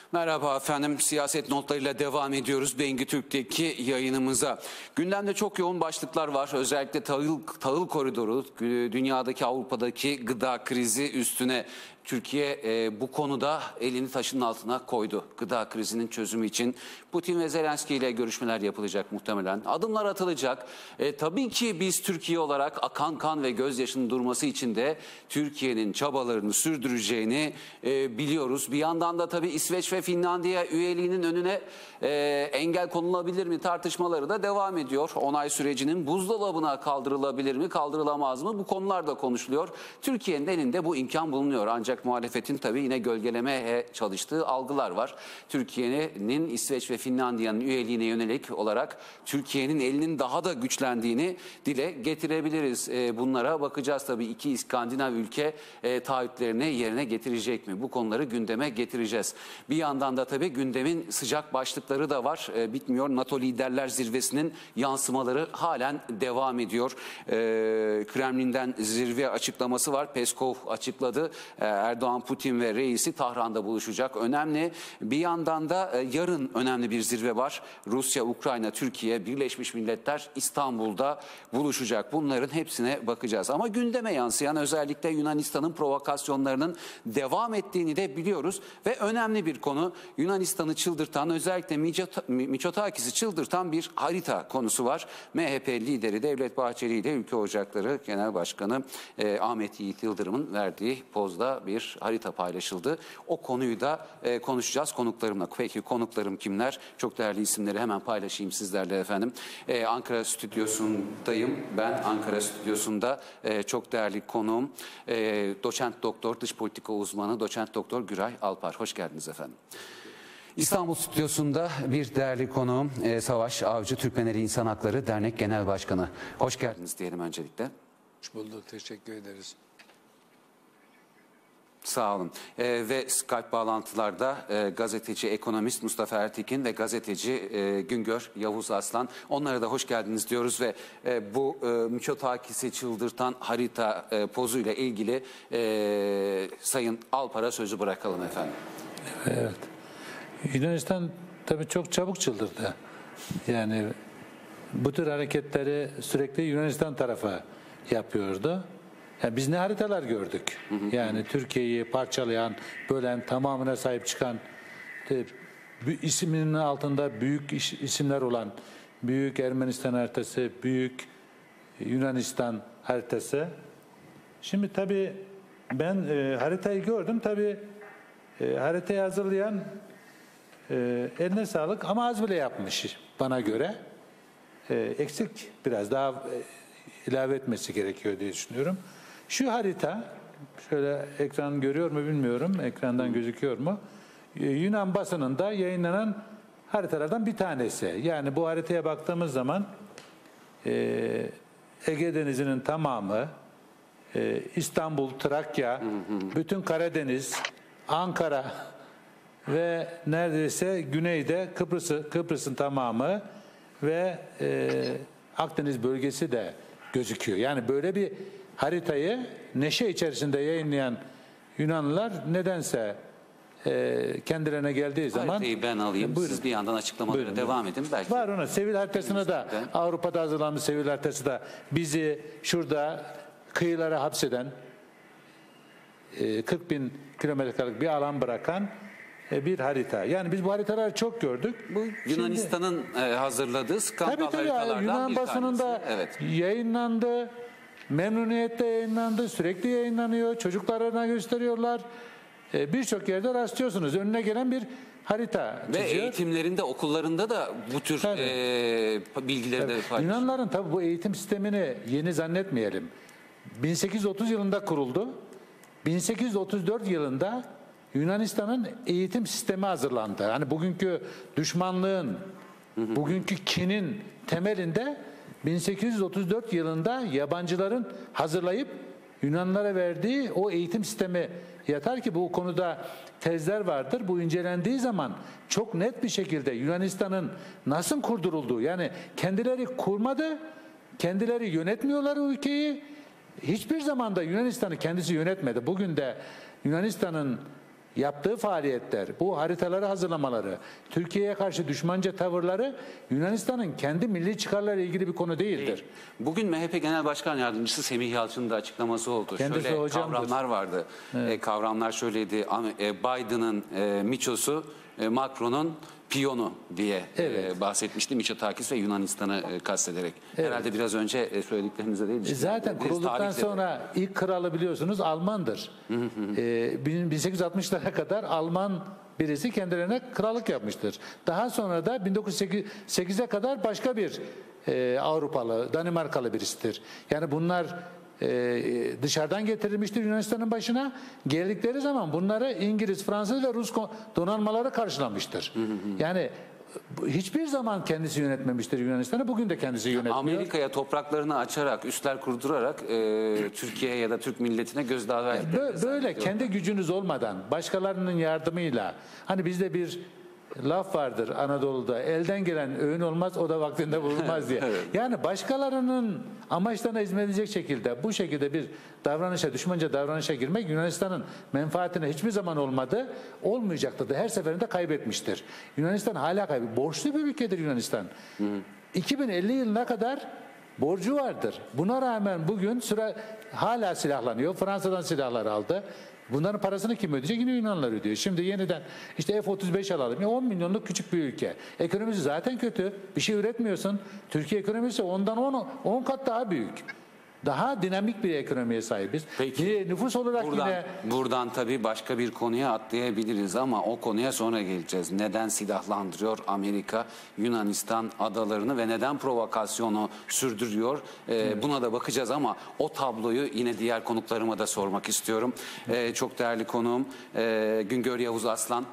Merhaba efendim, siyaset notlarıyla devam ediyoruz Bengi Türk'teki yayınımıza. Gündemde çok yoğun başlıklar var. Özellikle tahıl koridoru, dünyadaki, Avrupa'daki gıda krizi üstüne Türkiye bu konuda elini taşın altına koydu. Gıda krizinin çözümü için Putin ve Zelenski ile görüşmeler yapılacak muhtemelen. Adımlar atılacak. Tabii ki biz Türkiye olarak akan kan ve gözyaşının durması için de Türkiye'nin çabalarını sürdüreceğini biliyoruz. Bir yandan da tabii İsveç ve Finlandiya üyeliğinin önüne engel konulabilir mi tartışmaları da devam ediyor. Onay sürecinin buzdolabına kaldırılabilir mi, kaldırılamaz mı? Bu konular da konuşuluyor. Türkiye'nin elinde bu imkan bulunuyor. Ancak muhalefetin tabii yine gölgelemeye çalıştığı algılar var. Türkiye'nin İsveç ve Finlandiya'nın üyeliğine yönelik olarak Türkiye'nin elinin daha da güçlendiğini dile getirebiliriz. Bunlara bakacağız tabii. İki İskandinav ülke taahhütlerini yerine getirecek mi? Bu konuları gündeme getireceğiz. Bir yandan da tabii gündemin sıcak başlıkları da var. Bitmiyor. NATO Liderler Zirvesi'nin yansımaları halen devam ediyor. Kremlin'den zirve açıklaması var. Peskov açıkladı. Erdoğan, Putin ve reisi Tahran'da buluşacak. Önemli. Bir yandan da yarın önemli bir zirve var. Rusya, Ukrayna, Türkiye, Birleşmiş Milletler İstanbul'da buluşacak. Bunların hepsine bakacağız. Ama gündeme yansıyan özellikle Yunanistan'ın provokasyonlarının devam ettiğini de biliyoruz. Ve önemli bir konu, Yunanistan'ı çıldırtan, özellikle Mitsotakis'i çıldırtan bir harita konusu var. MHP lideri Devlet Bahçeli ile Ülke Ocakları Genel Başkanı Ahmet Yiğit Yıldırım'ın verdiği pozda bir harita paylaşıldı. O konuyu da konuşacağız konuklarımla. Peki konuklarım kimler? Çok değerli isimleri hemen paylaşayım sizlerle efendim. Ankara stüdyosundayım. Ben Ankara stüdyosunda çok değerli konuğum doçent doktor, dış politika uzmanı doçent doktor Güray Alpar. Hoş geldiniz efendim. İstanbul stüdyosunda bir değerli konuğum Savaş Avcı, Türkmenleri İnsan Hakları Dernek Genel Başkanı. Hoş geldiniz diyelim öncelikle. Hoş bulduk, teşekkür ederiz. Sağ olun. Ve Skype bağlantılarda gazeteci, ekonomist Mustafa Ertekin ve gazeteci Güngör Yavuz Aslan. Onlara da hoş geldiniz diyoruz ve bu Mitsotakis'i çıldırtan harita pozuyla ilgili Sayın Alpar'a sözü bırakalım efendim. Evet. Yunanistan tabii çok çabuk çıldırdı. Yani bu tür hareketleri sürekli Yunanistan tarafı yapıyordu. Yani biz ne haritalar gördük. Yani Türkiye'yi parçalayan, bölen, tamamına sahip çıkan, isminin altında büyük isimler olan Büyük Ermenistan haritası, Büyük Yunanistan haritası. Şimdi tabii ben haritayı gördüm. Tabii haritayı hazırlayan eline sağlık ama az bile yapmış bana göre. Eksik biraz daha ilave etmesi gerekiyor diye düşünüyorum. Şu harita, şöyle ekran görüyor mu bilmiyorum, ekrandan gözüküyor mu? Yunan basınında yayınlanan haritalardan bir tanesi. Yani bu haritaya baktığımız zaman Ege Denizi'nin tamamı, İstanbul, Trakya, bütün Karadeniz, Ankara ve neredeyse güneyde Kıbrıs'ın tamamı ve Akdeniz bölgesi de gözüküyor. Yani böyle bir haritayı neşe içerisinde yayınlayan Yunanlılar nedense kendilerine geldiği zaman... Haritayı ben alayım. Buyurun. Siz bir yandan açıklamalara devam edin. Belki var ona. Sevil haritasına da, Avrupa'da hazırlanmış Sevil haritası da bizi şurada kıyılara hapseden 40 bin kilometrelik bir alan bırakan bir harita. Yani biz bu haritaları çok gördük. Bu Yunanistan'ın hazırladığı skandal haritalardan Yunan basınında yayınlandı. Memnuniyetle yayınlandı. Sürekli yayınlanıyor. Çocuklarına gösteriyorlar. Birçok yerde rastlıyorsunuz. Önüne gelen bir harita ve çiziyor. Eğitimlerinde, okullarında da bu tür bilgileri de paylaşıyor. Yunanların tabii bu eğitim sistemini yeni zannetmeyelim. 1830 yılında kuruldu. 1834 yılında Yunanistan'ın eğitim sistemi hazırlandı. Hani bugünkü düşmanlığın, bugünkü kinin temelinde 1834 yılında yabancıların hazırlayıp Yunanlara verdiği o eğitim sistemi yatar ki bu konuda tezler vardır. Bu incelendiği zaman çok net bir şekilde Yunanistan'ın nasıl kurdurulduğu, yani kendileri kurmadı, kendileri yönetmiyorlar ülkeyi. Hiçbir zaman da Yunanistan'ı kendisi yönetmedi. Bugün de Yunanistan'ın yaptığı faaliyetler, bu haritaları hazırlamaları, Türkiye'ye karşı düşmanca tavırları Yunanistan'ın kendi milli çıkarlarıyla ilgili bir konu değildir. Bugün MHP Genel Başkan Yardımcısı Semih Yalçın'ın da açıklaması oldu. Kendisi Şöyle hocamdır. kavramlar vardı. Kavramlar şöyleydi. Biden'ın miçosu, Macron'un piyonu diye bahsetmişti Mitsotakis ve Yunanistan'ı kastederek. Herhalde biraz önce söylediklerinize değil. Zaten kurulduktan sonra ilk kralı biliyorsunuz Almandır. 1860'lara kadar Alman birisi kendilerine krallık yapmıştır. Daha sonra da 1908'e kadar başka bir Avrupalı, Danimarkalı birisidir. Yani bunlar dışarıdan getirilmiştir Yunanistan'ın başına. Geldikleri zaman bunları İngiliz, Fransız ve Rus donanmaları karşılamıştır. Yani hiçbir zaman kendisi yönetmemiştir Yunanistan'ı. Bugün de kendisi yönetmiyor. Amerika'ya topraklarını açarak, üsler kurdurarak Türkiye'ye ya da Türk milletine gözdağı verdiklerini böyle kendi gücünüz olmadan, başkalarının yardımıyla, hani bizde bir laf vardır Anadolu'da, elden gelen öğün olmaz, o da vaktinde bulunmaz diye. Yani başkalarının amaçlarına hizmet edecek şekilde, bu şekilde bir davranışa, düşmanca davranışa girmek Yunanistan'ın menfaatine hiçbir zaman olmadı, olmayacaktı da her seferinde kaybetmiştir. Yunanistan hala borçlu bir ülkedir Yunanistan. 2050 yılına kadar borcu vardır. Buna rağmen bugün hala silahlanıyor. Fransa'dan silahlar aldı. Bunların parasını kim ödeyecek? Yine Yunanlar ödüyor. Şimdi yeniden işte F-35 alalım. 10 milyonluk küçük bir ülke. Ekonomisi zaten kötü. Bir şey üretmiyorsun. Türkiye ekonomisi ondan 10 kat daha büyük. Daha dinamik bir ekonomiye sahibiz. Peki, nüfus olarak buradan tabii başka bir konuya atlayabiliriz ama o konuya sonra geleceğiz. Neden silahlandırıyor Amerika Yunanistan adalarını ve neden provokasyonu sürdürüyor? Buna da bakacağız ama o tabloyu yine diğer konuklarıma da sormak istiyorum. Çok değerli konuğum Güngör Yavuz Aslan.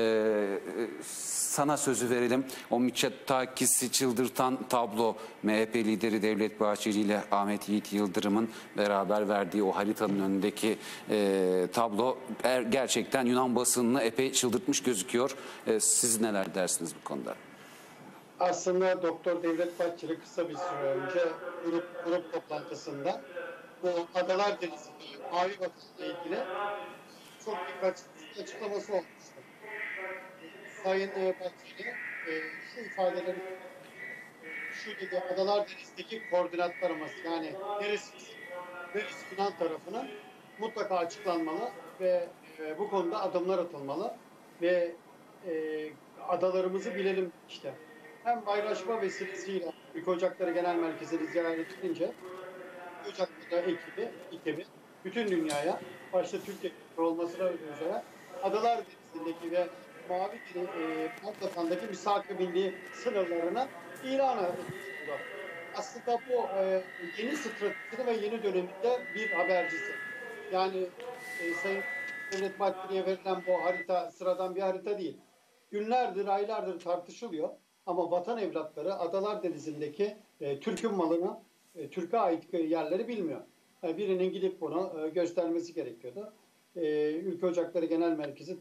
Sana sözü verelim. O Mitsotakis'i çıldırtan tablo, MHP lideri Devlet Bahçeli ile Ahmet Yiğit Yıldırım'ın beraber verdiği o haritanın önündeki tablo gerçekten Yunan basınını epey çıldırtmış gözüküyor. Siz neler dersiniz bu konuda? Aslında Doktor Devlet Bahçeli kısa bir süre önce grup toplantısında bu Adalar Denizi Mavi Vatan'la ilgili çok birkaç açıklaması olmuştu. Sayın Bahçeli şu ifadeleri şu dedi: Adalar Denizi'ndeki koordinatlarımız, yani neresi Yunan tarafının mutlaka açıklanmalı ve bu konuda adımlar atılmalı ve adalarımızı bilelim işte. Hem bayraşma vesilesiyle Ülke Ocakları Genel Merkezi'ni ziyaret edince Ülke Ocakları ekibi bütün dünyaya, başta Türkiye olmasına üzere Adalar Denizi'ndeki ve Mavi Vatan'daki misak-ı milli sınırlarına ilan edildi. Aslında bu yeni stratejide ve yeni döneminde bir habercisi. Yani Sayın Devlet Bahçeli'ye verilen bu harita sıradan bir harita değil. Günlerdir, aylardır tartışılıyor. Ama vatan evlatları Adalar Denizi'ndeki Türk'ün malını, Türk'e ait yerleri bilmiyor. Birinin gidip bunu göstermesi gerekiyordu. Ülke Ocakları Genel Merkezi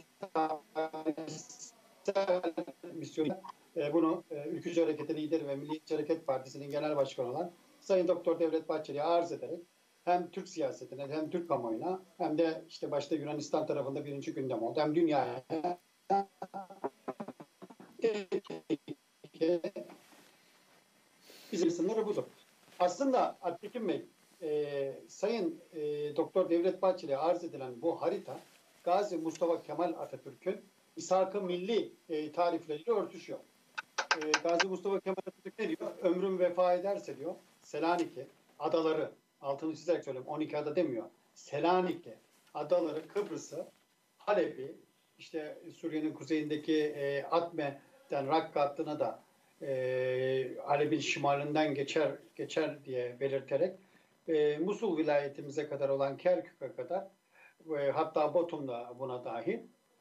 misyonu bunu Ülkücü Hareketi lideri ve Milliyetçi Hareket Partisi'nin genel başkanı olan Sayın Doktor Devlet Bahçeli'ye arz ederek hem Türk siyasetine hem Türk kamuoyuna hem de işte başta Yunanistan tarafında birinci gündem oldu, hem dünyaya bizim sınırı budur. Aslında Abdülhakim Bey, Sayın Doktor Devlet Bahçeli'ye arz edilen bu harita Gazi Mustafa Kemal Atatürk'ün İshak-ı Milli tarifleriyle örtüşüyor. Gazi Mustafa Kemal Atatürk ne diyor? Ömrüm vefa ederse diyor, Selanik'i, adaları, altını çizerek söylüyorum, 12 ada demiyor. Selanik'i, adaları, Kıbrıs'ı, Halep'i, işte Suriye'nin kuzeyindeki Atme'den Rakka hattına da Halep'in şimalinden geçer diye belirterek Musul vilayetimize kadar olan Kerkük'e kadar hatta Batum da buna dahil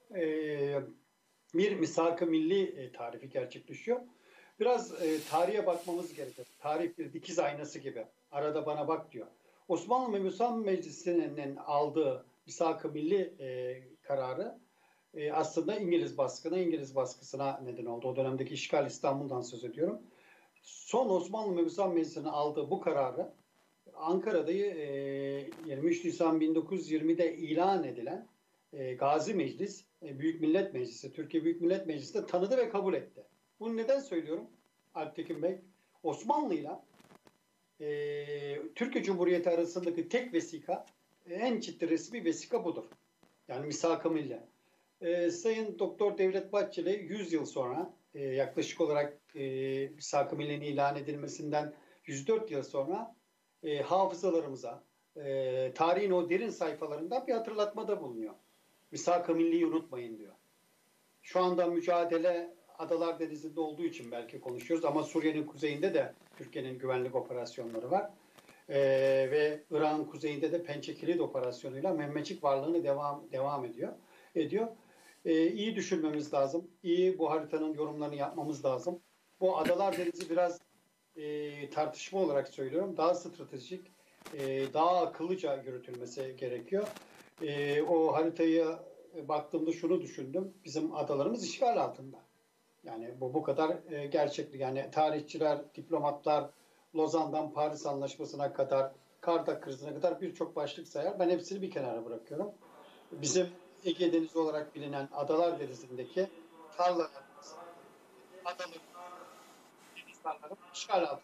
bir misak-ı milli tarifi gerçekleşiyor. Biraz tarihe bakmamız gerekiyor. Tarih bir dikiz aynası gibi. Arada bana bak diyor. Osmanlı Mebusan Meclisi'nin aldığı misak-ı milli kararı aslında İngiliz baskısına neden oldu. O dönemdeki işgal, İstanbul'dan söz ediyorum. Son Osmanlı Mebusan Meclisi'nin aldığı bu kararı Ankara'da 23 Nisan 1920'de ilan edilen Gazi Meclis Büyük Millet Meclisi, Türkiye Büyük Millet Meclisi de tanıdı ve kabul etti. Bunu neden söylüyorum Alptekin Bey? Osmanlı'yla Türkiye Cumhuriyeti arasındaki tek vesika, en ciddi resmi vesika budur. Yani Misak-ı Milli. Sayın Doktor Devlet Bahçeli 100 yıl sonra yaklaşık olarak Misak-ı Milli'nin ilan edilmesinden 104 yıl sonra hafızalarımıza tarihin o derin sayfalarından bir hatırlatmada bulunuyor. Misak-ı Milli'yi unutmayın diyor. Şu anda mücadele Adalar Denizi'nde olduğu için belki konuşuyoruz ama Suriye'nin kuzeyinde de Türkiye'nin güvenlik operasyonları var. Ve Irak'ın kuzeyinde de Pençe Kilit operasyonuyla Mehmetçik varlığını devam ediyor. İyi düşünmemiz lazım. İyi bu haritanın yorumlarını yapmamız lazım. Bu Adalar Denizi biraz tartışma olarak söylüyorum. Daha stratejik, daha akıllıca yürütülmesi gerekiyor. O haritayı baktığımda şunu düşündüm. Bizim adalarımız işgal altında. Yani bu kadar gerçekli. Yani tarihçiler, diplomatlar Lozan'dan Paris Anlaşması'na kadar, Kardak krizine kadar birçok başlık sayar. Ben hepsini bir kenara bırakıyorum. Bizim Ege Denizi olarak bilinen Adalar Denizi'ndeki tarlalarımız, adalarımız, deniz tarlaları işgal altında.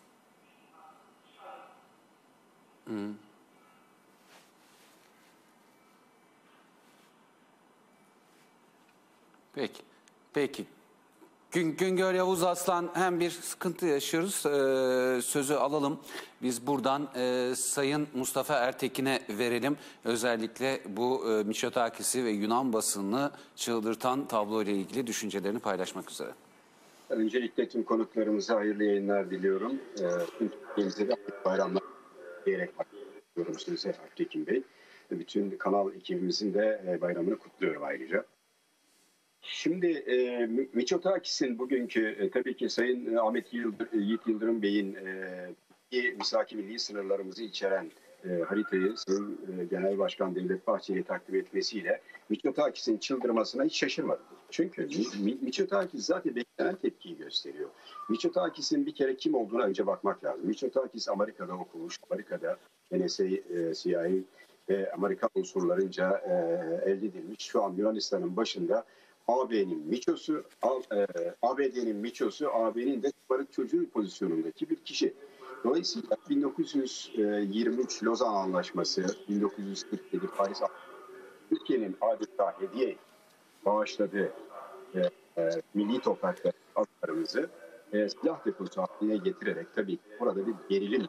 Peki. Peki. Güngör Yavuz Aslan, hem bir sıkıntı yaşıyoruz. Sözü alalım. Biz buradan Sayın Mustafa Ertekin'e verelim. Özellikle bu Mitsotakis'i ve Yunan basınını çıldırtan tablo ile ilgili düşüncelerini paylaşmak üzere. Öncelikle tüm konuklarımıza hayırlı yayınlar diliyorum. Tüm Türkiye'mize de bayramlar diyerek başlıyorum size Ertekin Bey. Bütün kanal ekibimizin de bayramını kutluyorum ayrıca. Şimdi Mitsotakis'in bugünkü tabii ki Sayın Ahmet Yiğit Yıldırım Bey'in Misak-ı Milli sınırlarımızı içeren haritayı Sayın Genel Başkan Devlet Bahçeli'ye takdim etmesiyle Mitsotakis'in çıldırmasına hiç şaşırmadım. Çünkü Mitsotakis zaten beklenen tepkiyi gösteriyor. Mitsotakis'in bir kere kim olduğuna önce bakmak lazım. Mitsotakis Amerika'da okumuş, Amerika'da NSA, CIA ve Amerikan unsurlarınca elde edilmiş. Şu an Yunanistan'ın başında AB'nin miçosu, ABD'nin miçosu, AB'nin de barık çocuğu pozisyonundaki bir kişi. Dolayısıyla 1923 Lozan Anlaşması, 1947 Paris Anlaşması, Türkiye'nin adeta hediye bağışladığı milli toprakları, haklarımızı silah deposu haline getirerek tabii burada bir gerilim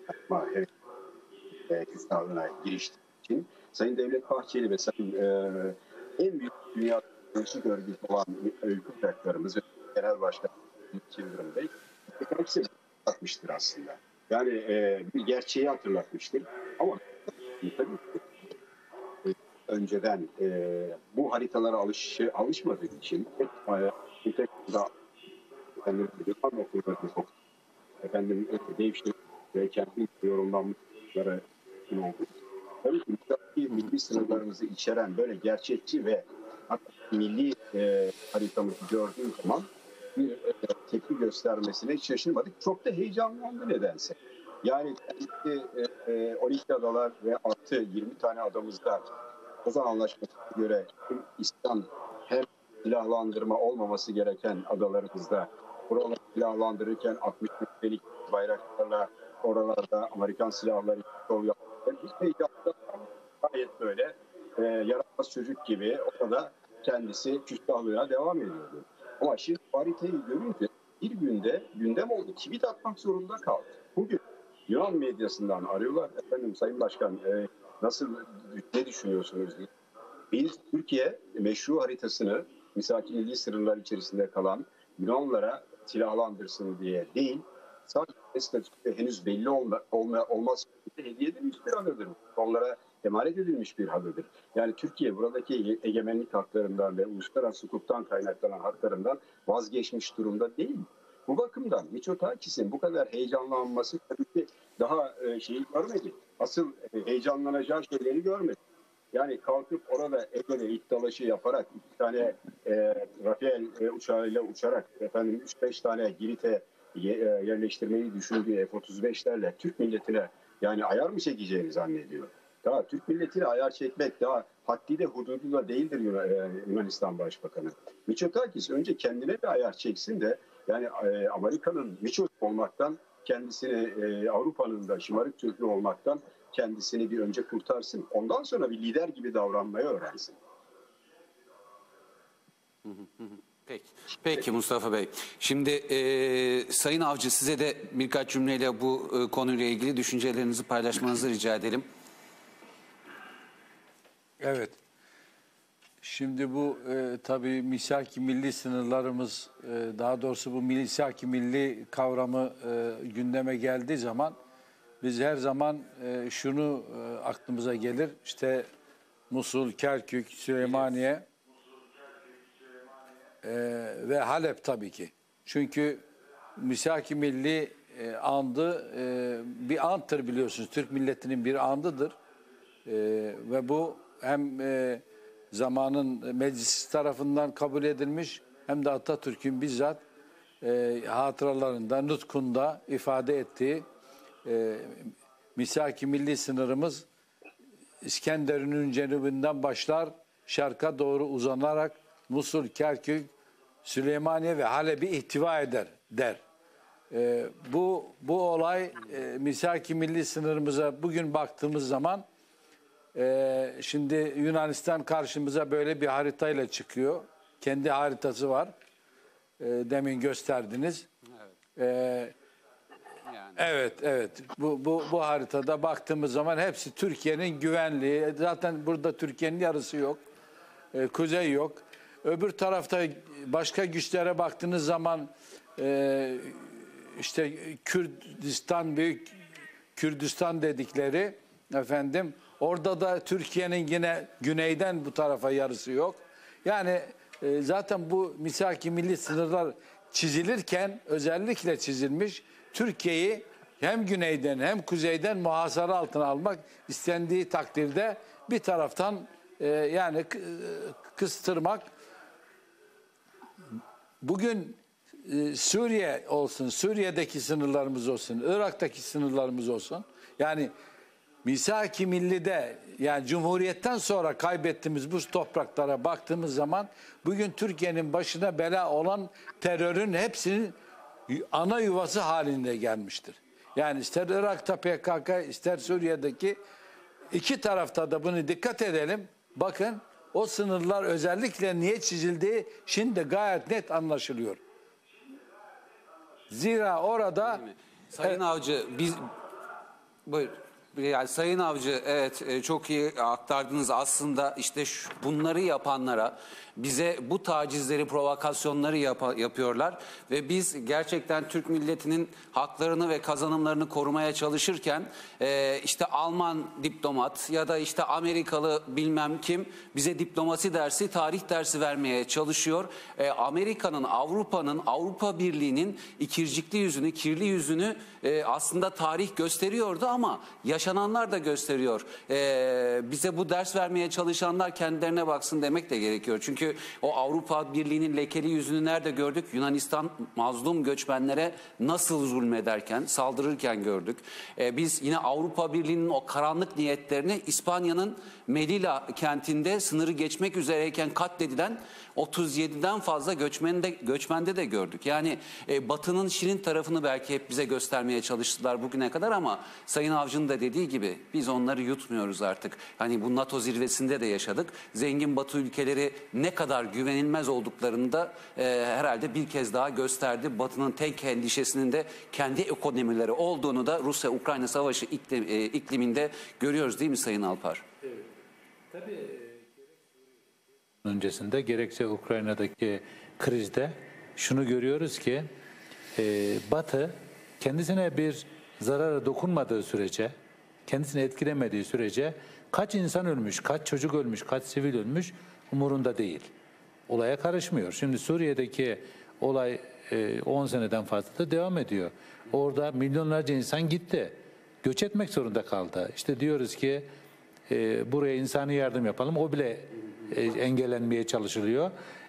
hesabına giriştiği için Sayın Devlet Bahçeli ve Sayın en büyük dünya Gençlik Örgütü olan ülke ocaklarımız ve Genel Başkan Yıldırım Bey hepsi hatırlatmıştır aslında. Yani bir gerçeği hatırlatmıştır. Ama tabii önceden bu haritalara alışmadığı için tek efendim devşirme ve kendi yorumlanmışları oldu. Tabii ki milli sınırlarımızı içeren böyle gerçekçi ve milli haritamızı gördüğüm zaman bir tepki göstermesine hiç şaşırmadık. Çok da heyecanlandı nedense. Yani 12 adalar ve artı 20 tane adamızda Lozan Anlaşması'na göre İslam hem silahlandırma olmaması gereken adalarımızda buraları silahlandırırken 60 metrelik bayraklarla oralarda Amerikan silahları yol yapıyor. Hiç heyecanlı, gayet böyle yaramaz çocuk gibi orada kendisi küstahlığına devam ediyordu. Ama şimdi haritayı görünce bir günde gündem oldu. Tweet atmak zorunda kaldı. Bugün Yunan medyasından arıyorlar. Efendim Sayın Başkan ne düşünüyorsunuz diye. Biz Türkiye meşru haritasını Misak-ı Milli sınırlar içerisinde kalan Yunanlılara silahlandırsın diye değil, sadece statüsü henüz belli olmaz hediye edilmiş bir halıdır. Onlara emanet edilmiş bir halıdır. Yani Türkiye buradaki egemenlik haklarından ve uluslararası hukuktan kaynaklanan haklarından vazgeçmiş durumda değil. Bu bakımdan Mitsotakis'in bu kadar heyecanlanması tabii ki daha şeyi görmedi. Asıl heyecanlanacağı şeyleri görmedi. Yani kalkıp orada Ege'de ilk dalaşı yaparak 2 tane Rafael uçağıyla uçarak efendim 3-5 tane Girit'e yerleştirmeyi düşündüğü F-35'lerle Türk milletine yani ayar mı çekeceğini zannediyor. Daha Türk milletine ayar çekmek daha haddi de hududu da değildir Yunanistan Başbakanı. Mitsotakis önce kendine bir ayar çeksin de yani Amerika'nın Miço olmaktan kendisini Avrupa'nın da şımarık Türk'ü olmaktan kendisini bir önce kurtarsın. Ondan sonra bir lider gibi davranmayı öğrensin. Peki. Peki Mustafa Bey. Şimdi Sayın Avcı size de birkaç cümleyle bu konuyla ilgili düşüncelerinizi paylaşmanızı rica edelim. Evet. Şimdi bu tabii misak-ı milli sınırlarımız, daha doğrusu bu misak-ı milli kavramı gündeme geldiği zaman biz her zaman şunu aklımıza gelir. İşte Musul, Kerkük, Süleymaniye ve Halep tabii ki. Çünkü misak-ı milli andı bir anttır biliyorsunuz. Türk milletinin bir andıdır. Ve bu hem zamanın meclis tarafından kabul edilmiş hem de Atatürk'ün bizzat hatıralarında, nutkunda ifade ettiği misak-ı milli sınırımız İskenderun'un cenubinden başlar, şarka doğru uzanarak Musul, Kerkük, Süleymaniye ve Halep'i ihtiva eder der. Bu olay misak-ı milli sınırımıza bugün baktığımız zaman şimdi Yunanistan karşımıza böyle bir haritayla çıkıyor. Kendi haritası var. Demin gösterdiniz. Evet. Evet. Bu haritada baktığımız zaman hepsi Türkiye'nin güvenliği. Zaten burada Türkiye'nin yarısı yok. Kuzey yok. Öbür tarafta başka güçlere baktığınız zaman işte Kürdistan, Büyük Kürdistan dedikleri efendim, orada da Türkiye'nin yine güneyden bu tarafa yarısı yok. Yani zaten bu misak-ı milli sınırlar çizilirken özellikle çizilmiş, Türkiye'yi hem güneyden hem kuzeyden muhasara altına almak istendiği takdirde bir taraftan yani kıstırmak. Bugün Suriye olsun, Suriye'deki sınırlarımız olsun, Irak'taki sınırlarımız olsun. Yani misak-ı millide, yani Cumhuriyet'ten sonra kaybettiğimiz bu topraklara baktığımız zaman bugün Türkiye'nin başına bela olan terörün hepsinin ana yuvası halinde gelmiştir. Yani ister Irak'ta PKK, ister Suriye'deki, iki tarafta da bunu dikkat edelim. Bakın o sınırlar özellikle niye çizildiği şimdi gayet net anlaşılıyor. Zira orada Sayın Avcı biz buyur. Yani Sayın Avcı evet çok iyi aktardınız aslında işte bunları yapanlara bize bu tacizleri, provokasyonları yapıyorlar ve biz gerçekten Türk milletinin haklarını ve kazanımlarını korumaya çalışırken işte Alman diplomat ya da işte Amerikalı bilmem kim bize diplomasi dersi, tarih dersi vermeye çalışıyor. Amerika'nın, Avrupa'nın, Avrupa Birliği'nin ikircikli yüzünü, kirli yüzünü aslında tarih gösteriyordu ama yaşananlar da gösteriyor. Bize bu ders vermeye çalışanlar kendilerine baksın demek de gerekiyor. Çünkü o Avrupa Birliği'nin lekeli yüzünü nerede gördük? Yunanistan mazlum göçmenlere nasıl zulmederken, saldırırken gördük. Biz yine Avrupa Birliği'nin o karanlık niyetlerini İspanya'nın Melilla kentinde sınırı geçmek üzereyken katledilen 37'den fazla göçmende de gördük. Yani Batı'nın şirin tarafını belki hep bize göstermeye çalıştılar bugüne kadar ama Sayın Avcı'nın da dediği gibi biz onları yutmuyoruz artık. Hani bu NATO zirvesinde de yaşadık. Zengin Batı ülkeleri ne kadar güvenilmez olduklarını da herhalde bir kez daha gösterdi. Batı'nın tek endişesinin de kendi ekonomileri olduğunu da Rusya-Ukrayna savaşı ikliminde görüyoruz değil mi Sayın Alpar? Evet. Tabii öncesinde gerekse Ukrayna'daki krizde şunu görüyoruz ki Batı kendisine bir zarara dokunmadığı sürece, kendisini etkilemediği sürece kaç insan ölmüş, kaç çocuk ölmüş, kaç sivil ölmüş umurunda değil. Olaya karışmıyor. Şimdi Suriye'deki olay 10 seneden fazla da devam ediyor. Orada milyonlarca insan gitti. Göç etmek zorunda kaldı. İşte diyoruz ki buraya insani yardım yapalım. O bile engellenmeye çalışılıyor.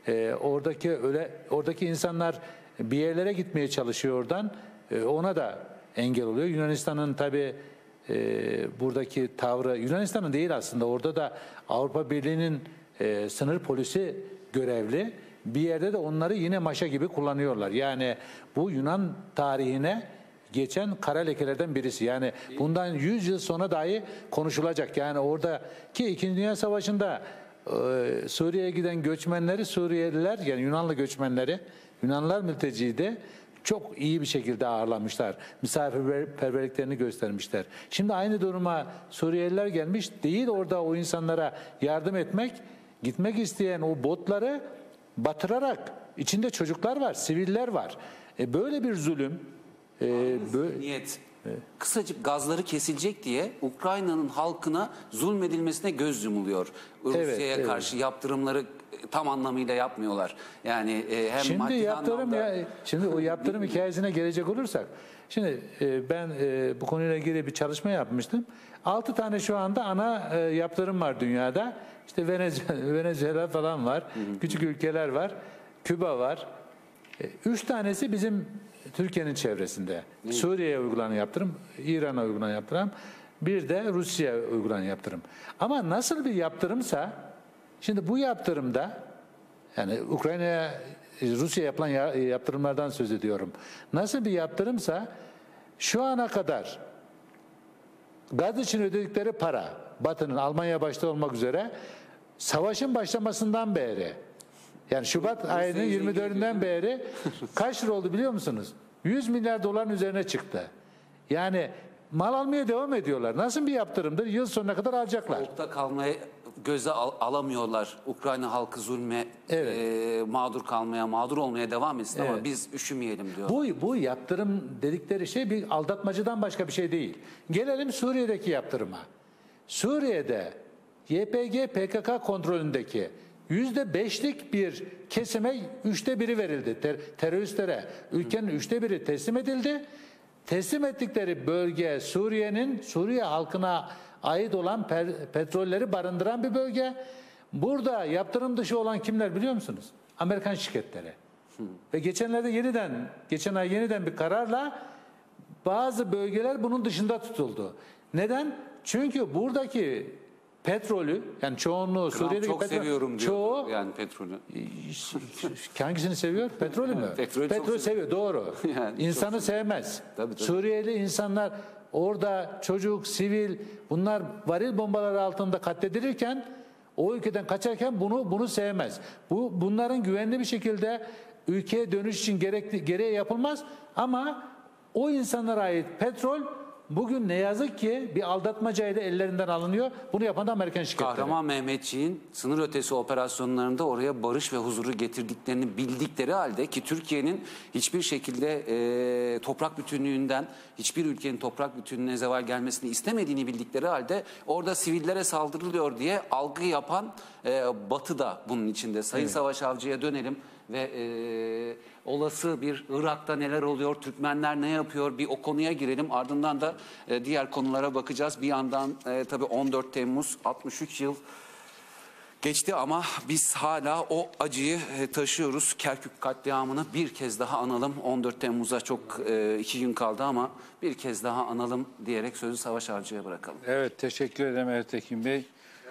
Oradaki insanlar bir yerlere gitmeye çalışıyor oradan. Ona da engel oluyor. Yunanistan'ın tabii buradaki tavrı Yunanistan'ın değil aslında. Orada da Avrupa Birliği'nin sınır polisi görevli. Bir yerde de onları yine maşa gibi kullanıyorlar. Yani bu Yunan tarihine geçen kara lekelerden birisi. Yani bundan 100 yıl sonra dahi konuşulacak. Yani oradaki 2. Dünya Savaşı'nda Suriye'ye giden göçmenleri Suriyeliler, yani Yunanlı göçmenleri, Yunanlılar mülteciydi, çok iyi bir şekilde ağırlamışlar. Misafirperverliklerini göstermişler. Şimdi aynı duruma Suriyeliler gelmiş, değil orada o insanlara yardım etmek, gitmek isteyen o botları batırarak, içinde çocuklar var, siviller var. Böyle bir zulüm, Niyet. Kısacık gazları kesilecek diye Ukrayna'nın halkına zulmedilmesine göz yumuluyor. Rusya'ya evet. karşı yaptırımları tam anlamıyla yapmıyorlar. Yani hem Şimdi maddi yaptırım anlamda... şimdi o yaptırım hikayesine gelecek olursak, şimdi ben bu konuyla ilgili bir çalışma yapmıştım. 6 tane şu anda ana yaptırım var dünyada. İşte Venezuela falan var, küçük ülkeler var, Küba var. 3 tanesi bizim Türkiye'nin çevresinde. Suriye'ye uygulanan yaptırım, İran'a uygulanan yaptırım, bir de Rusya'ya uygulanan yaptırım. Ama nasıl bir yaptırımsa, şimdi bu yaptırımda, yani Ukrayna'ya, Rusya'ya yapılan yaptırımlardan söz ediyorum. Nasıl bir yaptırımsa, şu ana kadar gaz için ödedikleri para, Batı'nın, Almanya başta olmak üzere, savaşın başlamasından beri, yani Şubat ayının 24'ünden beri kaç lira oldu biliyor musunuz? 100 milyar doların üzerine çıktı. Yani mal almaya devam ediyorlar. Nasıl bir yaptırımdır? Yıl sonuna kadar alacaklar. Soğukta kalmaya göze alamıyorlar. Ukrayna halkı zulme mağdur kalmaya, mağdur olmaya devam etsin ama biz üşümeyelim diyor. Bu yaptırım dedikleri şey bir aldatmacıdan başka bir şey değil. Gelelim Suriye'deki yaptırıma. Suriye'de YPG PKK kontrolündeki %5'lik bir kesime 1/3 verildi teröristlere. Ülkenin 1/3 teslim edildi. Teslim ettikleri bölge Suriye halkına ait olan petrolleri barındıran bir bölge. Burada yaptırım dışı olan kimler biliyor musunuz? Amerikan şirketleri. Ve geçen ay yeniden bir kararla bazı bölgeler bunun dışında tutuldu. Neden? Çünkü buradaki petrolü, yani çoğunluğu Trump Suriye'deki çok seviyorum diyor. çoğu Yani petrolü. hangisini seviyor? Petrolü mü? Petrolü çok Petrol seviyor, doğru. Yani İnsanı sevmez. Tabii. Suriyeli insanlar orada, çocuk, sivil, bunlar varil bombaları altında katledilirken, o ülkeden kaçarken bunu sevmez. Bunların güvenli bir şekilde ülkeye dönüş için gereği yapılmaz, ama o insanlara ait petrol bugün ne yazık ki bir aldatmacayla ellerinden alınıyor. Bunu yapan da Amerikan şirketleri. Kahraman Mehmetçiğin sınır ötesi operasyonlarında oraya barış ve huzuru getirdiklerini bildikleri halde, ki Türkiye'nin hiçbir şekilde toprak bütünlüğünden, hiçbir ülkenin toprak bütünlüğüne zeval gelmesini istemediğini bildikleri halde orada sivillere saldırılıyor diye algı yapan Batı da bunun içinde. Sayın Savaş Avcı'ya dönelim ve olası bir Irak'ta neler oluyor, Türkmenler ne yapıyor, bir o konuya girelim. Ardından da diğer konulara bakacağız. Bir yandan tabii 14 Temmuz 63 yıl geçti ama biz hala o acıyı taşıyoruz. Kerkük katliamını bir kez daha analım. 14 Temmuz'a çok 2 gün kaldı ama bir kez daha analım diyerek sözü Savaş Avcı'ya bırakalım. Evet, teşekkür ederim Ertekin Bey.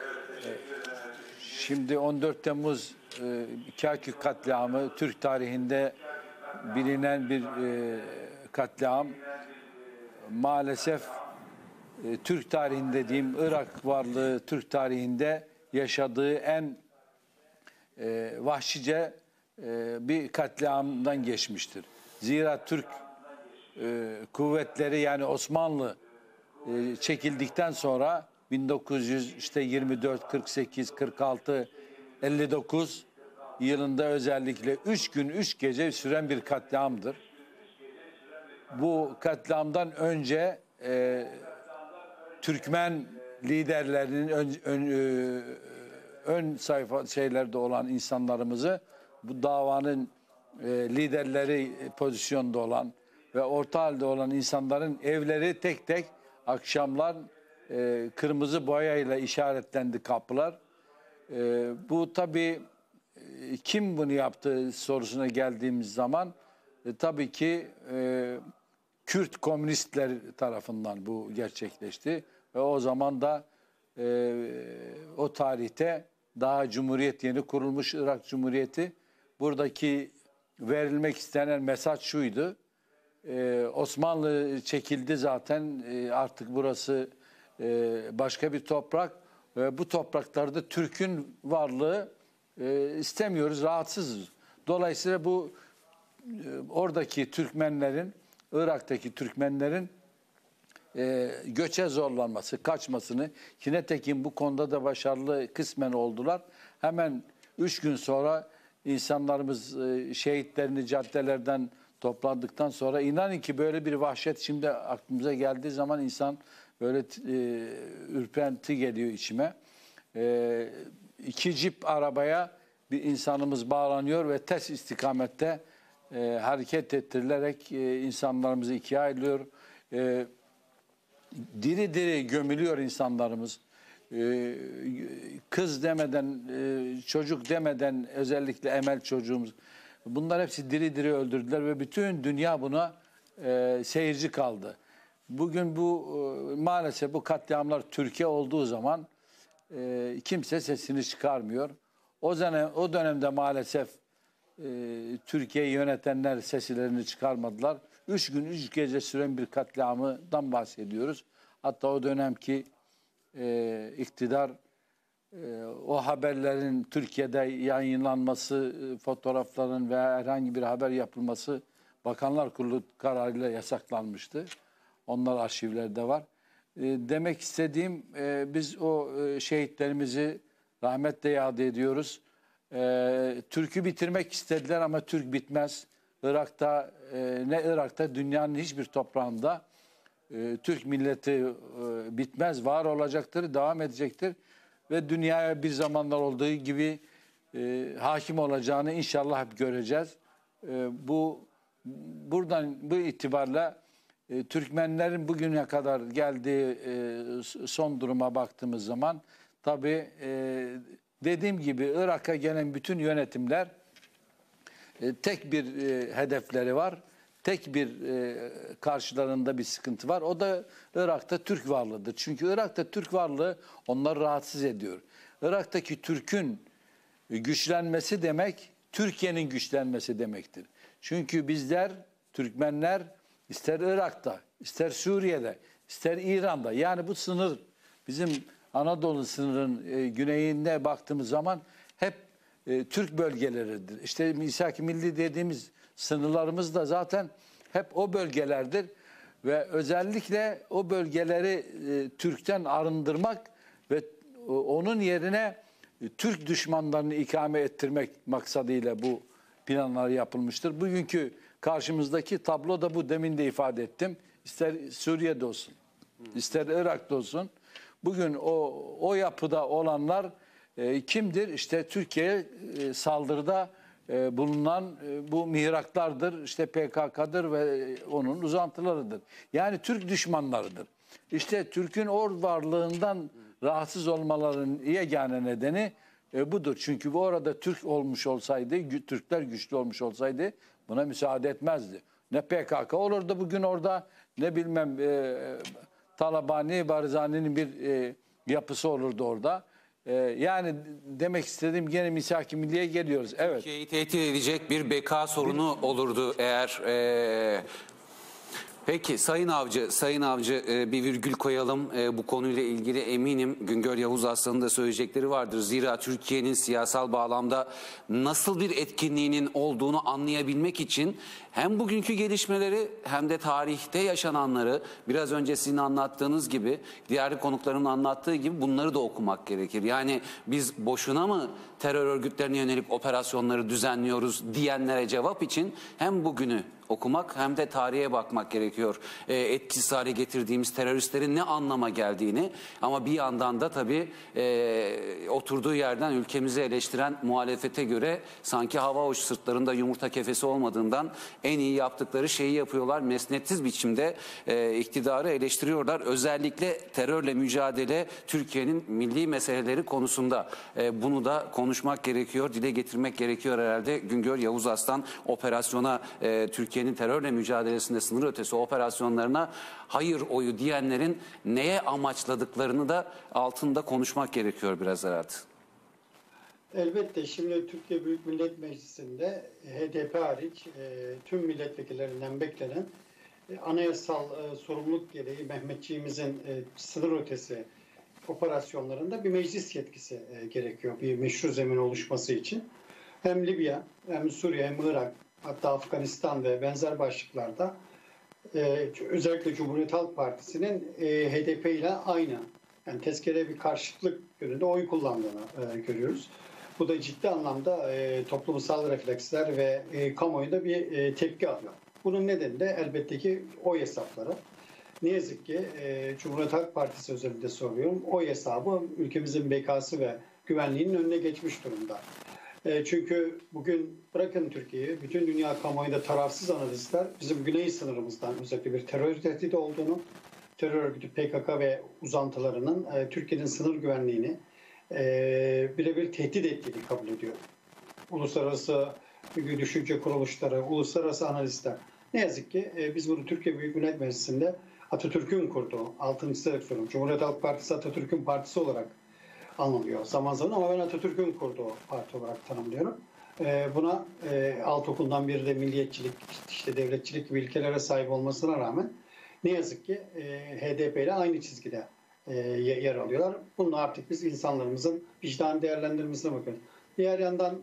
Şimdi 14 Temmuz Kerkük katliamı Türk tarihinde bilinen bir katliam. Maalesef Türk tarihinde diyeyim, Irak varlığı Türk tarihinde yaşadığı en vahşice bir katliamdan geçmiştir. Zira Türk kuvvetleri, yani Osmanlı çekildikten sonra 1924, 48, 46, 59 yılında özellikle 3 gün 3 gece süren bir katliamdır. Bu katliamdan önce Türkmen liderlerinin ön sayfa şeylerde olan insanlarımızı, bu davanın liderleri pozisyonda olan ve orta halde olan insanların evleri tek tek akşamlar kırmızı boyayla işaretlendi kapılar. Bu tabii kim bunu yaptı sorusuna geldiğimiz zaman tabii ki Kürt komünistler tarafından bu gerçekleşti. Ve o zaman da o tarihte daha Cumhuriyet yeni kurulmuş, Irak Cumhuriyeti. Buradaki verilmek istenen mesaj şuydu. Osmanlı çekildi zaten, artık burası başka bir toprak. Ve bu topraklarda Türk'ün varlığı istemiyoruz, rahatsızız. Dolayısıyla bu oradaki Türkmenlerin, Irak'taki Türkmenlerin göçe zorlanması, kaçmasını, ki nitekim bu konuda da başarılı kısmen oldular. Hemen 3 gün sonra insanlarımız şehitlerini caddelerden toplandıktan sonra, inanın ki böyle bir vahşet şimdi aklımıza geldiği zaman insan böyle ürpenti geliyor içime. 2 cip arabaya bir insanımız bağlanıyor ve ters istikamette hareket ettirilerek insanlarımızı ikiye ayrılıyor. Diri diri gömülüyor insanlarımız. Kız demeden, çocuk demeden, özellikle Emel çocuğumuz. Bunlar hepsi diri diri öldürdüler ve bütün dünya buna seyirci kaldı. Bugün bu maalesef bu katliamlar Türkiye olduğu zaman kimse sesini çıkarmıyor. O dönemde maalesef Türkiye'yi yönetenler seslerini çıkarmadılar. 3 gün 3 gece süren bir katliamdan bahsediyoruz. Hatta o dönemki iktidar o haberlerin Türkiye'de yayınlanması, fotoğrafların veya herhangi bir haber yapılması Bakanlar Kurulu kararıyla yasaklanmıştı. Onlar arşivlerde var. Demek istediğim, biz o şehitlerimizi rahmetle yad ediyoruz. Türk'ü bitirmek istediler ama Türk bitmez. Irak'ta, ne Irak'ta, dünyanın hiçbir toprağında Türk milleti bitmez, var olacaktır, devam edecektir. Ve dünyaya bir zamanlar olduğu gibi hakim olacağını inşallah hep göreceğiz. Bu itibarla Türkmenlerin bugüne kadar geldiği son duruma baktığımız zaman tabii dediğim gibi Irak'a gelen bütün yönetimler tek bir hedefleri var. Tek bir karşılarında bir sıkıntı var. O da Irak'ta Türk varlığıdır. Çünkü Irak'ta Türk varlığı onları rahatsız ediyor. Irak'taki Türk'ün güçlenmesi demek, Türkiye'nin güçlenmesi demektir. Çünkü bizler, Türkmenler, ister Irak'ta, ister Suriye'de, ister İran'da, yani bu sınır, bizim Anadolu sınırın güneyine baktığımız zaman hep Türk bölgeleridir. İşte misak-ı milli dediğimiz sınırlarımız da zaten hep o bölgelerdir. Ve özellikle o bölgeleri Türk'ten arındırmak ve onun yerine Türk düşmanlarını ikame ettirmek maksadıyla bu planlar yapılmıştır. Bugünkü karşımızdaki tablo da bu, demin de ifade ettim. İster Suriye'de olsun, ister Irak'ta olsun. Bugün o yapıda olanlar kimdir? İşte Türkiye'ye saldırıda bulunan bu mihraklardır, işte PKK'dır ve onun uzantılarıdır. Yani Türk düşmanlarıdır. İşte Türk'ün varlığından rahatsız olmalarının yegane nedeni budur. Çünkü bu orada Türk olmuş olsaydı, Türkler güçlü olmuş olsaydı buna müsaade etmezdi. Ne PKK olurdu bugün orada, ne bilmem Talabani, Barzani'nin bir yapısı olurdu orada. Yani demek istediğim, gene misak-ı milliye geliyoruz. Evet. Türkiye'yi tehdit edecek bir beka sorunu olurdu eğer... Peki Sayın Avcı bir virgül koyalım. Bu konuyla ilgili eminim Güngör Yavuz Aslan'ın da söyleyecekleri vardır. Zira Türkiye'nin siyasal bağlamda nasıl bir etkinliğinin olduğunu anlayabilmek için hem bugünkü gelişmeleri hem de tarihte yaşananları, biraz önce sizin anlattığınız gibi, diğer konukların anlattığı gibi bunları da okumak gerekir. Yani biz boşuna mı terör örgütlerine yönelik operasyonları düzenliyoruz diyenlere cevap için hem bugünü okumak hem de tarihe bakmak gerekiyor. Etkisiz hale getirdiğimiz teröristlerin ne anlama geldiğini, ama bir yandan da tabii oturduğu yerden ülkemizi eleştiren muhalefete göre sanki hava hoş sırtlarında yumurta kefesi olmadığından en iyi yaptıkları şeyi yapıyorlar. Mesnetsiz biçimde iktidarı eleştiriyorlar. Özellikle terörle mücadele Türkiye'nin milli meseleleri konusunda bunu da konuşmak gerekiyor, dile getirmek gerekiyor herhalde. Güngör Yavuz Aslan operasyona Türkiye Türkiye'nin terörle mücadelesinde sınır ötesi operasyonlarına hayır oyu diyenlerin neye amaçladıklarını da altında konuşmak gerekiyor biraz herhalde. Elbette şimdi Türkiye Büyük Millet Meclisi'nde HDP hariç tüm milletvekillerinden beklenen anayasal sorumluluk gereği Mehmetçiğimizin sınır ötesi operasyonlarında bir meclis yetkisi gerekiyor. Bir meşru zemin oluşması için. Hem Libya, hem Suriye, hem Irak, hatta Afganistan ve benzer başlıklarda özellikle Cumhuriyet Halk Partisi'nin HDP ile aynı, yani tezkereye bir karşıtlık yönünde oy kullandığını görüyoruz. Bu da ciddi anlamda toplumsal refleksler ve kamuoyunda bir tepki alıyor. Bunun nedeni de elbette ki oy hesapları. Ne yazık ki Cumhuriyet Halk Partisi özelinde soruyorum. Oy hesabı ülkemizin bekası ve güvenliğinin önüne geçmiş durumda. Çünkü bugün bırakın Türkiye'yi, bütün dünya kamuoyunda tarafsız analistler bizim güney sınırımızdan özellikle bir terör tehdidi olduğunu, terör örgütü PKK ve uzantılarının Türkiye'nin sınır güvenliğini birebir tehdit ettiğini kabul ediyor. Uluslararası düşünce kuruluşları, uluslararası analistler. Ne yazık ki biz bunu Türkiye Büyük Millet Meclisi'nde Atatürk'ün kurduğu, altını çizerek söylüyorum, Cumhuriyet Halk Partisi Atatürk'ün partisi olarak anılıyor zaman zaman, ama ben Atatürk'ün kurduğu parti olarak tanımlıyorum. Buna alt okuldan biri de milliyetçilik, işte devletçilik gibi ilkelere sahip olmasına rağmen ne yazık ki HDP ile aynı çizgide yer alıyorlar. Bunu artık biz insanlarımızın vicdan değerlendirmesine bakıyoruz. Diğer yandan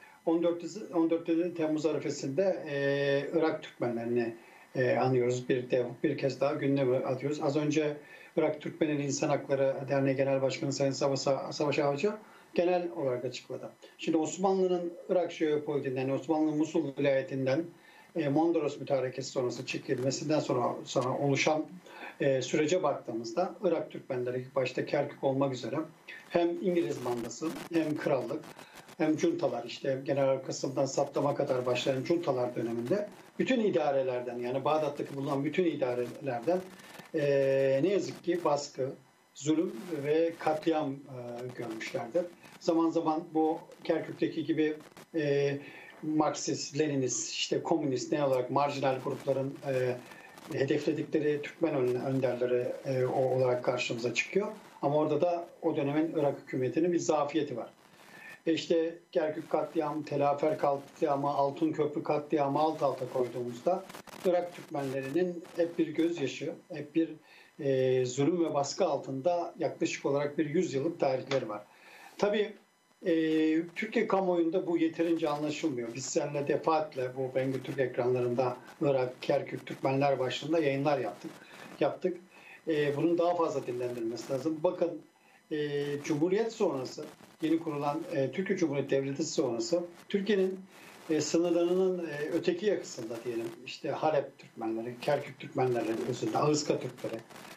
14 Temmuz arifesinde Irak Türkmenlerini anıyoruz. Bir kez daha gündeme atıyoruz. Az önce Irak Türkmenleri İnsan Hakları Derneği Genel Başkanı Sayın Savaş Avcı genel olarak açıkladı. Şimdi Osmanlı'nın Irak jeopolitiğinden, Osmanlı'nın Musul vilayetinden Mondros mütarekesi sonrası çekilmesinden sonra oluşan sürece baktığımızda Irak Türkmenleri ilk başta Kerkük olmak üzere hem İngiliz mandası hem krallık hem juntalar, işte General Kasım'dan Saddam'a kadar başlayan juntalar döneminde bütün idarelerden, yani Bağdat'taki bulunan bütün idarelerden ne yazık ki baskı, zulüm ve katliam görmüşlerdir. Zaman zaman bu Kerkük'teki gibi Marksist, Leninist, işte komünist, ne olarak marjinal grupların hedefledikleri Türkmen önderleri olarak karşımıza çıkıyor. Ama orada da o dönemin Irak hükümetinin bir zafiyeti var. İşte Kerkük katliamı, Telafer katliamı, Altınköprü katliamı alt alta koyduğumuzda Irak Türkmenlerinin hep bir gözyaşı, hep bir zulüm ve baskı altında yaklaşık olarak bir 100 yıllık tarihleri var. Tabii Türkiye kamuoyunda bu yeterince anlaşılmıyor. Biz seninle defaatle bu Bengü Türk ekranlarında Irak, Kerkük, Türkmenler başlığında yayınlar yaptık. Bunun daha fazla dillendirilmesi lazım. Bakın Cumhuriyet sonrası, yeni kurulan Türkiye Cumhuriyeti Devleti sonrası Türkiye'nin sınırlarının öteki yakasında diyelim, işte Halep Türkmenleri, Kerkük Türkmenleri özünde, Ağızka Türkleri,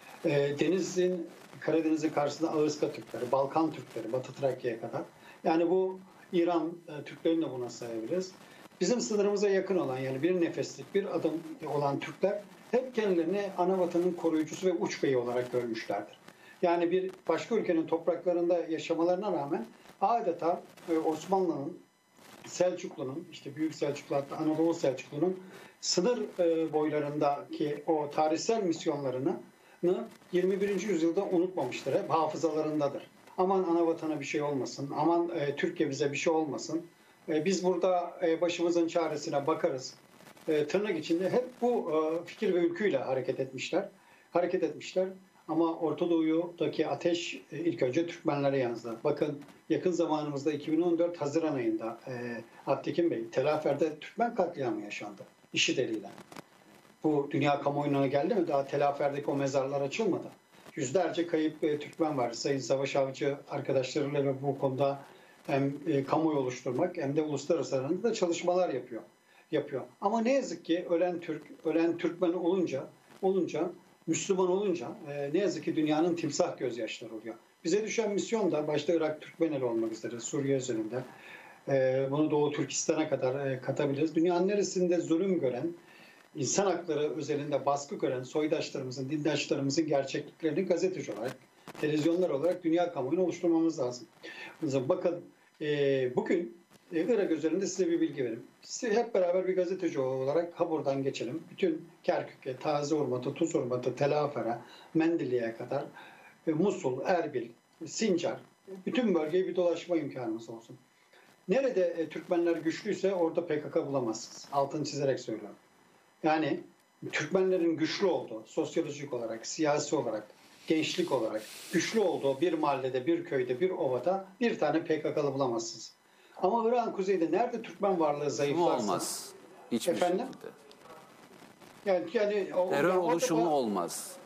Karadeniz'in karşısında Ağızka Türkleri, Balkan Türkleri, Batı Trakya'ya kadar. Yani bu İran Türklerini de buna sayabiliriz. Bizim sınırımıza yakın olan, yani bir nefeslik bir adım olan Türkler hep kendilerini anavatanın koruyucusu ve uç beyi olarak görmüşlerdir. Yani bir başka ülkenin topraklarında yaşamalarına rağmen adeta Osmanlı'nın, Selçuklu'nun, işte Büyük Selçuklu, hatta Anadolu Selçuklu'nun sınır boylarındaki o tarihsel misyonlarını 21. yüzyılda unutmamıştır. Hep hafızalarındadır. Aman anavatana bir şey olmasın, aman Türkiye bize bir şey olmasın. Biz burada başımızın çaresine bakarız. Tırnak içinde hep bu fikir ve ülküyle hareket etmişler. Ama Orta Doğu'daki ateş ilk önce Türkmenlere yansıdı. Bakın yakın zamanımızda 2014 Haziran ayında Abtekin Bey, Telafer'de Türkmen katliamı yaşandı. IŞİD eliyle. Bu dünya kamuoyuna geldi mi? Daha Telafer'deki o mezarlar açılmadı. Yüzlerce kayıp Türkmen var. Sayın Savaş Avcı arkadaşlarıyla ve bu konuda hem kamuoyu oluşturmak hem de uluslararası alanında çalışmalar yapıyor. Ama ne yazık ki ölen Türkmen olunca Müslüman olunca ne yazık ki dünyanın timsah gözyaşları oluyor. Bize düşen misyon da başta Irak Türkmeneli olmak üzere Suriye üzerinde bunu Doğu Türkistan'a kadar katabiliriz. Dünyanın neresinde zulüm gören, insan hakları özelinde baskı gören soydaşlarımızın, dindaşlarımızın gerçekliklerini gazeteci olarak, televizyonlar olarak dünya kamuoyunu oluşturmamız lazım. Bakın bugün Irak üzerinde size bir bilgi vereyim. Siz hep beraber bir gazeteci olarak buradan geçelim. Bütün Kerkük'e, Taze Urmat'a, Tuz Urmat'a, Tel Afer'e, Mendili'ye kadar Musul, Erbil, Sincar, bütün bölgeyi bir dolaşma imkanımız olsun. Nerede Türkmenler güçlüyse orada PKK bulamazsınız. Altını çizerek söylüyorum. Yani Türkmenlerin güçlü olduğu, sosyolojik olarak, siyasi olarak, gençlik olarak güçlü olduğu bir mahallede, bir köyde, bir ovada bir tane PKK'lı bulamazsınız. Ama Irak'ın kuzeyinde nerede Türkmen varlığı zayıflarsa... Olmaz. Hiçbir Efendim? şekilde. Terör oluşumu olmaz.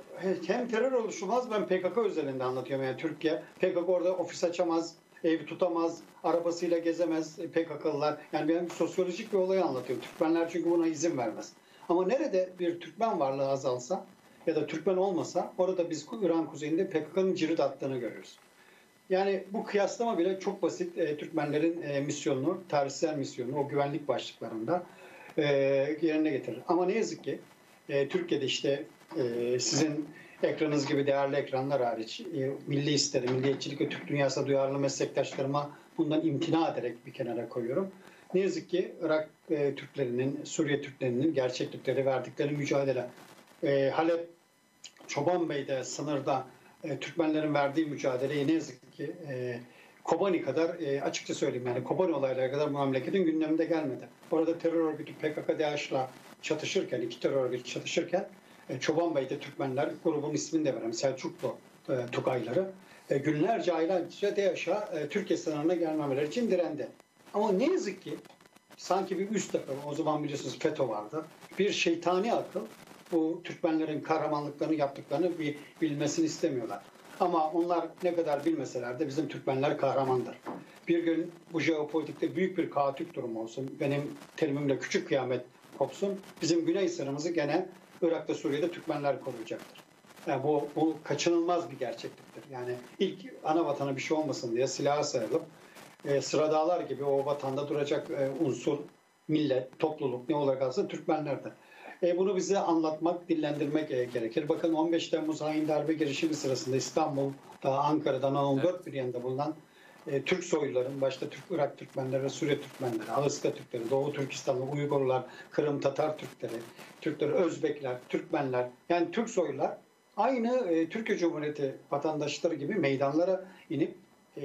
Hem terör oluşmaz, ben PKK özelinde anlatıyorum. Yani Türkiye, PKK orada ofis açamaz, ev tutamaz, arabasıyla gezemez PKK'lılar. Yani ben sosyolojik bir olayı anlatıyorum. Türkmenler çünkü buna izin vermez. Ama nerede bir Türkmen varlığı azalsa ya da Türkmen olmasa orada biz İran kuzeyinde PKK'nın cirit attığını görüyoruz. Yani bu kıyaslama bile çok basit. Türkmenlerin misyonunu, tarihsel misyonunu o güvenlik başlıklarında yerine getirir. Ama ne yazık ki Türkiye'de işte sizin ekranınız gibi değerli ekranlar hariç milli isterim, milliyetçilik ve Türk dünyasına duyarlı meslektaşlarıma bundan imtina ederek bir kenara koyuyorum. Ne yazık ki Irak Türklerinin, Suriye Türklerinin gerçek Türkleri verdikleri mücadele. Halep, Çobanbey'de sınırda Türkmenlerin verdiği mücadeleyi ne yazık ki Kobani kadar açıkça söyleyeyim yani Kobani olayları kadar bu memleketin gündeminde gelmedi. Orada terör örgütü PKK-DAEŞ'la çatışırken, iki terör örgütü çatışırken Çobanbey'de Türkmenler grubun ismini de veren Selçuklu Tugayları günlerce aylarca DAEŞ'a Türkiye sınırına gelmemeleri için direndi. Ama ne yazık ki sanki bir üst akıl, o zaman biliyorsunuz FETÖ vardı, bir şeytani akıl bu Türkmenlerin kahramanlıklarını yaptıklarını bilmesini istemiyorlar. Ama onlar ne kadar bilmeseler de bizim Türkmenler kahramandır. Bir gün bu jeopolitikte büyük bir kaotik durum olsun, benim terimimle küçük kıyamet kopsun, bizim güney sınırımızı gene Irak'ta, Suriye'de Türkmenler koruyacaktır. Yani bu kaçınılmaz bir gerçekliktir. Yani ilk ana vatana bir şey olmasın diye silaha sarılıp sıradağlar gibi o vatanda duracak unsur, millet, topluluk ne olarak alsa Türkmenlerdir. Bunu bize anlatmak, dillendirmek gerekir. Bakın 15 Temmuz hain darbe girişimi sırasında İstanbul'da, Ankara'dan 14 bir yanında bulunan Türk soyluların, başta Irak Türkmenleri ve Suriye Türkmenleri, Ağızka Türkleri, Doğu Türkistanlı Uygurlar, Kırım Tatar Türkleri, Özbekler, Türkmenler, yani Türk soylular aynı Türkiye Cumhuriyeti vatandaşları gibi meydanlara inip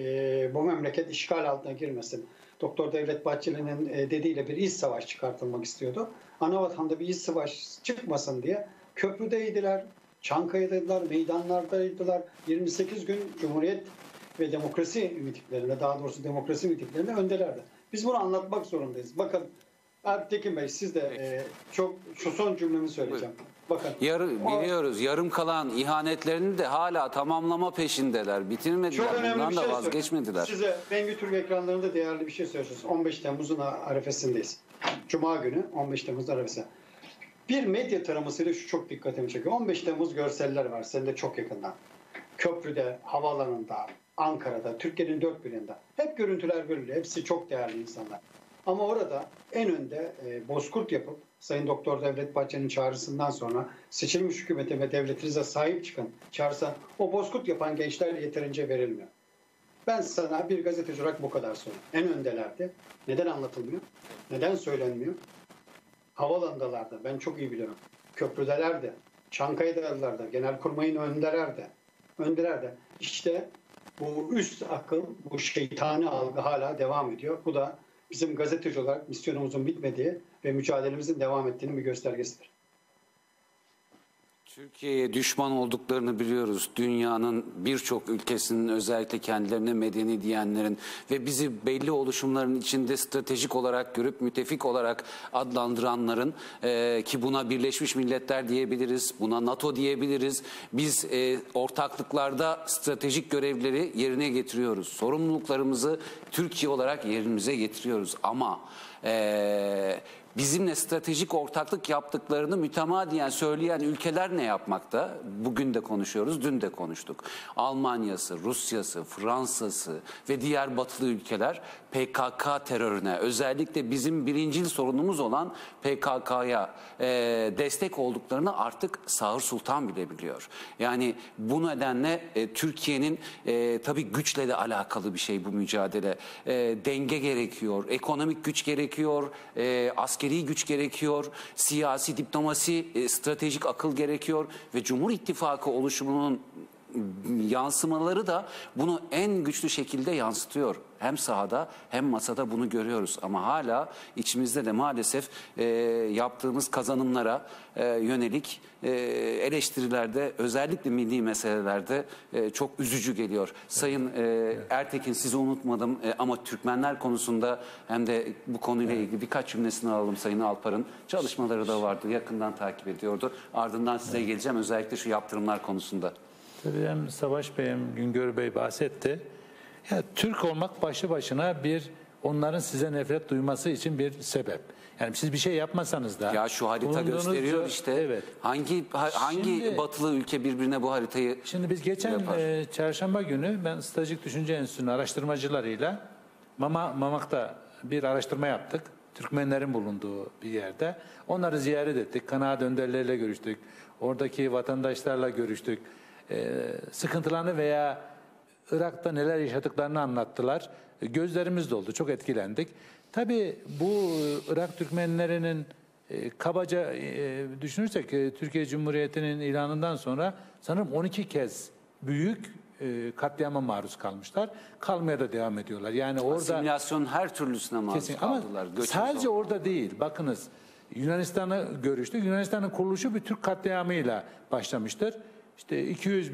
bu memleket işgal altına girmesin. Doktor Devlet Bahçeli'nin dediğiyle bir iç savaş çıkartılmak istiyordu. Anavatanda bir iç savaş çıkmasın diye köprüdeydiler, Çankaya'daydılar, meydanlardaydılar. 28 gün Cumhuriyet ve demokrasi mitinglerinde, daha doğrusu demokrasi mitinglerinde öndelerdi. Biz bunu anlatmak zorundayız. Bakın Tekin Bey, siz de çok şu son cümlemi söyleyeceğim. Bakın. Biliyoruz. Yarım kalan ihanetlerini de hala tamamlama peşindeler. Bitirmediler. Bundan da vazgeçmediler. Size Bengü Türk ekranlarında değerli bir şey söyleyeceğiz. 15 Temmuz'un arifesindeyiz. Cuma günü 15 Temmuz arifesi. Bir medya taramasıyla şu çok dikkatimi çekiyor. 15 Temmuz görseller var. Senin de çok yakından. Köprüde, havaalanında, Ankara'da, Türkiye'nin dört bir yanında. Hep görüntüler veriliyor. Hepsi çok değerli insanlar. Ama orada en önde bozkurt yapıp Sayın Doktor Devlet Bahçeli'nin çağrısından sonra seçilmiş hükümete ve devletinize sahip çıkın çağrısı, o bozkurt yapan gençler yeterince verilmiyor. Ben sana bir gazeteci olarak bu kadar söyleyeyim. En öndelerdi. Neden anlatılmıyor? Neden söylenmiyor? Havalandalardı. Ben çok iyi biliyorum. Köprüdelerdi. Çankaya'dalardı. Genelkurmay'ın öndelerdi. İşte bu üst akıl, bu şeytani algı hala devam ediyor. Bu da bizim gazeteci olarak misyonumuzun bitmediği ve mücadelemizin devam ettiğinin bir göstergesidir. Türkiye'ye düşman olduklarını biliyoruz. Dünyanın birçok ülkesinin, özellikle kendilerine medeni diyenlerin ve bizi belli oluşumların içinde stratejik olarak görüp müttefik olarak adlandıranların ki buna Birleşmiş Milletler diyebiliriz, buna NATO diyebiliriz. Biz ortaklıklarda stratejik görevleri yerine getiriyoruz. Sorumluluklarımızı Türkiye olarak yerimize getiriyoruz. Ama bizimle stratejik ortaklık yaptıklarını mütemadiyen söyleyen ülkeler ne yapmakta? Bugün de konuşuyoruz, dün de konuştuk. Almanya'sı, Rusya'sı, Fransa'sı ve diğer batılı ülkeler PKK terörüne, özellikle bizim birincil sorunumuz olan PKK'ya destek olduklarını artık Sağır Sultan bile biliyor. Yani bu nedenle Türkiye'nin tabii güçle de alakalı bir şey bu mücadele. Denge gerekiyor, ekonomik güç gerekiyor, askeri güç gerekiyor, siyasi diplomasi, stratejik akıl gerekiyor ve Cumhur İttifakı oluşumunun yansımaları da bunu en güçlü şekilde yansıtıyor. Hem sahada hem masada bunu görüyoruz. Ama hala içimizde de maalesef yaptığımız kazanımlara yönelik eleştirilerde, özellikle milli meselelerde çok üzücü geliyor. Sayın Ertekin, sizi unutmadım ama Türkmenler konusunda hem de bu konuyla ilgili birkaç cümlesini alalım Sayın Alpar'ın. Çalışmaları da vardı, yakından takip ediyordu. Ardından size geleceğim, özellikle şu yaptırımlar konusunda. Tabii hem Savaş Bey hem Güngör Bey bahsetti. Ya, Türk olmak başlı başına onların size nefret duyması için bir sebep. Yani siz bir şey yapmasanız da. Ya şu harita gösteriyor işte. Evet. Hangi Şimdi, batılı ülke birbirine bu haritayı Şimdi biz geçen çarşamba günü ben Stratejik Düşünce Enstitüsü'nün araştırmacılarıyla Mamak'ta bir araştırma yaptık. Türkmenlerin bulunduğu bir yerde. Onları ziyaret ettik. Kanaat önderleriyle görüştük. Oradaki vatandaşlarla görüştük. Sıkıntılarını veya Irak'ta neler yaşadıklarını anlattılar. Gözlerimiz doldu. Çok etkilendik. Tabii bu Irak Türkmenlerinin kabaca düşünürsek Türkiye Cumhuriyeti'nin ilanından sonra sanırım 12 kez büyük katliama maruz kalmışlar. Kalmaya da devam ediyorlar. Yani orada asimilasyonun her türlüsüne maruz kaldılar. Ama sadece orada değil. Bakınız, Yunanistan'ı görüştük. Yunanistan'ın kuruluşu bir Türk katliamıyla başlamıştır. İşte 200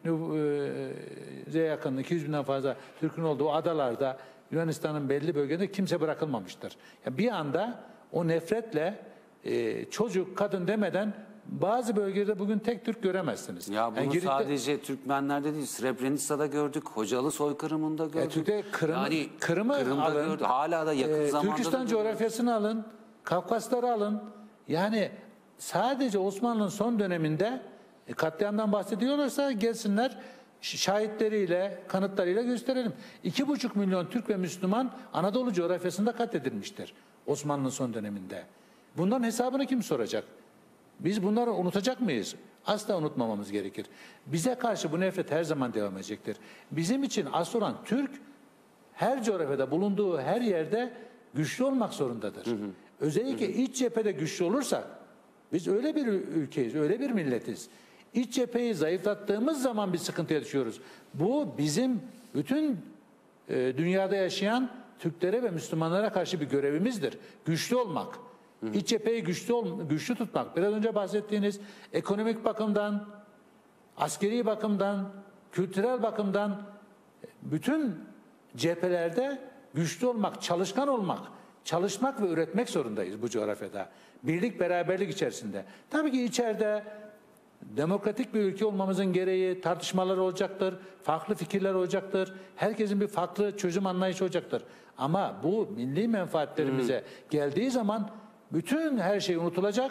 bin'e yakın, 200 binden fazla Türk'ün olduğu adalarda Yunanistan'ın belli bölgelerinde kimse bırakılmamıştır. Yani bir anda o nefretle çocuk, kadın demeden bazı bölgelerde bugün tek Türk göremezsiniz. Ya bunu yani sadece Türkmenlerde değil, Srebrenica'da gördük, Hocalı soykırımında gördük. Kırım'ı alın, gördük. Hala da yakın zamanda Türkistan coğrafyasını alın, Kafkasları alın. Yani sadece Osmanlı'nın son döneminde katliamdan bahsediyorlarsa gelsinler şahitleriyle, kanıtlarıyla gösterelim. 2,5 milyon Türk ve Müslüman Anadolu coğrafyasında katledilmiştir Osmanlı'nın son döneminde. Bunların hesabını kim soracak? Biz bunları unutacak mıyız? Asla unutmamamız gerekir. Bize karşı bu nefret her zaman devam edecektir. Bizim için asıl olan Türk her coğrafyada bulunduğu her yerde güçlü olmak zorundadır. Özellikle iç cephede güçlü olursak, biz öyle bir ülkeyiz, öyle bir milletiz. İç cepheyi zayıflattığımız zaman bir sıkıntıya düşüyoruz. Bu bizim bütün dünyada yaşayan Türklere ve Müslümanlara karşı bir görevimizdir. Güçlü olmak. İç cepheyi güçlü tutmak. Biraz önce bahsettiğiniz ekonomik bakımdan, askeri bakımdan, kültürel bakımdan bütün cephelerde güçlü olmak, çalışkan olmak, çalışmak ve üretmek zorundayız bu coğrafyada. Birlik, beraberlik içerisinde. Tabii ki içeride demokratik bir ülke olmamızın gereği tartışmalar olacaktır, farklı fikirler olacaktır, herkesin bir farklı çözüm anlayışı olacaktır. Ama bu milli menfaatlerimize geldiği zaman bütün her şey unutulacak,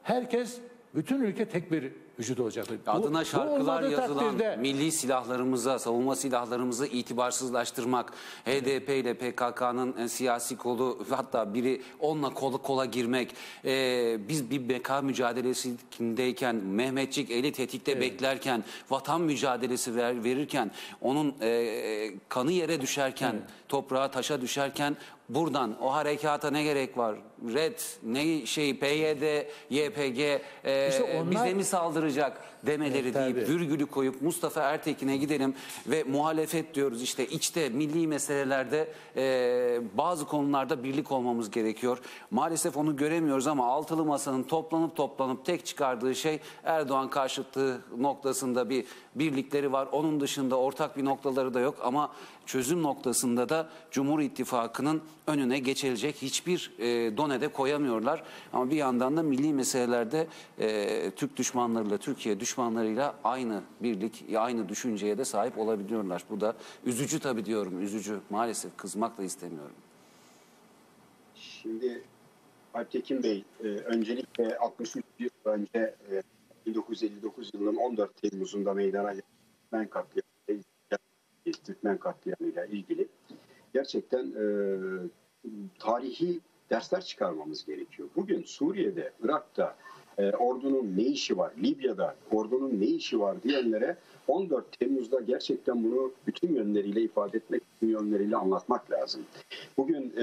bütün ülke tek bir vücut olacaktır. Adına şarkılar yazılan takdirde, milli silahlarımıza, savunma silahlarımızı itibarsızlaştırmak, HDP ile PKK'nın siyasi kolu, hatta biri onunla kola girmek, biz bir beka mücadelesindeyken, Mehmetçik eli tetikte beklerken, vatan mücadelesi verirken, onun kanı yere düşerken, toprağa taşa düşerken, buradan o harekata ne gerek var? Red, PYD, YPG bize mi saldıracak demeleri deyip virgülü koyup Mustafa Ertekin'e gidelim ve muhalefet diyoruz işte içte milli meselelerde bazı konularda birlik olmamız gerekiyor. Maalesef onu göremiyoruz ama altılı masanın toplanıp tek çıkardığı şey Erdoğan karşıtlığı noktasında bir birlikleri var. Onun dışında ortak bir noktaları da yok ama çözüm noktasında da Cumhur İttifakı'nın önüne geçilecek hiçbir donede koyamıyorlar. Ama bir yandan da milli meselelerde Türk düşmanlarıyla, Türkiye düşmanlarıyla aynı birlik, aynı düşünceye de sahip olabiliyorlar. Bu da üzücü tabii diyorum, üzücü. Maalesef kızmak da istemiyorum. Şimdi Alptekin Bey, öncelikle 63 yıl önce 1959 yılının 14 Temmuz'unda meydana gelen Türkmen katliamıyla ilgili gerçekten tarihi dersler çıkarmamız gerekiyor. Bugün Suriye'de, Irak'ta ordunun ne işi var, Libya'da ordunun ne işi var diyenlere 14 Temmuz'da gerçekten bunu bütün yönleriyle ifade etmek, bütün yönleriyle anlatmak lazım. Bugün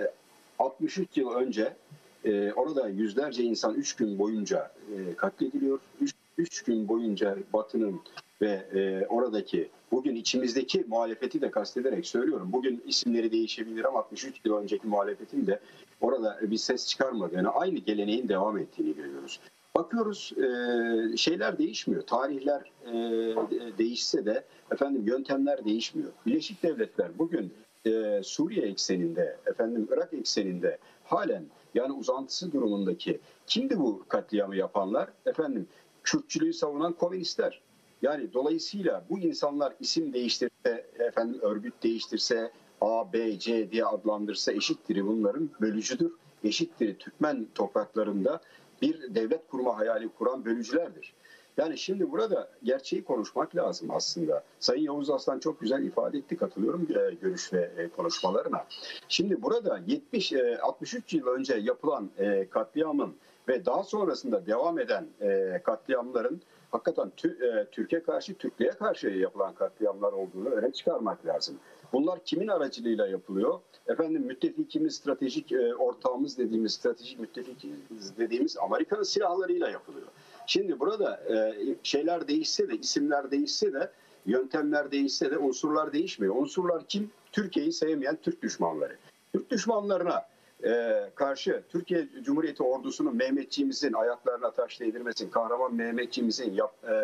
63 yıl önce orada yüzlerce insan 3 gün boyunca katlediliyor. 3 gün boyunca Batı'nın ve oradaki bugün içimizdeki muhalefeti de kastederek söylüyorum. Bugün isimleri değişebilir ama 63 yıl önceki muhalefetin de orada bir ses çıkarmadı. Yani aynı geleneğin devam ettiğini görüyoruz. Bakıyoruz şeyler değişmiyor. Tarihler değişse de yöntemler değişmiyor. Birleşik Devletler bugün Suriye ekseninde, Irak ekseninde halen yani uzantısı durumundaki kimdi bu katliamı yapanlar? Kürtçülüğü savunan komünistler. Yani dolayısıyla bu insanlar isim değiştirse, örgüt değiştirse, A, B, C diye adlandırsa eşittir bunların bölücüdür. Eşittir Türkmen topraklarında bir devlet kurma hayali kuran bölücülerdir. Yani şimdi burada gerçeği konuşmak lazım aslında. Sayın Yavuz Aslan çok güzel ifade etti, katılıyorum görüş ve konuşmalarına. Şimdi burada 63 yıl önce yapılan katliamın ve daha sonrasında devam eden katliamların hakikaten Türkiye karşı, Türklüğe karşı yapılan katliamlar olduğunu öne çıkarmak lazım. Bunlar kimin aracılığıyla yapılıyor? Müttefikimiz, stratejik ortağımız dediğimiz, stratejik müttefikimiz dediğimiz Amerika'nın silahlarıyla yapılıyor. Şimdi burada şeyler değişse de, isimler değişse de, yöntemler değişse de unsurlar değişmiyor. Unsurlar kim? Türkiye'yi sevmeyen Türk düşmanları. Türk düşmanlarına karşı Türkiye Cumhuriyeti ordusunun Mehmetçiğimizin ayaklarına taş değdirmesin, kahraman Mehmetçiğimizin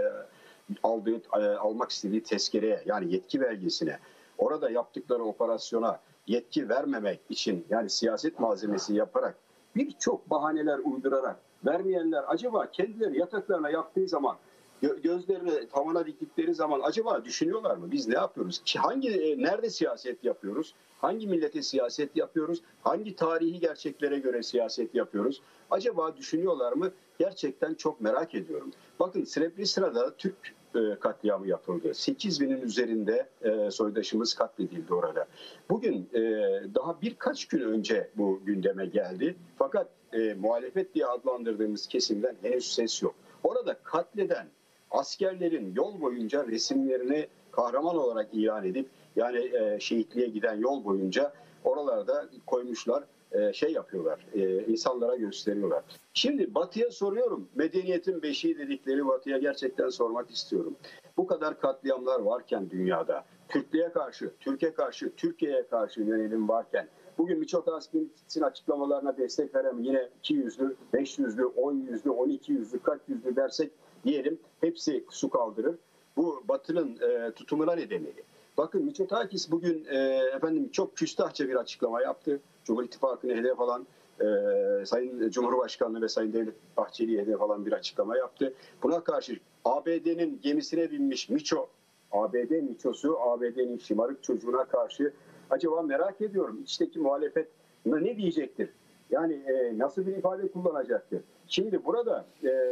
almak istediği tezkereye yani yetki belgesine, orada yaptıkları operasyona yetki vermemek için yani siyaset malzemesi yaparak birçok bahaneler uydurarak vermeyenler acaba kendileri yataklarına yaptığı zaman gözlerini tavana diktikleri zaman acaba düşünüyorlar mı? Biz ne yapıyoruz? Nerede siyaset yapıyoruz? Hangi millete siyaset yapıyoruz? Hangi tarihi gerçeklere göre siyaset yapıyoruz? Acaba düşünüyorlar mı? Gerçekten çok merak ediyorum. Bakın Srebrenica'da Türk katliamı yapıldı. 8.000'in üzerinde soydaşımız katledildi orada. Bugün daha birkaç gün önce bu gündeme geldi. Fakat muhalefet diye adlandırdığımız kesimden henüz ses yok. Orada katleden askerlerin yol boyunca resimlerini kahraman olarak ilan edip yani şehitliğe giden yol boyunca oralarda koymuşlar, yapıyorlar, insanlara gösteriyorlar. Şimdi Batı'ya soruyorum, medeniyetin beşiği dedikleri Batı'ya gerçekten sormak istiyorum. Bu kadar katliamlar varken dünyada, Türklüğe karşı, Türkiye karşı, Türkiye'ye karşı yönelim varken, bugün Miço Taski'nin açıklamalarına destek veren yine 200'lü, 500'lü, 10 yüzlü, 12 yüzlü, kaç yüzlü dersek diyelim hepsi su kaldırır. Bu Batı'nın tutumuna ne demeli? Bakın Mitsotakis bugün çok küstahça bir açıklama yaptı. Cumhur İttifakı'nı hedef alan Sayın Cumhurbaşkanı ve Sayın Devlet Bahçeli'ye hedef alan bir açıklama yaptı. Buna karşı ABD'nin gemisine binmiş Miço, ABD Miçosu, ABD'nin şımarık çocuğuna karşı acaba merak ediyorum içteki muhalefet ne diyecektir? Yani nasıl bir ifade kullanacaktır? Şimdi burada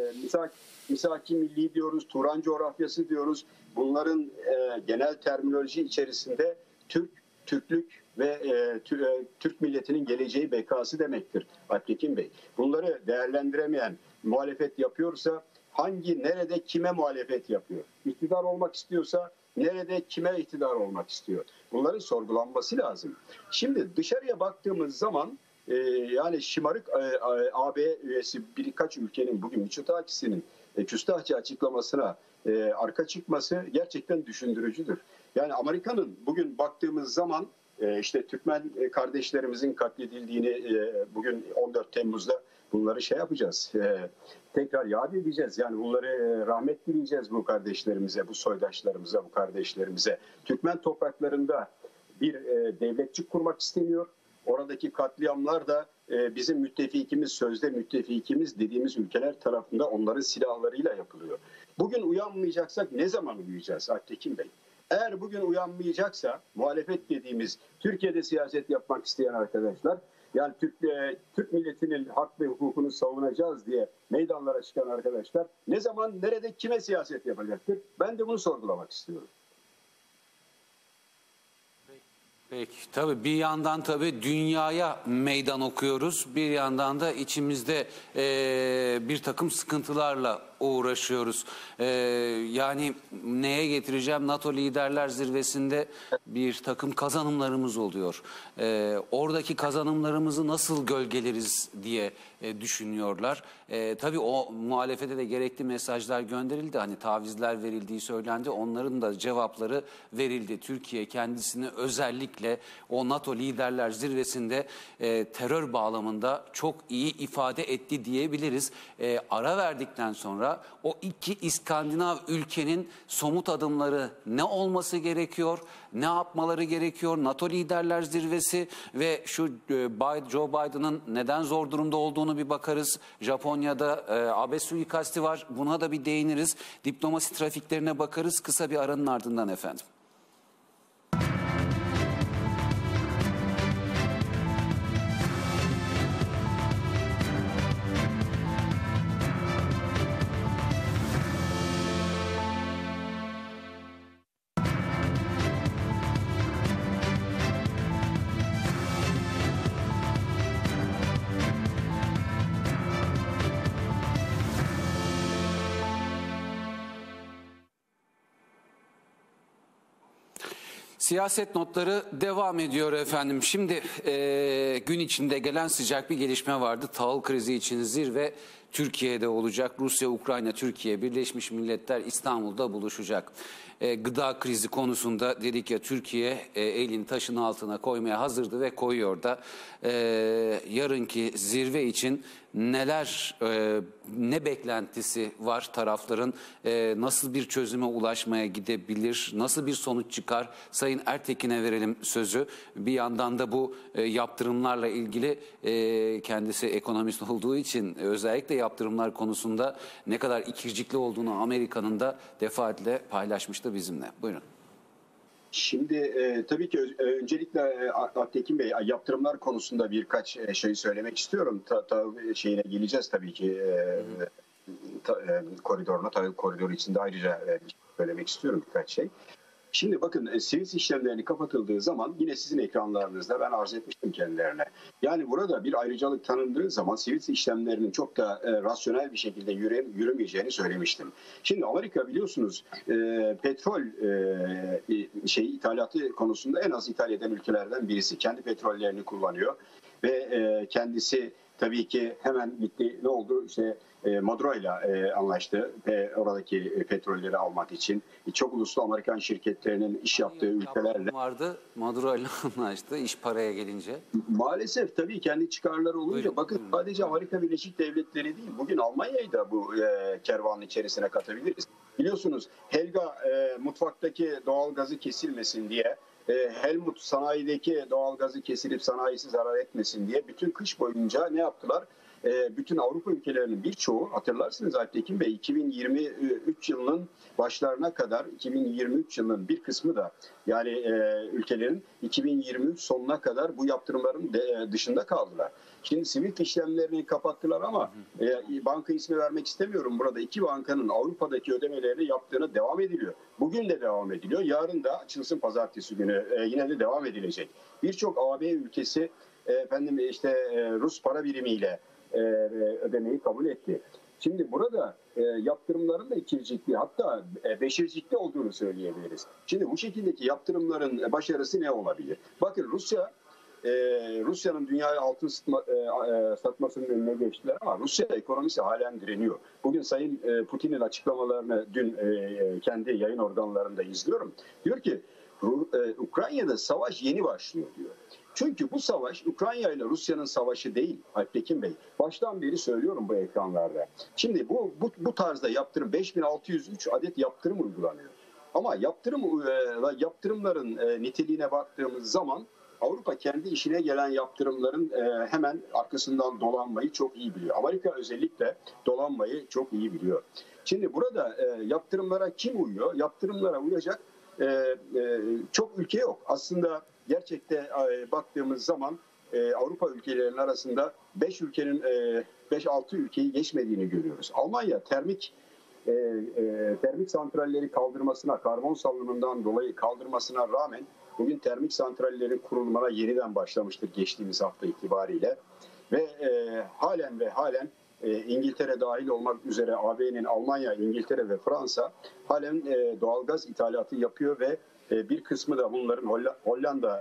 misaki milli diyoruz, Turan coğrafyası diyoruz. Bunların genel terminoloji içerisinde Türklük ve Türk milletinin geleceği bekası demektir Alptekin Bey. Bunları değerlendiremeyen muhalefet yapıyorsa nerede kime muhalefet yapıyor? İktidar olmak istiyorsa nerede kime iktidar olmak istiyor? Bunların sorgulanması lazım. Şimdi dışarıya baktığımız zaman yani şımarık AB üyesi birkaç ülkenin bugün Mitsotakis'in küstahça açıklamasına arka çıkması gerçekten düşündürücüdür. Yani Amerika'nın bugün baktığımız zaman Türkmen kardeşlerimizin katledildiğini bugün 14 Temmuz'da bunları yapacağız. Tekrar yad edeceğiz. Yani bunları rahmet dileyeceğiz bu kardeşlerimize, bu soydaşlarımıza, bu kardeşlerimize. Türkmen topraklarında bir devletçik kurmak isteniyor. Oradaki katliamlar da bizim müttefikimiz, sözde müttefikimiz dediğimiz ülkeler tarafından onların silahlarıyla yapılıyor. Bugün uyanmayacaksak ne zaman uyuyacağız Alptekin Bey? Eğer bugün uyanmayacaksa muhalefet dediğimiz Türkiye'de siyaset yapmak isteyen arkadaşlar Yani Türk milletinin hak ve hukukunu savunacağız diye meydanlara çıkan arkadaşlar ne zaman, nerede, kime siyaset yapacaktır? Ben de bunu sorgulamak istiyorum. Peki, tabii bir yandan tabii dünyaya meydan okuyoruz, bir yandan da içimizde bir takım sıkıntılarla uğraşıyoruz. Yani neye getireceğim? NATO Liderler Zirvesi'nde bir takım kazanımlarımız oluyor. Oradaki kazanımlarımızı nasıl gölgeleriz diye düşünüyorlar. Tabii o muhalefete de gerekli mesajlar gönderildi. Hani tavizler verildiği söylendi. Onların da cevapları verildi. Türkiye kendisini özellikle o NATO Liderler Zirvesi'nde terör bağlamında çok iyi ifade etti diyebiliriz. Ara verdikten sonra o iki İskandinav ülkenin somut adımları ne olması gerekiyor, ne yapmaları gerekiyor? NATO Liderler Zirvesi ve şu Joe Biden'ın neden zor durumda olduğunu bir bakarız. Japonya'da AB suikasti var, buna da bir değiniriz. Diplomasi trafiklerine bakarız kısa bir aranın ardından efendim. Siyaset notları devam ediyor efendim. Şimdi gün içinde gelen sıcak bir gelişme vardı. Tahıl krizi için zirve Türkiye'de olacak. Rusya, Ukrayna, Türkiye, Birleşmiş Milletler İstanbul'da buluşacak. Gıda krizi konusunda dedik ya, Türkiye elini taşın altına koymaya hazırdı ve koyuyor da. Yarınki zirve için ne beklentisi var tarafların, nasıl bir çözüme ulaşmaya gidebilir, nasıl bir sonuç çıkar? Sayın Ertekin'e verelim sözü. Bir yandan da bu yaptırımlarla ilgili kendisi ekonomist olduğu için özellikle yaptırımlar konusunda ne kadar ikircikli olduğunu Amerika'nın da defaatle paylaşmıştı bizimle. Buyurun. Şimdi tabii ki öncelikle Aktekin Bey, yaptırımlar konusunda birkaç şey söylemek istiyorum. Şeyine geleceğiz tabii ki, koridoruna, tahıl koridoru içinde ayrıca söylemek istiyorum birkaç şey. Şimdi bakın, Sivil işlemlerini kapatıldığı zaman yine sizin ekranlarınızda ben arz etmiştim kendilerine. Yani burada bir ayrıcalık tanındığı zaman sivil işlemlerinin çok da rasyonel bir şekilde yürümeyeceğini söylemiştim. Şimdi Amerika biliyorsunuz petrol ithalatı konusunda en az ithal eden ülkelerden birisi. Kendi petrollerini kullanıyor ve kendisi tabii ki hemen gitti. Ne oldu? İşte Maduro ile anlaştı ve oradaki petrolleri almak için. Çok uluslu Amerikan şirketlerinin iş yaptığı ülkelerle. Vardı, Maduro ile anlaştı iş paraya gelince. Maalesef tabii kendi çıkarları olunca. Buyurun, bakın sadece Amerika Birleşik Devletleri değil, bugün Almanya'yı da bu kervanın içerisine katabiliriz. Biliyorsunuz Helga mutfaktaki doğal gazı kesilmesin diye, Helmut sanayideki doğalgazı kesilip sanayisi zarar etmesin diye bütün kış boyunca ne yaptılar? Bütün Avrupa ülkelerinin birçoğu, hatırlarsınız Alptekin Bey, 2023 yılının başlarına kadar, 2023 yılının bir kısmı da yani ülkelerin 2023 sonuna kadar bu yaptırımların dışında kaldılar. Şimdi sivil işlemlerini kapattılar ama banka ismi vermek istemiyorum. Burada iki bankanın Avrupa'daki ödemelerini yaptığına devam ediliyor. Bugün de devam ediliyor. Yarın da açılsın pazartesi günü yine de devam edilecek. Birçok AB ülkesi Rus para birimiyle ödemeyi kabul etti. Şimdi burada yaptırımların da ikircikli, hatta beşircikli olduğunu söyleyebiliriz. Şimdi bu şekildeki yaptırımların başarısı ne olabilir? Bakın Rusya'nın dünyaya altın satmasının önüne geçtiler ama Rusya ekonomisi halen direniyor. Bugün Sayın Putin'in açıklamalarını dün kendi yayın organlarında izliyorum. Diyor ki Ukrayna'da savaş yeni başlıyor diyor. Çünkü bu savaş Ukrayna ile Rusya'nın savaşı değil Alptekin Bey. Baştan beri söylüyorum bu ekranlarda. Şimdi bu tarzda yaptırım 5603 adet yaptırım uygulanıyor. Ama yaptırımların niteliğine baktığımız zaman Avrupa kendi işine gelen yaptırımların hemen arkasından dolanmayı çok iyi biliyor. Amerika özellikle dolanmayı çok iyi biliyor. Şimdi burada yaptırımlara kim uyuyor? Yaptırımlara uyacak çok ülke yok. Aslında gerçekte baktığımız zaman Avrupa ülkelerinin arasında 5-6 ülkeyi geçmediğini görüyoruz. Almanya termik santralleri kaldırmasına, karbon salınımından dolayı kaldırmasına rağmen bugün termik santrallerin kurulmana yeniden başlamıştır geçtiğimiz hafta itibariyle. Ve halen İngiltere dahil olmak üzere AB'nin Almanya, İngiltere ve Fransa halen doğalgaz ithalatı yapıyor ve bir kısmı da bunların Hollanda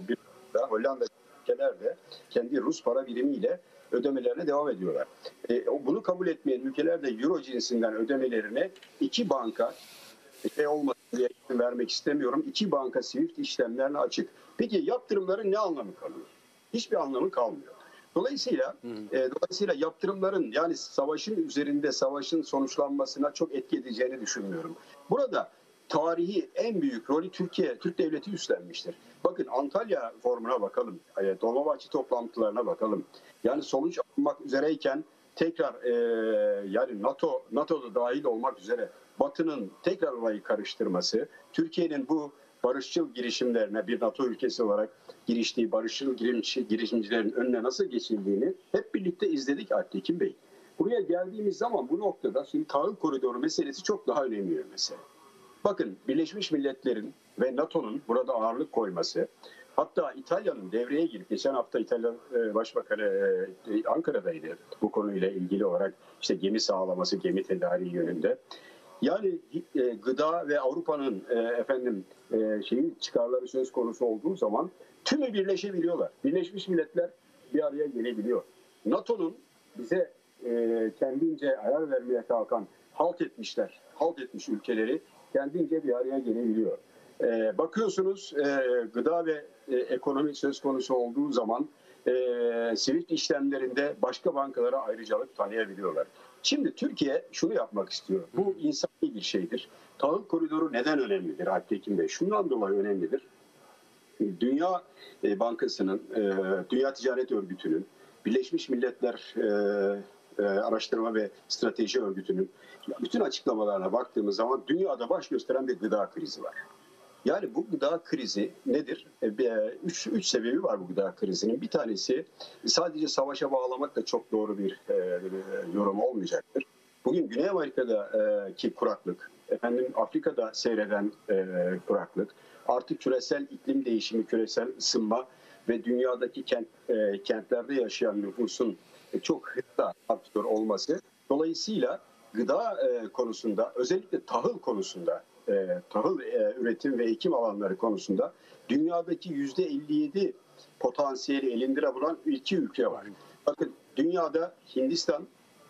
ülkeler de kendi Rus para birimiyle ödemelerine devam ediyorlar. Bunu kabul etmeyen ülkeler de Euro cinsinden ödemelerini iki banka olmasın diye vermek istemiyorum. İki banka Swift işlemlerine açık. Peki yaptırımların ne anlamı kalıyor? Hiçbir anlamı kalmıyor. Dolayısıyla yaptırımların yani savaşın sonuçlanmasına çok etki edeceğini düşünmüyorum. Burada tarihi en büyük rolü Türk devleti üstlenmiştir. Bakın Antalya formuna bakalım, Dolmabahçe toplantılarına bakalım. Yani sonuç alınmak üzereyken tekrar yani NATO'da dahil olmak üzere Batı'nın tekrar orayı karıştırması, Türkiye'nin bu barışçıl girişimlerine bir NATO ülkesi olarak giriştiği barışçıl girişimcilerin önüne nasıl geçildiğini hep birlikte izledik Alptekin Bey. Buraya geldiğimiz zaman bu noktada şimdi tahıl koridoru meselesi çok daha önemli bir mesele. Bakın Birleşmiş Milletler'in ve NATO'nun burada ağırlık koyması, hatta İtalya'nın devreye girip geçen hafta İtalya Başbakanı Ankara'daydı bu konuyla ilgili olarak işte gemi sağlaması, gemi tedariği yönünde. Yani gıda ve Avrupa'nın çıkarları söz konusu olduğu zaman tümü birleşebiliyorlar. Birleşmiş Milletler bir araya gelebiliyor. NATO'nun bize kendince ayar vermeye kalkan halt etmiş ülkeleri kendince bir araya gelebiliyor. Bakıyorsunuz gıda ve ekonomi söz konusu olduğu zaman Swift işlemlerinde başka bankalara ayrıcalık tanıyabiliyorlar. Şimdi Türkiye şunu yapmak istiyor. Bu insani bir şeydir. Tahıl koridoru neden önemlidir Alptekin Bey? Şundan dolayı önemlidir. Dünya Bankası'nın, Dünya Ticaret Örgütü'nün, Birleşmiş Milletler Araştırma ve Strateji Örgütü'nün bütün açıklamalarına baktığımız zaman dünyada baş gösteren bir gıda krizi var. Yani bu gıda krizi nedir? Üç sebebi var bu gıda krizinin. Bir tanesi sadece savaşa bağlamak da çok doğru bir yorum olmayacaktır. Bugün Güney Amerika'daki kuraklık, Afrika'da seyreden kuraklık, artık küresel iklim değişimi, küresel ısınma ve dünyadaki kentlerde yaşayan nüfusun çok hızlı artıyor olması. Dolayısıyla gıda konusunda, özellikle tahıl konusunda, tahıl üretim ve ekim alanları konusunda dünyadaki %57 potansiyeli elinde bulan iki ülke var. Bakın dünyada Hindistan,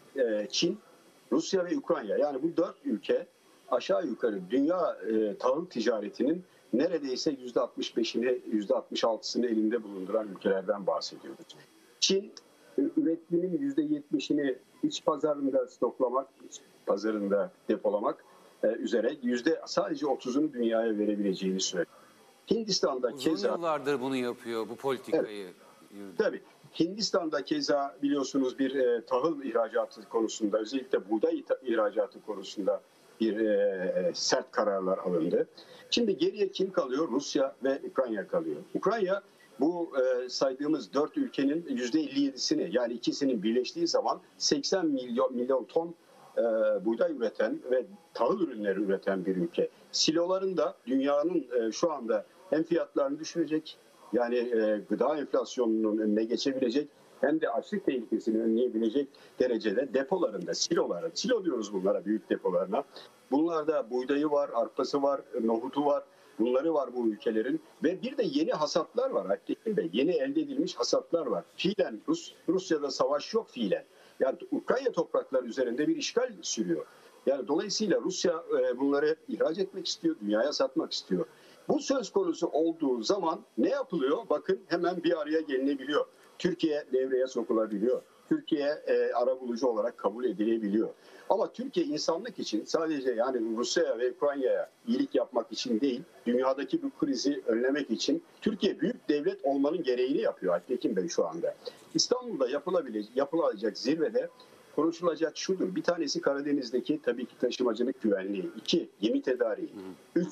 Çin, Rusya ve Ukrayna, yani bu 4 ülke aşağı yukarı dünya tahıl ticaretinin neredeyse %65'ini, %66'sını elinde bulunduran ülkelerden bahsediyoruz. Çin üretiminin %70'ini iç pazarında stoklamak, iç pazarında depolamak üzere sadece 30'unu dünyaya verebileceğini söylüyor. Hindistan'da uzun yıllardır bunu yapıyor, bu politikayı. Evet. Tabii. Hindistan'da keza biliyorsunuz bir tahıl ihracatı konusunda, özellikle buğday ihracatı konusunda bir sert kararlar alındı. Şimdi geriye kim kalıyor? Rusya ve Ukrayna kalıyor. Ukrayna bu saydığımız 4 ülkenin %57'sini, yani ikisinin birleştiği zaman 80 milyon ton buğday üreten ve tahıl ürünleri üreten bir ülke. Silolarında dünyanın şu anda hem fiyatlarını düşürecek, yani gıda enflasyonunun önüne geçebilecek, hem de açlık tehlikesini önleyebilecek derecede depolarında, silo diyoruz bunlara, büyük depolarına. Bunlarda buğdayı var, arpası var, nohutu var. Bunları var bu ülkelerin ve bir de yeni hasatlar var. Yeni elde edilmiş hasatlar var. Fiilen Rusya'da savaş yok fiilen. Yani Ukrayna toprakları üzerinde bir işgal sürüyor. Yani dolayısıyla Rusya bunları ihraç etmek istiyor, dünyaya satmak istiyor. Bu söz konusu olduğu zaman ne yapılıyor? Bakın hemen bir araya gelinebiliyor. Türkiye devreye sokulabiliyor. Türkiye arabulucu olarak kabul edilebiliyor. Ama Türkiye insanlık için sadece yani Rusya'ya ve Ukrayna'ya iyilik yapmak için değil, dünyadaki bu krizi önlemek için Türkiye büyük devlet olmanın gereğini yapıyor Alptekin Bey şu anda. İstanbul'da yapılacak zirvede konuşulacak şudur. Bir tanesi Karadeniz'deki tabii ki taşımacılık güvenliği. 2, gemi tedariği. 3,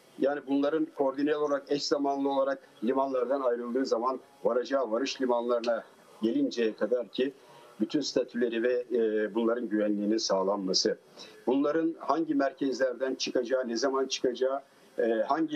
Yani bunların koordine olarak eş zamanlı olarak limanlardan ayrıldığı zaman varacağı varış limanlarına gelinceye kadar ki bütün statüleri ve bunların güvenliğinin sağlanması. Bunların hangi merkezlerden çıkacağı, ne zaman çıkacağı, hangi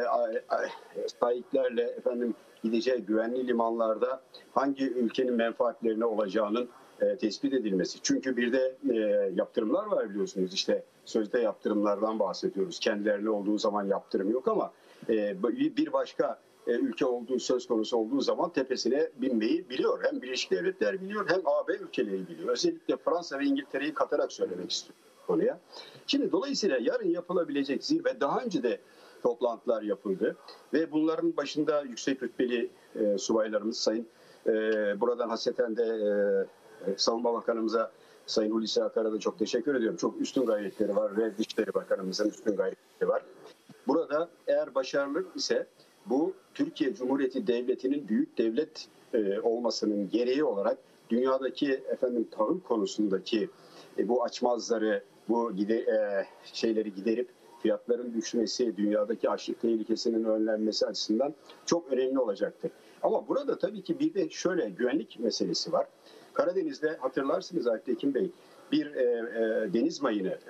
sahiplerle gideceği güvenli limanlarda hangi ülkenin menfaatlerine olacağının tespit edilmesi. Çünkü bir de yaptırımlar var biliyorsunuz. İşte sözde yaptırımlardan bahsediyoruz. Kendilerine olduğu zaman yaptırım yok ama bir başka ülke olduğu söz konusu olduğu zaman tepesine binmeyi biliyor. Hem Birleşik Devletler biliyor hem AB ülkeleri biliyor. Özellikle Fransa ve İngiltere'yi katarak söylemek istiyorum konuya. Şimdi dolayısıyla yarın yapılabilecek zirve daha önce de toplantılar yapıldı ve bunların başında yüksek rütbeli subaylarımız Sayın buradan hasreten de Savunma Bakanımıza Sayın Hulusi Akar'a da çok teşekkür ediyorum. Çok üstün gayretleri var ve Dışişleri Bakanımızın üstün gayretleri var. Burada eğer başarılı ise bu Türkiye Cumhuriyeti Devleti'nin büyük devlet olmasının gereği olarak dünyadaki tahıl konusundaki bu açmazları, bu şeyleri giderip fiyatların düşmesi, dünyadaki açlık tehlikesinin önlenmesi açısından çok önemli olacaktır. Ama burada tabii ki bir de şöyle güvenlik meselesi var. Karadeniz'de hatırlarsınız Aytekin Bey bir deniz mayını,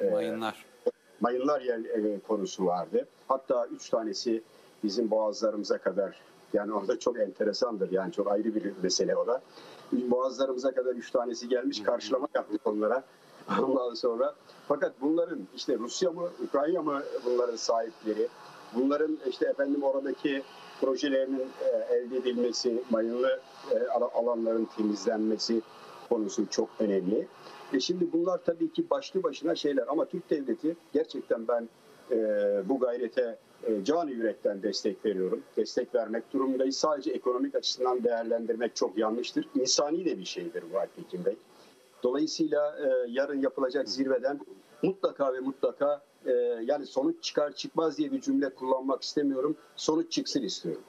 mayınlar konusu vardı. Hatta 3 tanesi bizim boğazlarımıza kadar, yani orada çok enteresandır, yani çok ayrı bir mesele o da. Boğazlarımıza kadar 3 tanesi gelmiş, karşılama yaptık onlara. Ondan sonra fakat bunların işte Rusya mı, Ukrayna mı bunların sahipleri, bunların işte oradaki projelerinin elde edilmesi, mayınlı alanların temizlenmesi konusu çok önemli. Şimdi bunlar tabii ki başlı başına şeyler ama Türk Devleti gerçekten ben bu gayrete canı yürekten destek veriyorum. Destek vermek durumundayız. Sadece ekonomik açısından değerlendirmek çok yanlıştır. İnsani de bir şeydir bu Aytekin Bey. Dolayısıyla yarın yapılacak zirveden mutlaka ve mutlaka yani sonuç çıkar çıkmaz diye bir cümle kullanmak istemiyorum. Sonuç çıksın istiyorum.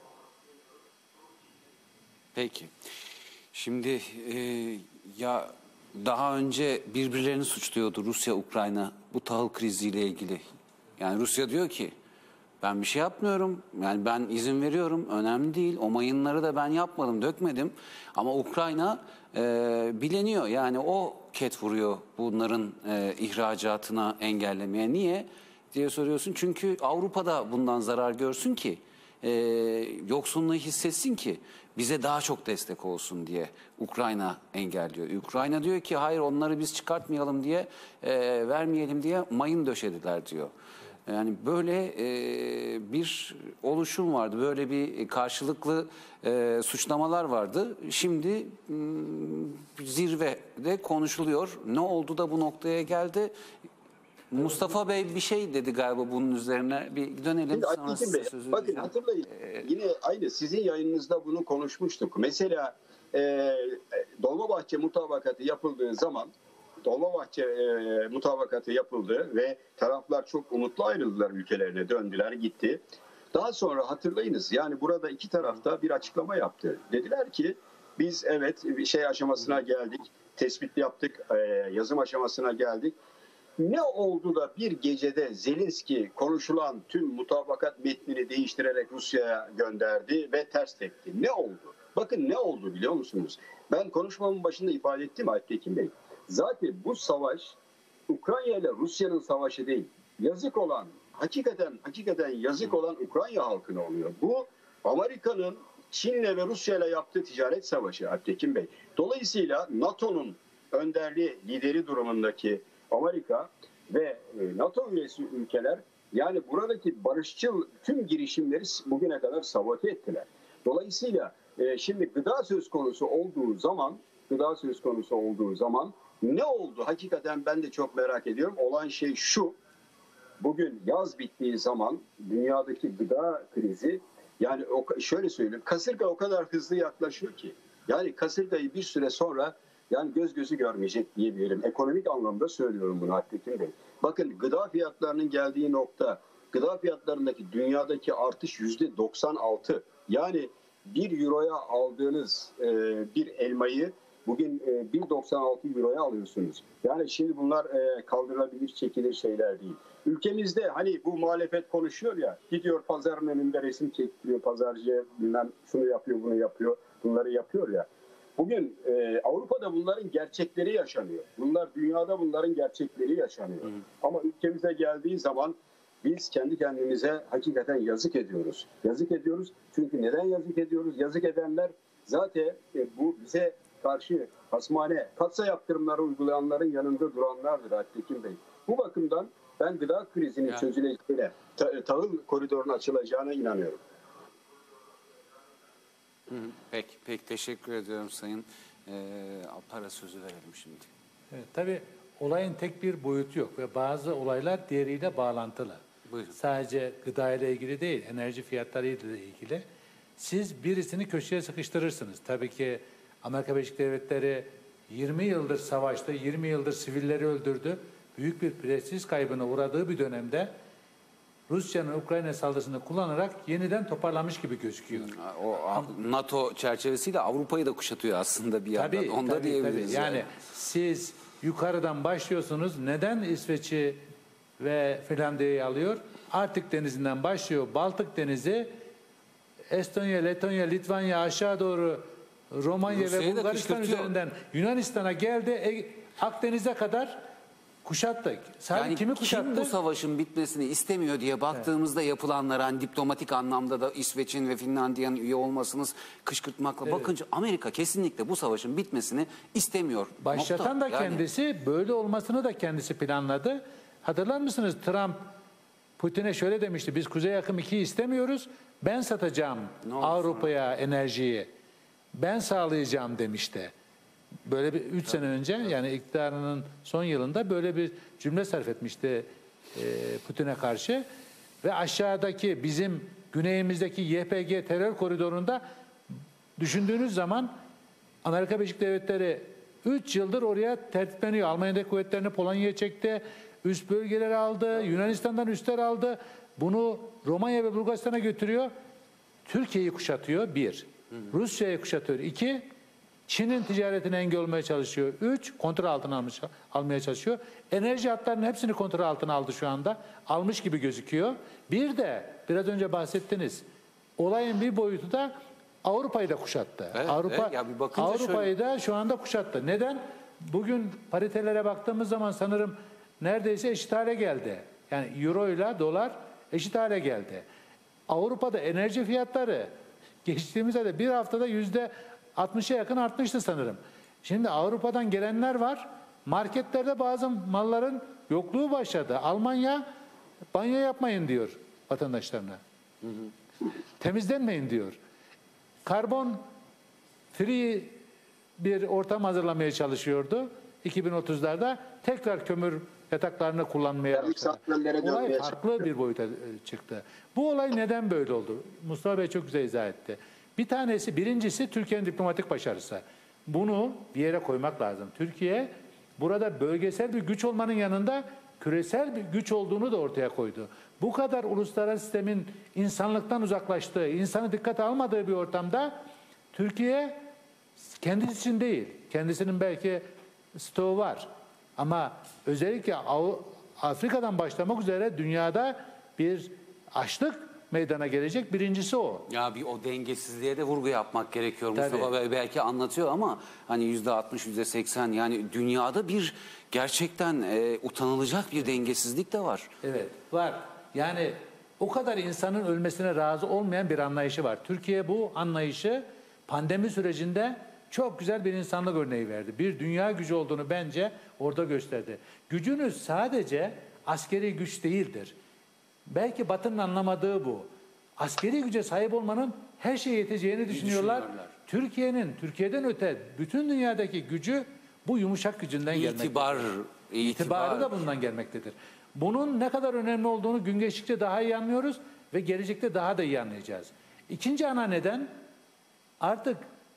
Peki. Şimdi ya daha önce birbirlerini suçluyordu Rusya, Ukrayna bu tahıl kriziyle ilgili. Yani Rusya diyor ki ben bir şey yapmıyorum. Yani ben izin veriyorum. Önemli değil. O mayınları da ben yapmadım, dökmedim. Ama Ukrayna bileniyor. Yani o ket vuruyor bunların ihracatına engellemeye. Niye diye soruyorsun. Çünkü Avrupa'da bundan zarar görsün ki yoksunluğu hissetsin ki bize daha çok destek olsun diye Ukrayna engelliyor. Ukrayna diyor ki hayır onları biz çıkartmayalım diye vermeyelim diye mayın döşediler diyor. Yani böyle bir oluşum vardı, böyle bir karşılıklı suçlamalar vardı. Şimdi zirvede konuşuluyor. Ne oldu da bu noktaya geldi? Mustafa Bey bir şey dedi galiba bunun üzerine. Bir dönelim sonra size sözü bakın hatırlayın, yine aynı sizin yayınınızda bunu konuşmuştuk. Mesela Dolmabahçe mutabakatı yapıldığı zaman Dolmabahçe mutabakatı yapıldı ve taraflar çok umutlu ayrıldılar, ülkelerine döndüler, gitti. Daha sonra hatırlayınız, yani burada iki tarafta bir açıklama yaptı. Dediler ki biz evet şey aşamasına geldik, tespit yaptık, yazım aşamasına geldik. Ne oldu da bir gecede Zelenski konuşulan tüm mutabakat metnini değiştirerek Rusya'ya gönderdi ve ters tepti? Ne oldu? Bakın ne oldu biliyor musunuz? Ben konuşmamın başında ifade ettim Aytekin Bey. Zaten bu savaş Ukrayna ile Rusya'nın savaşı değil. Yazık olan, hakikaten yazık olan Ukrayna halkına oluyor. Bu Amerika'nın Çin'le ve Rusya'yla yaptığı ticaret savaşı Aytekin Bey. Dolayısıyla NATO'nun önderliği, lideri durumundaki Amerika ve NATO üyesi ülkeler yani buradaki barışçıl tüm girişimleri bugüne kadar sabote ettiler. Dolayısıyla şimdi gıda söz konusu olduğu zaman ne oldu? Hakikaten ben de çok merak ediyorum. Olan şey şu. Bugün yaz bittiği zaman dünyadaki gıda krizi, yani şöyle söyleyeyim, kasırga o kadar hızlı yaklaşıyor ki. Yani kasırgayı bir süre sonra yani göz gözü görmeyecek diyebilirim. Ekonomik anlamda söylüyorum bunu Aytekin Bey. Bakın gıda fiyatlarının geldiği nokta, gıda fiyatlarındaki dünyadaki artış %96. Yani 1 euroya aldığınız bir elmayı Bugün 1,96 euroya alıyorsunuz. Yani şimdi bunlar kaldırılabilir, çekilir şeyler değil. Ülkemizde hani bu muhalefet konuşuyor ya, gidiyor pazarın önünde resim çektiriyor, pazarcı bilmem şunu yapıyor, bunu yapıyor, bunları yapıyor ya. Bugün Avrupa'da bunların gerçekleri yaşanıyor. Dünyada bunların gerçekleri yaşanıyor. Ama ülkemize geldiği zaman biz kendi kendimize hakikaten yazık ediyoruz. Yazık ediyoruz. Çünkü neden yazık ediyoruz? Yazık edenler zaten bu bize karşı hasmane, katsa yaptırımları uygulayanların yanında duranlardır Alptekin Bey. Bu bakımdan ben gıda krizinin çözüleceğine, tahıl koridorunun açılacağına inanıyorum. Peki teşekkür ediyorum Sayın Alpar'a sözü verelim şimdi. Evet, tabii olayın tek bir boyutu yok ve bazı olaylar diğeriyle bağlantılı. Buyurun. Sadece gıda ile ilgili değil, enerji fiyatları ile ilgili. Siz birisini köşeye sıkıştırırsınız. Tabii ki Amerika Birleşik Devletleri 20 yıldır savaştı, 20 yıldır sivilleri öldürdü. Büyük bir prestij kaybına uğradığı bir dönemde Rusya'nın Ukrayna saldırısını kullanarak yeniden toparlamış gibi gözüküyor. O NATO çerçevesiyle Avrupa'yı da kuşatıyor aslında bir yandan. Tabii, Onda tabii, diyebiliriz. tabii. Yani siz yukarıdan başlıyorsunuz. Neden İsveç'i ve Finlandiya'yı alıyor? Arktik Denizi'nden başlıyor. Baltık Denizi, Estonya, Letonya, Litvanya aşağı doğru Romanya Rusya'yı ve da Bulgaristan kışkırtıyor. üzerinden Yunanistan'a geldi. Akdeniz'e kadar kuşattık. Sadece Yani kimi kuşattı? kim bu savaşın bitmesini istemiyor diye baktığımızda yapılanlara hani diplomatik anlamda da İsveç'in ve Finlandiya'nın üye olmasınız kışkırtmakla. Bakınca Amerika kesinlikle bu savaşın bitmesini istemiyor. Başlatan Nokta. da kendisi, böyle olmasını da kendisi planladı. Hatırlar mısınız? Trump Putin'e şöyle demişti: biz Kuzey Akım 2'yi istemiyoruz. Ben satacağım Avrupa'ya enerjiyi. Ben sağlayacağım demişti. Böyle bir 3 sene önce, yani iktidarının son yılında böyle bir cümle sarf etmişti Putin'e karşı. Ve aşağıdaki bizim güneyimizdeki YPG terör koridorunda düşündüğünüz zaman Amerika Birleşik Devletleri 3 yıldır oraya tertipleniyor. Almanya'daki kuvvetlerini Polonya'ya çekti. Üst bölgeleri aldı. Yunanistan'dan üstler aldı. Bunu Romanya ve Bulgaristan'a götürüyor. Türkiye'yi kuşatıyor. 1. Rusya'yı kuşatıyor. 2. Çin'in ticaretine engel olmaya çalışıyor. 3. Kontrol altına almaya çalışıyor. Enerji hatlarının hepsini kontrol altına aldı şu anda. Almış gibi gözüküyor. Bir de biraz önce bahsettiniz. Olayın bir boyutu da Avrupa'yı da kuşattı. Evet, evet. Ya bir bakınca Avrupa'yı da şu anda kuşattı. Neden? Bugün paritelere baktığımız zaman sanırım neredeyse eşit hale geldi. Yani euro ile dolar eşit hale geldi. Avrupa'da enerji fiyatları geçtiğimiz ayda bir haftada %60'a yakın artmıştı sanırım. Şimdi Avrupa'dan gelenler var. Marketlerde bazı malların yokluğu başladı. Almanya banyo yapmayın diyor vatandaşlarına. Temizlenmeyin diyor. Karbon free bir ortam hazırlamaya çalışıyordu 2030'larda. Tekrar kömür yataklarını kullanmaya başladı. Olay farklı bir boyuta çıktı. Bu olay neden böyle oldu? Mustafa Bey çok güzel izah etti. Birincisi Türkiye'nin diplomatik başarısı. Bunu bir yere koymak lazım. Türkiye burada bölgesel bir güç olmanın yanında küresel bir güç olduğunu da ortaya koydu. Bu kadar uluslararası sistemin insanlıktan uzaklaştığı, insanı dikkate almadığı bir ortamda Türkiye kendisi için değil, kendisinin belki stoğu var. Ama özellikle Afrika'dan başlamak üzere dünyada bir açlık meydana gelecek. Birincisi o. Ya bir o dengesizliğe de vurgu yapmak gerekiyor. Tabii. Mustafa Bey belki anlatıyor ama hani %60, %80 yani dünyada bir gerçekten utanılacak bir dengesizlik de var. Evet, var. Yani o kadar insanın ölmesine razı olmayan bir anlayışı var. Türkiye bu anlayışı pandemi sürecinde çok güzel bir insanlık örneği verdi. Bir dünya gücü olduğunu bence orada gösterdi. Gücünüz sadece askeri güç değildir. Belki Batı'nın anlamadığı bu. Askeri güce sahip olmanın her şeye yeteceğini düşünüyorlar. Türkiye'den öte bütün dünyadaki gücü bu yumuşak gücünden gelmektedir. İtibarı da bundan gelmektedir. Bunun ne kadar önemli olduğunu gün geçtikçe daha iyi anlıyoruz ve gelecekte daha da iyi anlayacağız. İkinci ana neden, artık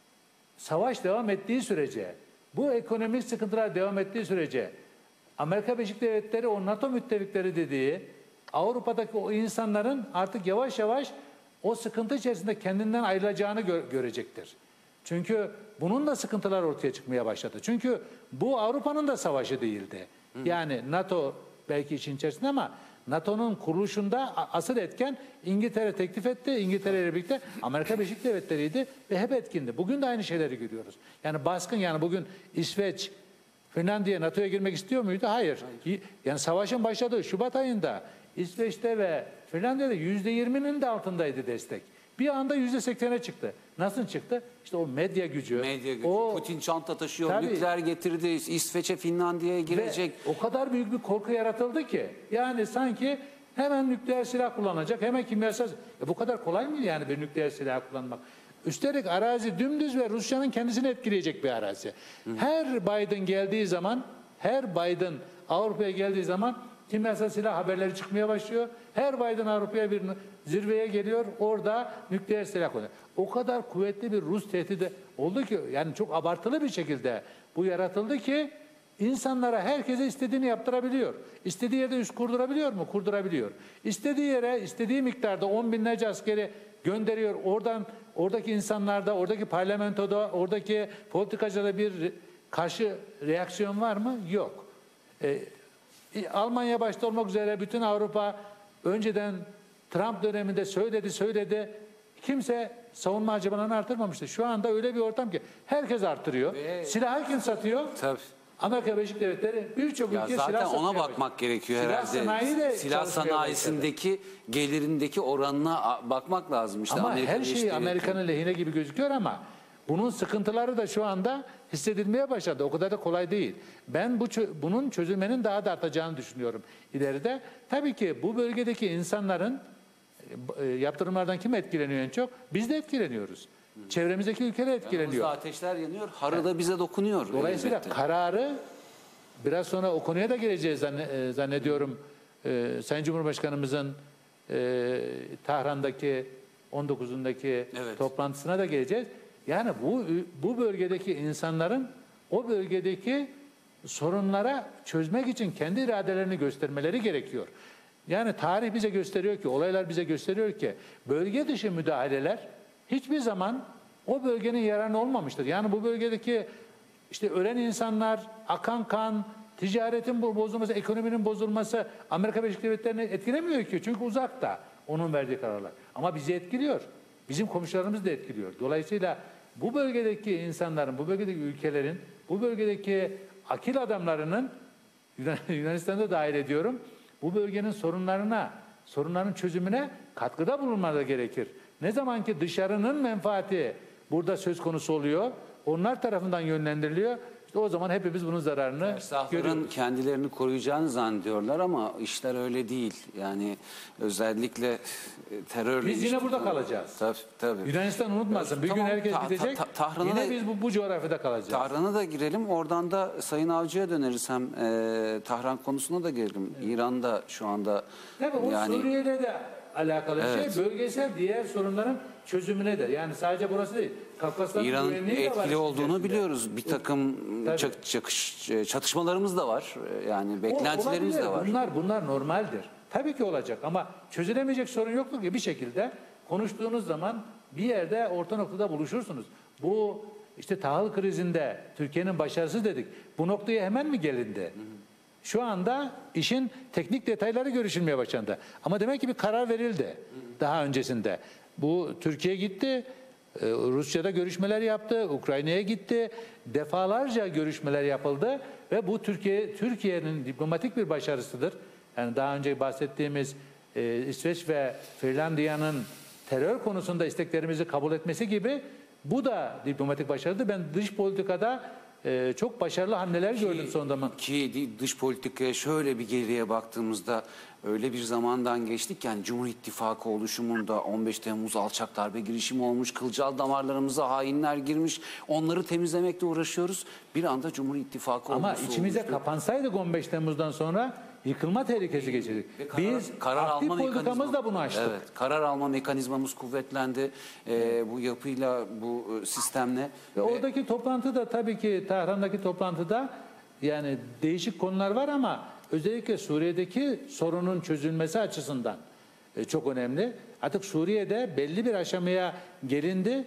savaş devam ettiği sürece, bu ekonomik sıkıntılar devam ettiği sürece Amerika Birleşik Devletleri, o NATO müttefikleri dediği Avrupa'daki o insanların artık yavaş yavaş o sıkıntı içerisinde kendinden ayrılacağını görecektir. Çünkü bunun da sıkıntılar ortaya çıkmaya başladı. Çünkü bu Avrupa'nın da savaşı değildi. Yani NATO belki işin içerisinde ama NATO'nun kuruluşunda asıl etken İngiltere teklif etti. İngiltere ile birlikte Amerika Birleşik Devletleri'ydi ve hep etkindi. Bugün de aynı şeyleri görüyoruz. Yani baskın, yani bugün İsveç, Finlandiya NATO'ya girmek istiyor muydu? Hayır. Yani savaşın başladığı Şubat ayında İsveç'te ve Finlandiya'da %20'nin de altındaydı destek. Bir anda %80'e çıktı. Nasıl çıktı? İşte o medya gücü. Medya gücü. O, Putin çanta taşıyor, Tabii. nükleer getirdi, İsveç'e, Finlandiya'ya girecek. ve o kadar büyük bir korku yaratıldı ki. Yani sanki hemen nükleer silah kullanacak, hemen kimyasal... bu kadar kolay mı yani bir nükleer silah kullanmak? Üstelik arazi dümdüz ve Rusya'nın kendisini etkileyecek bir arazi. Her Biden geldiği zaman, her Biden Avrupa'ya geldiği zaman kimyasal silah haberleri çıkmaya başlıyor. Her Biden Avrupa'ya bir zirveye geliyor, orada nükleer silah kullanıyor. O kadar kuvvetli bir Rus tehdidi oldu ki, yani çok abartılı bir şekilde bu yaratıldı ki insanlara, herkese istediğini yaptırabiliyor. İstediği yerde üs kurdurabiliyor mu? Kurdurabiliyor. İstediği yere, istediği miktarda 10 binlerce askeri gönderiyor. Oradan, oradaki insanlarda, oradaki parlamentoda, oradaki politikacıda bir karşı reaksiyon var mı? Yok. Almanya başta olmak üzere bütün Avrupa önceden Trump döneminde söyledi. Kimse savunma harcamalarını artırmamıştı. Şu anda öyle bir ortam ki herkes artırıyor. Silahı kim satıyor? Tabii. Amerika Birleşik Devletleri birçok Ya ülke zaten silah satmaya ona başladı. bakmak gerekiyor Silah herhalde. sanayi de Silah çalışmaya sanayisindeki gelirindeki oranına bakmak lazım. İşte Ama Amerika her Birleşik şey Devletleri. Amerika'nın lehine gibi gözüküyor ama bunun sıkıntıları da şu anda hissedilmeye başladı. O kadar da kolay değil. Ben bunun çözülmenin daha da artacağını düşünüyorum ileride. Tabii ki bu bölgedeki insanların yaptırımlardan kim etkileniyor en çok? Biz de etkileniyoruz. Çevremizdeki ülkeler etkileniyor. Yanımızda ateşler yanıyor. Harı da bize dokunuyor. Dolayısıyla elbette. kararı biraz sonra o konuya da geleceğiz zannediyorum. Sayın Cumhurbaşkanımızın Tahran'daki 19'undaki Evet. toplantısına da geleceğiz. Yani bu bölgedeki insanların o bölgedeki sorunlara çözmek için kendi iradelerini göstermeleri gerekiyor. Yani tarih bize gösteriyor ki, olaylar bize gösteriyor ki bölge dışı müdahaleler hiçbir zaman o bölgenin yararına olmamıştır. Yani bu bölgedeki işte ölen insanlar, akan kan, ticaretin bozulması, ekonominin bozulması Amerika Birleşik Devletleri'ni etkilemiyor ki. Çünkü uzakta onun verdiği kararlar. Ama bizi etkiliyor. Bizim komşularımız da etkiliyor. Dolayısıyla bu bölgedeki insanların, bu bölgedeki ülkelerin, bu bölgedeki akil adamlarının, Yunanistan'da dahil ediyorum, bu bölgenin sorunların çözümüne katkıda bulunmaları gerekir. Ne zaman ki dışarının menfaati burada söz konusu oluyor, onlar tarafından yönlendiriliyor, işte o zaman hepimiz bunun zararını Fersahların görüyoruz. kendilerini koruyacağını zannediyorlar ama işler öyle değil. Yani özellikle terörle... Biz yine burada kalacağız. Tabii. Yunanistan unutmasın. Bir Tamam, gün herkes gidecek. Tahran'a Yine da- biz bu coğrafyada kalacağız. Tahran'a da girelim. Oradan da Sayın Avcı'ya döneriz. Hem Tahran konusuna da girelim. İran'da şu anda Tabii o yani Suriye'yle de alakalı Evet. şey, bölgesel diğer sorunların çözümüne de. Yani sadece burası değil. Kafkasların İran'ın güvenliği de var etkili işin olduğunu içerisinde. biliyoruz. Bir takım Tabii. çatışmalarımız da var. Yani beklentilerimiz de Olabilir. var. Bunlar normaldir. Tabii ki olacak ama çözülemeyecek sorun yoktur ki bir şekilde konuştuğunuz zaman bir yerde orta noktada buluşursunuz. Bu işte tahıl krizinde Türkiye'nin başarısı dedik. Bu noktaya hemen mi gelindi? Şu anda işin teknik detayları görüşülmeye başlandı. Ama demek ki bir karar verildi daha öncesinde. Bu Türkiye gitti, Rusya'da görüşmeler yaptı, Ukrayna'ya gitti. Defalarca görüşmeler yapıldı ve bu Türkiye'nin diplomatik bir başarısıdır. Yani daha önce bahsettiğimiz İsveç ve Finlandiya'nın terör konusunda isteklerimizi kabul etmesi gibi bu da diplomatik başarıdır. Ben dış politikada çok başarılı hamleler gördüm son zaman. Ki dış politikaya şöyle bir geriye baktığımızda öyle bir zamandan geçtik yani Cumhur İttifakı oluşumunda 15 Temmuz alçak darbe girişimi olmuş, kılcal damarlarımıza hainler girmiş, onları temizlemekle uğraşıyoruz. Bir anda Cumhur İttifakı Ama olgusu içimize oluştu. kapansaydık 15 Temmuz'dan sonra yıkılma tehlikesi geçirdik. Ve Biz aktif politikamız da bunu açtık. Evet, karar alma mekanizmamız kuvvetlendi. Bu yapıyla, bu sistemle. Ve oradaki toplantıda tabii ki Tahran'daki toplantıda yani değişik konular var ama özellikle Suriye'deki sorunun çözülmesi açısından çok önemli. Artık Suriye'de belli bir aşamaya gelindi.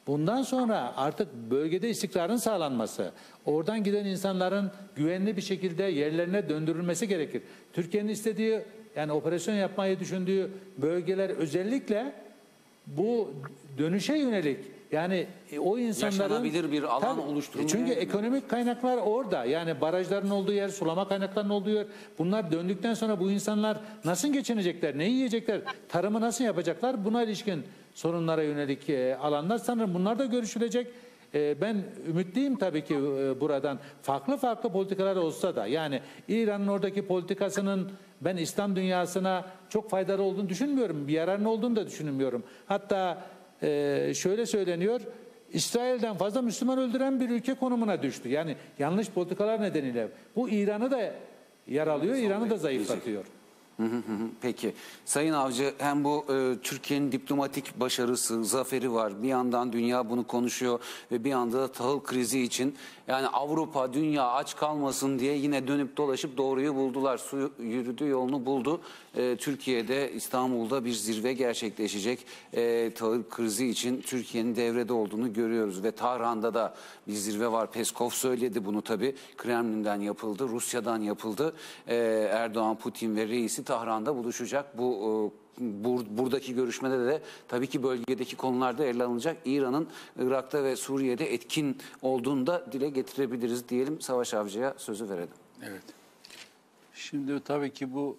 Bundan sonra artık bölgede istikrarın sağlanması, oradan giden insanların güvenli bir şekilde yerlerine döndürülmesi gerekir. Türkiye'nin istediği, yani operasyon yapmayı düşündüğü bölgeler özellikle bu dönüşe yönelik, yani o insanların Yaşanabilir bir alan oluşturmaya çünkü yönelik. ekonomik kaynaklar orada. Yani barajların olduğu yer, sulama kaynaklarının olduğu yer. Bunlar döndükten sonra bu insanlar nasıl geçinecekler, ne yiyecekler, tarımı nasıl yapacaklar? Buna ilişkin sorunlara yönelik alanlar sanırım bunlar da görüşülecek. Ben ümitliyim tabii ki buradan. Farklı farklı politikalar olsa da, yani İran'ın oradaki politikasının ben İslam dünyasına çok faydalı olduğunu düşünmüyorum. Bir yararlı olduğunu da düşünmüyorum. Hatta şöyle söyleniyor, İsrail'den fazla Müslüman öldüren bir ülke konumuna düştü. Yani yanlış politikalar nedeniyle. Bu İran'ı da yaralıyor, İran'ı da zayıflatıyor. Peki. Sayın Avcı, hem bu Türkiye'nin diplomatik başarısı, zaferi var. Bir yandan dünya bunu konuşuyor ve bir yanda da tahıl krizi için, yani Avrupa, dünya aç kalmasın diye yine dönüp dolaşıp doğruyu buldular. Su yürüdü, yolunu buldu. Türkiye'de, İstanbul'da bir zirve gerçekleşecek. Tahıl krizi için Türkiye'nin devrede olduğunu görüyoruz ve Tahran'da da bir zirve var. Peskov söyledi bunu tabii. Kremlin'den yapıldı, Rusya'dan yapıldı. Erdoğan, Putin ve reisi Tahran'da buluşacak. Buradaki görüşmede de tabii ki bölgedeki konularda ele alınacak. İran'ın Irak'ta ve Suriye'de etkin olduğunu da dile getirebiliriz diyelim. Savaş Avcı'ya sözü verelim. Evet. Şimdi tabii ki bu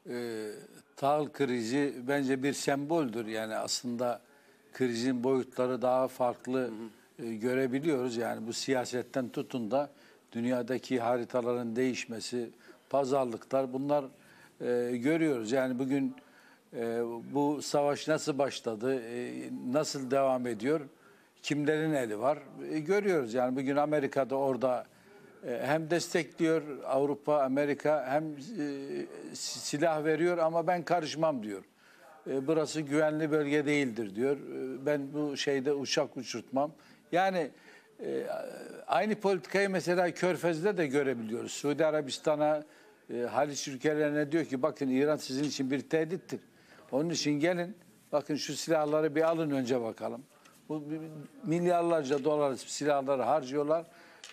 tahıl krizi bence bir semboldür. Yani aslında krizin boyutları daha farklı görebiliyoruz. Yani bu siyasetten tutun da dünyadaki haritaların değişmesi, pazarlıklar, bunlar görüyoruz. Yani bugün bu savaş nasıl başladı, nasıl devam ediyor, kimlerin eli var görüyoruz. Yani bugün Amerika'da orada hem destekliyor Avrupa, Amerika, hem silah veriyor ama ben karışmam diyor. Burası güvenli bölge değildir diyor. Ben bu şeyde uçak uçurtmam. Yani aynı politikayı mesela Körfez'de de görebiliyoruz. Suudi Arabistan'a, Haliç ülkelerine diyor ki bakın İran sizin için bir tehdittir. Onun için gelin bakın şu silahları bir alın önce bakalım. Bu milyarlarca dolar silahları harcıyorlar.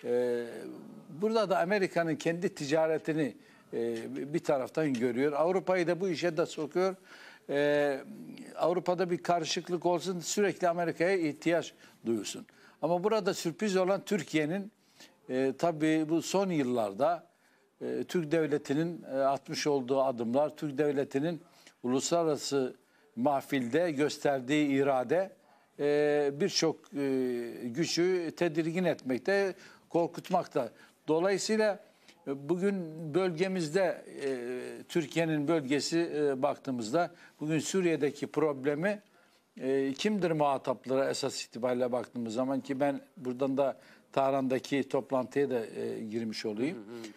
Burada da Amerika'nın kendi ticaretini bir taraftan görüyor. Avrupa'yı da bu işe de sokuyor. Avrupa'da bir karışıklık olsun, sürekli Amerika'ya ihtiyaç duyulsun. Ama burada sürpriz olan Türkiye'nin tabii bu son yıllarda Türk devletinin atmış olduğu adımlar, Türk devletinin uluslararası mahfilde gösterdiği irade birçok gücü tedirgin etmekte, korkutmakta. Dolayısıyla bugün bölgemizde, Türkiye'nin bölgesi baktığımızda bugün Suriye'deki problemi kimdir muhatapları esas itibariyle baktığımız zaman, ki ben buradan da Tahran'daki toplantıya da girmiş olayım.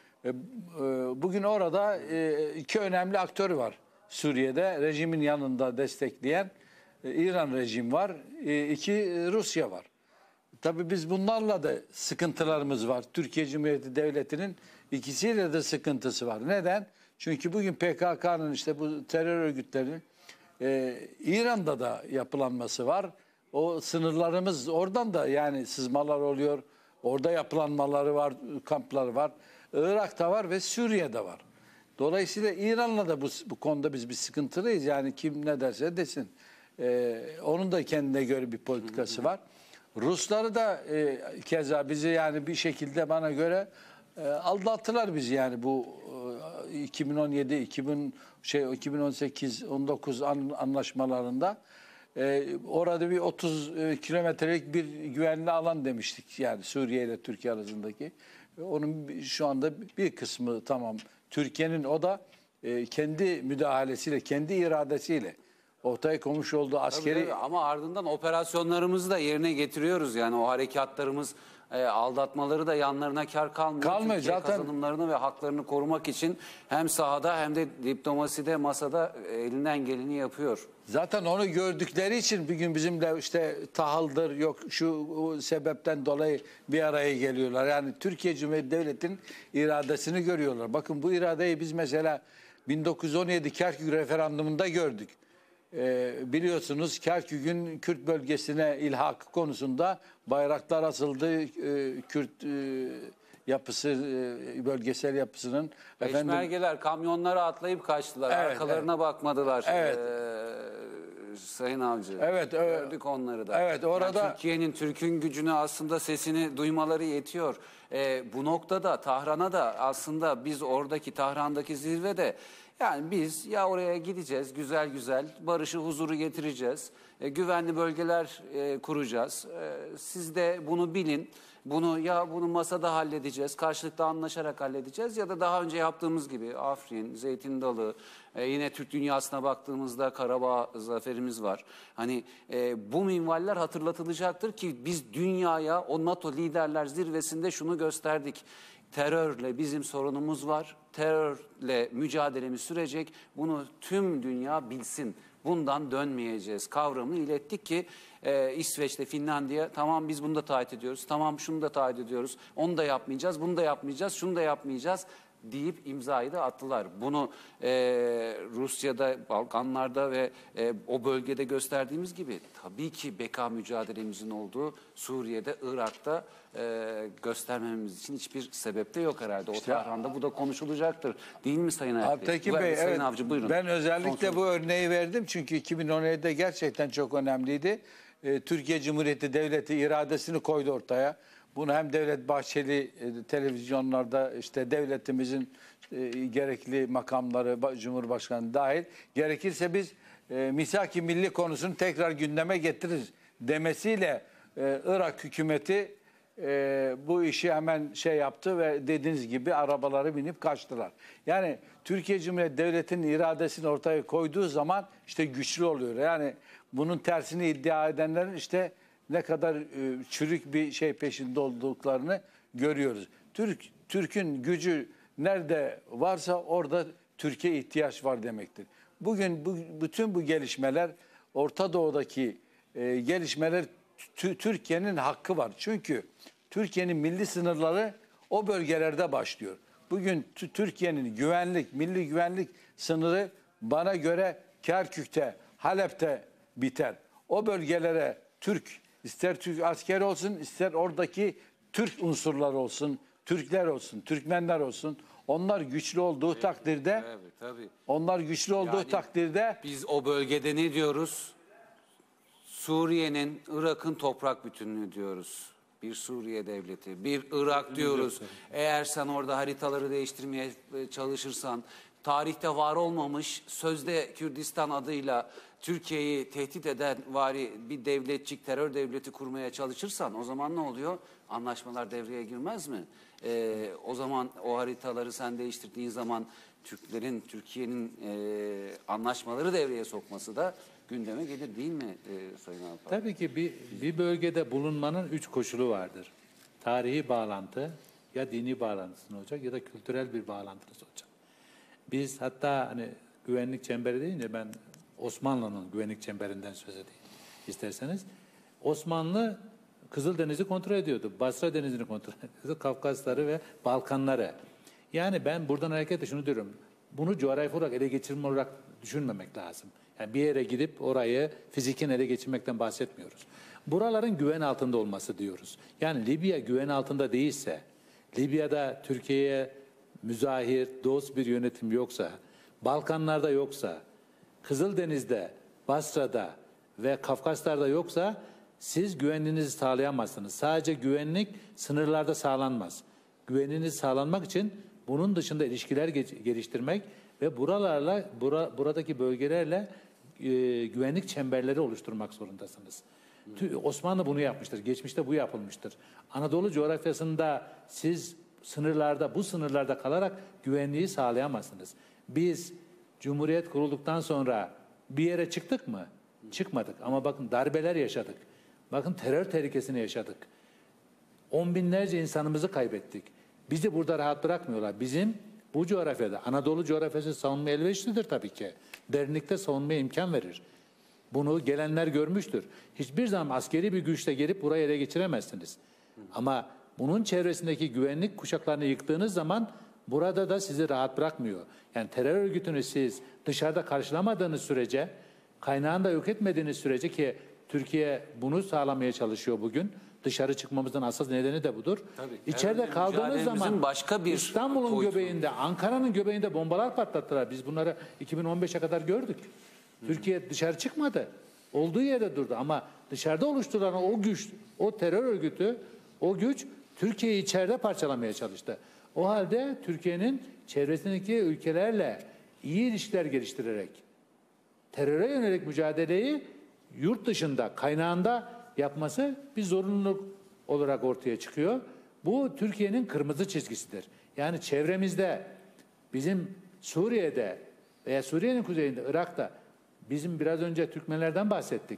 Bugün orada iki önemli aktör var. Suriye'de rejimin yanında destekleyen İran rejim var, iki Rusya var. Tabii biz bunlarla da sıkıntılarımız var. Türkiye Cumhuriyeti Devleti'nin ikisiyle de sıkıntısı var. Neden? Çünkü bugün PKK'nın, işte bu terör örgütlerinin İran'da da yapılanması var. O sınırlarımız, oradan da yani sızmalar oluyor. Orada yapılanmaları var, kampları var. Irak'ta var ve Suriye'de var. Dolayısıyla İran'la da bu konuda biz bir sıkıntılıyız. Yani kim ne derse desin. Onun da kendine göre bir politikası var. Rusları da keza bizi yani bir şekilde bana göre aldattılar bizi, yani bu 2017, 2018-19 anlaşmalarında orada bir 30 kilometrelik bir güvenli alan demiştik, yani Suriye ile Türkiye arasındaki. Onun şu anda bir kısmı tamam. Türkiye'nin o da kendi müdahalesiyle, kendi iradesiyle ortaya koymuş olduğu askeri... Tabii, ama ardından operasyonlarımızı da yerine getiriyoruz. Yani o harekatlarımız, aldatmaları da yanlarına kar kalmıyor. Kalmıyor Türkiye zaten. Kazanımlarını ve haklarını korumak için hem sahada hem de diplomaside, masada elinden geleni yapıyor. Zaten onu gördükleri için bugün bizimle işte tahıldır, yok şu sebepten dolayı bir araya geliyorlar. Yani Türkiye Cumhuriyeti Devleti'nin iradesini görüyorlar. Bakın bu iradeyi biz mesela 1917 Kerkük referandumunda gördük. biliyorsunuz Kerkük'ün Kürt bölgesine ilhak konusunda bayraklar asıldı. Kürt yapısı, bölgesel yapısının. Peşmergeler kamyonlara atlayıp kaçtılar. Evet, Arkalarına bakmadılar. Evet. Sayın Avcı. Evet, Gördük onları da. Evet, orada Yani Türkiye'nin, Türk'ün gücünü aslında sesini duymaları yetiyor. Bu noktada Tahran'a da aslında biz oradaki Tahran'daki zirvede yani biz ya oraya gideceğiz güzel güzel barışı huzuru getireceğiz. Güvenli bölgeler kuracağız. Siz de bunu bilin. Bunu masada halledeceğiz, karşılıklı anlaşarak halledeceğiz ya da daha önce yaptığımız gibi Afrin, Zeytin Dalı, yine Türk dünyasına baktığımızda Karabağ zaferimiz var. Hani bu minvaller hatırlatılacaktır ki biz dünyaya o NATO liderler zirvesinde şunu gösterdik. Terörle bizim sorunumuz var, terörle mücadelemiz sürecek, bunu tüm dünya bilsin. Bundan dönmeyeceğiz kavramını ilettik ki İsveç'te Finlandiya tamam biz bunu da taahhüt ediyoruz. Tamam şunu da taahhüt ediyoruz. Onu da yapmayacağız, bunu da yapmayacağız, şunu da yapmayacağız deyip imzayı da attılar. Bunu Rusya'da, Balkanlarda ve o bölgede gösterdiğimiz gibi tabii ki beka mücadelemizin olduğu Suriye'de, Irak'ta göstermemiz için hiçbir sebep de yok herhalde. O Tahran'da bu da konuşulacaktır. Değil mi Sayın Ayet Bey? Tekin Bey, Sayın evet, Avcı buyurun. ben özellikle bu örneği verdim çünkü 2017'de gerçekten çok önemliydi. Türkiye Cumhuriyeti Devleti iradesini koydu ortaya. Bunu hem Devlet Bahçeli televizyonlarda işte devletimizin gerekli makamları, Cumhurbaşkanı dahil gerekirse biz misak-ı milli konusunu tekrar gündeme getiririz demesiyle Irak hükümeti bu işi hemen yaptı ve dediğiniz gibi arabaları binip kaçtılar. Yani Türkiye Cumhuriyeti Devleti'nin iradesini ortaya koyduğu zaman işte güçlü oluyor. Yani bunun tersini iddia edenlerin işte ne kadar çürük bir şey peşinde olduklarını görüyoruz. Türk'ün gücü nerede varsa orada Türkiye ihtiyaç var demektir. Bugün bütün bu gelişmeler, Orta Doğu'daki gelişmeler Türkiye'nin hakkı var. Çünkü Türkiye'nin milli sınırları o bölgelerde başlıyor. Bugün Türkiye'nin milli güvenlik sınırı bana göre Kerkük'te, Halep'te biter. O bölgelere ister Türk asker olsun, ister oradaki Türk unsurlar olsun, Türkler olsun, Türkmenler olsun. Onlar güçlü olduğu takdirde, tabii. onlar güçlü olduğu takdirde Biz o bölgede ne diyoruz? Suriye'nin, Irak'ın toprak bütünlüğü diyoruz. Bir Suriye devleti, bir Irak diyoruz. Eğer sen orada haritaları değiştirmeye çalışırsan, tarihte var olmamış, sözde Kürdistan adıyla Türkiye'yi tehdit eden bir devletçik, terör devleti kurmaya çalışırsan o zaman ne oluyor? Anlaşmalar devreye girmez mi? O zaman o haritaları sen değiştirdiğin zaman Türkiye'nin anlaşmaları devreye sokması da gündeme gelir değil mi Sayın Alpay? Tabii ki bir bölgede bulunmanın 3 koşulu vardır. Tarihi bağlantı, ya dini bağlantısın olacak ya da kültürel bir bağlantınız olacak. Biz hatta hani güvenlik çemberi deyince ben Osmanlı'nın güvenlik çemberinden söz edeyim isterseniz. Osmanlı Kızıldeniz'i kontrol ediyordu. Basra Denizi'ni kontrol ediyordu. Kafkasları ve Balkanları. Yani ben buradan hareketle şunu diyorum. Bunu coğrafi olarak ele geçirme olarak düşünmemek lazım. Yani bir yere gidip orayı fiziken ele geçirmekten bahsetmiyoruz. Buraların güven altında olması diyoruz. Yani Libya güven altında değilse, Libya'da Türkiye'ye müzahir, dost bir yönetim yoksa, Balkanlarda yoksa, Kızıldeniz'de, Basra'da ve Kafkaslar'da yoksa siz güvenliğinizi sağlayamazsınız. Sadece güvenlik sınırlarda sağlanmaz. Güvenliğiniz sağlanmak için bunun dışında ilişkiler geliştirmek ve buradaki bölgelerle güvenlik çemberleri oluşturmak zorundasınız. Osmanlı bunu yapmıştır. Geçmişte bu yapılmıştır. Anadolu coğrafyasında siz bu sınırlarda kalarak güvenliği sağlayamazsınız. Biz Cumhuriyet kurulduktan sonra bir yere çıktık mı? Çıkmadık. Ama bakın darbeler yaşadık. Bakın terör tehlikesini yaşadık. 10 binlerce insanımızı kaybettik. Bizi burada rahat bırakmıyorlar. Bizim bu coğrafyada, Anadolu coğrafyası savunma elverişlidir tabii ki. Derinlikte savunmaya imkan verir. Bunu gelenler görmüştür. Hiçbir zaman askeri bir güçle gelip burayı ele geçiremezsiniz. Ama bunun çevresindeki güvenlik kuşaklarını yıktığınız zaman burada da sizi rahat bırakmıyor. Yani terör örgütünü siz dışarıda karşılamadığınız sürece kaynağını da yok etmediğiniz sürece, ki Türkiye bunu sağlamaya çalışıyor bugün. Dışarı çıkmamızın asıl nedeni de budur. Tabii, İçeride terörle kaldığınız mücadelemizin zaman başka bir İstanbul'un boyutu. göbeğinde, Ankara'nın göbeğinde bombalar patlattılar. Biz bunları 2015'e kadar gördük. Türkiye dışarı çıkmadı. Olduğu yerde durdu ama dışarıda oluşturulan o güç, o terör örgütü, o güç Türkiye'yi içeride parçalamaya çalıştı. O halde Türkiye'nin çevresindeki ülkelerle iyi ilişkiler geliştirerek teröre yönelik mücadeleyi yurt dışında, kaynağında yapması bir zorunluluk olarak ortaya çıkıyor. Bu Türkiye'nin kırmızı çizgisidir. Yani çevremizde, bizim Suriye'de veya Suriye'nin kuzeyinde, Irak'ta, bizim biraz önce Türkmenlerden bahsettik.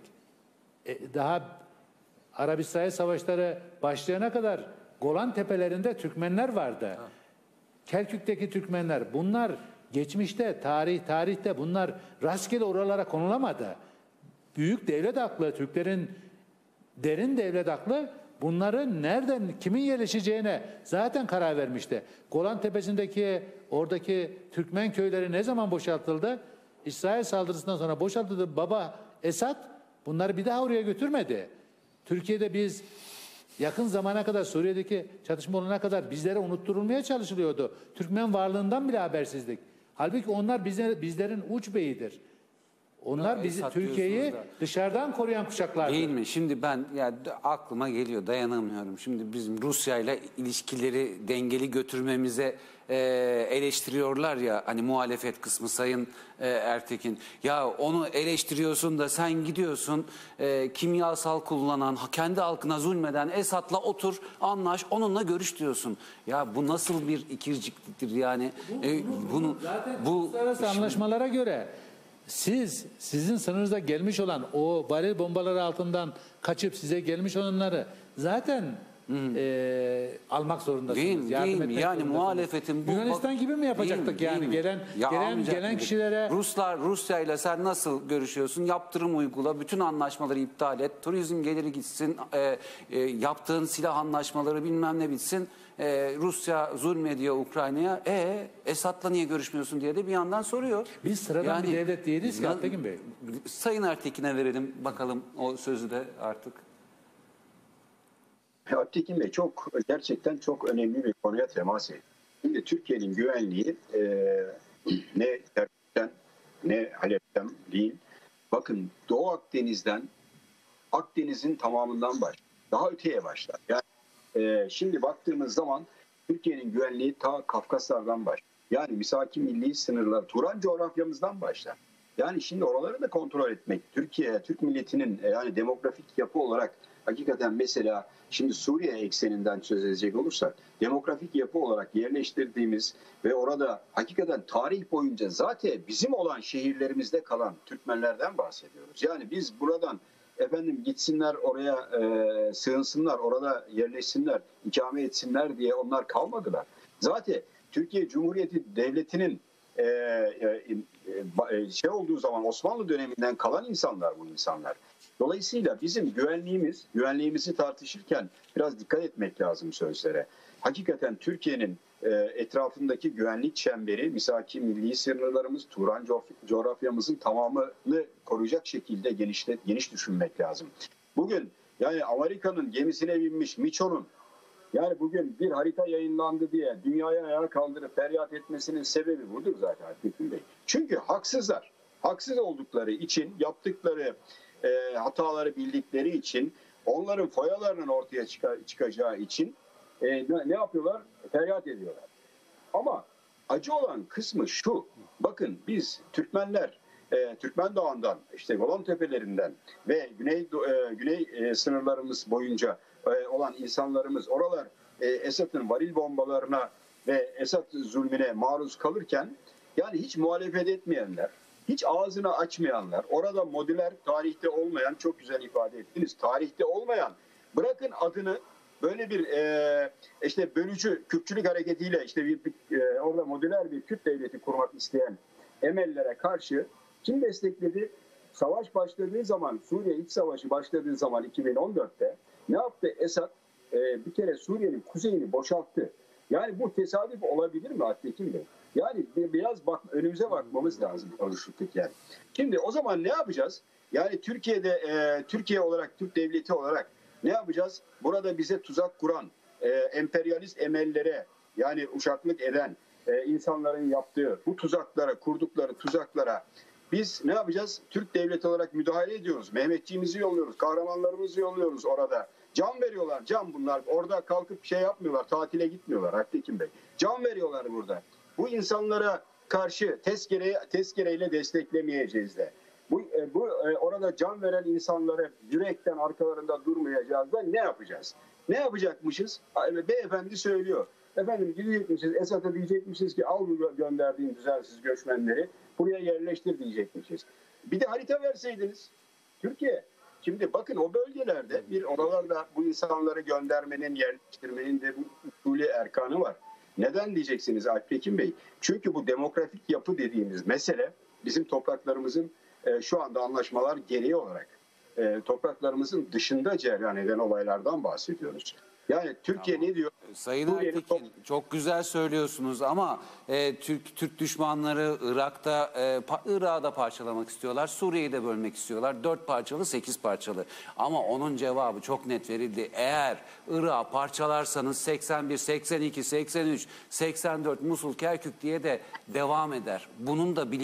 Daha Arap-İsrail savaşları başlayana kadar Golan Tepelerinde Türkmenler vardı. Kerkük'teki Türkmenler, bunlar geçmişte, tarihte bunlar rastgele oralara konulamadı. Büyük devlet aklı, Türklerin derin devlet aklı bunların nereden, kimin yerleşeceğine zaten karar vermişti. Golan Tepesi'ndeki oradaki Türkmen köyleri ne zaman boşaltıldı? İsrail saldırısından sonra boşaltıldı. Baba Esad bunları bir daha oraya götürmedi. Türkiye'de biz yakın zamana kadar, Suriye'deki çatışma olana kadar bizlere unutturulmaya çalışılıyordu. Türkmen varlığından bile habersizlik. Halbuki onlar bizlerin uç beyidir. Onlar bizi, Esad Türkiye'yi diyorsunuz da. dışarıdan koruyan kuşaklardır. Değil mi? Şimdi ben aklıma geliyor, dayanamıyorum. Şimdi bizim Rusya ile ilişkileri dengeli götürmemize eleştiriyorlar ya, hani muhalefet kısmı, Sayın Ertekin. Ya onu eleştiriyorsun da sen gidiyorsun kimyasal kullanan, kendi halkına zulmeden Esad'la otur, anlaş, onunla görüş diyorsun. Ya bu nasıl bir ikircikliktir yani? Zaten bu uluslararası anlaşmalara göre sizin sınırınıza gelmiş olan o baril bombaları altından kaçıp size gelmiş olanları zaten almak zorundasınız. Değil mi? Yardım Değil mi? etmek Yani zorundasınız. muhalefetin bu Yunanistan gibi mi yapacaktık Değil mi? yani? Değil mi? Ya almayacak Gelen mıydık? kişilere Rusya ile sen nasıl görüşüyorsun? Yaptırım uygula, bütün anlaşmaları iptal et, turizm geliri gitsin, yaptığın silah anlaşmaları bilmem ne bitsin. Rusya zulmediyor Ukrayna'ya. Esad'la niye görüşmüyorsun diye de bir yandan soruyor. biz sıradan bir devlet değiliz ki Ertekin Bey. Sayın Ertekin'e verelim bakalım o sözü de artık. Alptekin Bey gerçekten çok önemli bir konuya temas ediyor. Şimdi Türkiye'nin güvenliği ne Kerkük'ten ne Halep'ten değil. Bakın Doğu Akdeniz'den, Akdeniz'in tamamından başlar. Daha öteye başlar. Yani şimdi baktığımız zaman Türkiye'nin güvenliği ta Kafkaslardan başlar. Yani misaki milli sınırlar, Turan coğrafyamızdan başlar. Yani şimdi oraları da kontrol etmek, Türk milletinin yani demografik yapı olarak hakikaten mesela şimdi Suriye ekseninden söz edecek olursak demografik yapı olarak yerleştirdiğimiz ve orada hakikaten tarih boyunca zaten bizim olan şehirlerimizde kalan Türkmenlerden bahsediyoruz. Yani biz buradan gitsinler oraya sığınsınlar, orada yerleşsinler, ikame etsinler diye onlar kalmadılar. Zaten Türkiye Cumhuriyeti Devleti'nin olduğu zaman Osmanlı döneminden kalan insanlar bu insanlar. Dolayısıyla bizim güvenliğimizi tartışırken biraz dikkat etmek lazım sözlere. Hakikaten Türkiye'nin etrafındaki güvenlik çemberi, misaki milli sınırlarımız, Turan coğrafyamızın tamamını koruyacak şekilde geniş düşünmek lazım. Bugün yani Amerika'nın gemisine binmiş Miço'nun yani bugün bir harita yayınlandı diye dünyaya ayağa kaldırıp feryat etmesinin sebebi budur zaten Alptekin Bey. Çünkü haksızlar. Haksız oldukları için, yaptıkları hataları bildikleri için, onların foyalarının ortaya çıkacağı için ne yapıyorlar? Feryat ediyorlar. Ama acı olan kısmı şu. Bakın biz Türkmenler, Türkmen Dağı'ndan, işte Golan Tepelerinden ve güney sınırlarımız boyunca olan insanlarımız oralar Esad'ın varil bombalarına ve Esad zulmüne maruz kalırken yani hiç muhalefet etmeyenler, hiç ağzını açmayanlar, orada modüler, tarihte olmayan, çok güzel ifade ettiniz, tarihte olmayan, bırakın adını böyle bir işte bölücü Kürtçülük hareketiyle işte orada modüler bir Kürt devleti kurmak isteyen emellere karşı kim destekledi? Savaş başladığı zaman, Suriye İç Savaşı başladığı zaman 2014'te ne yaptı Esad? Bir kere Suriye'nin kuzeyini boşalttı. Yani bu tesadüf olabilir mi Attekin Bey? Yani biraz önümüze bakmamız lazım konuştuk yani. Şimdi o zaman ne yapacağız? Yani Türkiye olarak, Türk devleti olarak ne yapacağız? Burada bize tuzak kuran, emperyalist emellere yani uşaklık eden insanların yaptığı bu tuzaklara, kurdukları tuzaklara biz ne yapacağız? Türk devleti olarak müdahale ediyoruz. Mehmetçiğimizi yolluyoruz, kahramanlarımızı yolluyoruz orada. Can veriyorlar, can bunlar. Orada kalkıp şey yapmıyorlar, tatile gitmiyorlar Aktekin Bey. Can veriyorlar burada. Bu insanlara karşı tezkereyle desteklemeyeceğiz de. Orada can veren insanları yürekten arkalarında durmayacağız da ne yapacağız? Ne yapacakmışız? Beyefendi söylüyor. Efendim gidecekmişiz, Esad'a diyecekmişiz ki al bu gönderdiğin düzensiz göçmenleri buraya yerleştir diyecekmişiz. Bir de harita verseydiniz Türkiye. Şimdi bakın o bölgelerde oralarda bu insanları göndermenin, yerleştirmenin de bu usulü erkanı var. Neden diyeceksiniz Alptekin Bey? Çünkü bu demografik yapı dediğimiz mesele bizim topraklarımızın şu anda anlaşmalar gereği olarak topraklarımızın dışında cereyan eden olaylardan bahsediyoruz. Yani Türkiye ne diyor? Sayın Alptekin çok güzel söylüyorsunuz ama Türk düşmanları Irak'ı da parçalamak istiyorlar. Suriye'yi de bölmek istiyorlar. 4 parçalı 8 parçalı. Ama onun cevabı çok net verildi. Eğer Irak'ı parçalarsanız 81, 82, 83, 84 Musul, Kerkük diye de devam eder. Bunun da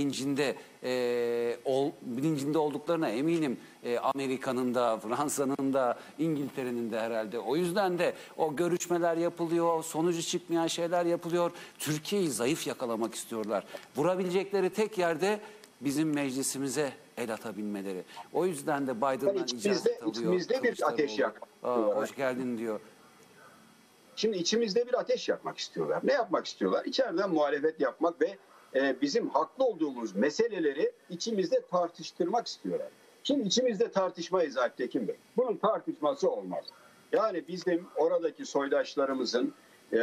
bilincinde olduklarına eminim. Amerika'nın da, Fransa'nın da, İngiltere'nin de herhalde. O yüzden de o görüşmeler yapılıyor, sonucu çıkmayan şeyler yapılıyor. Türkiye'yi zayıf yakalamak istiyorlar. Vurabilecekleri tek yerde bizim meclisimize el atabilmeleri. O yüzden de Biden'dan icazet alıyor. İçimizde bir ateş yakmak. Hoş geldin diyor. Şimdi içimizde bir ateş yakmak istiyorlar. Ne yapmak istiyorlar? İçeriden muhalefet yapmak ve bizim haklı olduğumuz meseleleri içimizde tartıştırmak istiyorlar. Şimdi içimizde tartışmayız Alptekin Bey. Bunun tartışması olmaz. Yani bizim oradaki soydaşlarımızın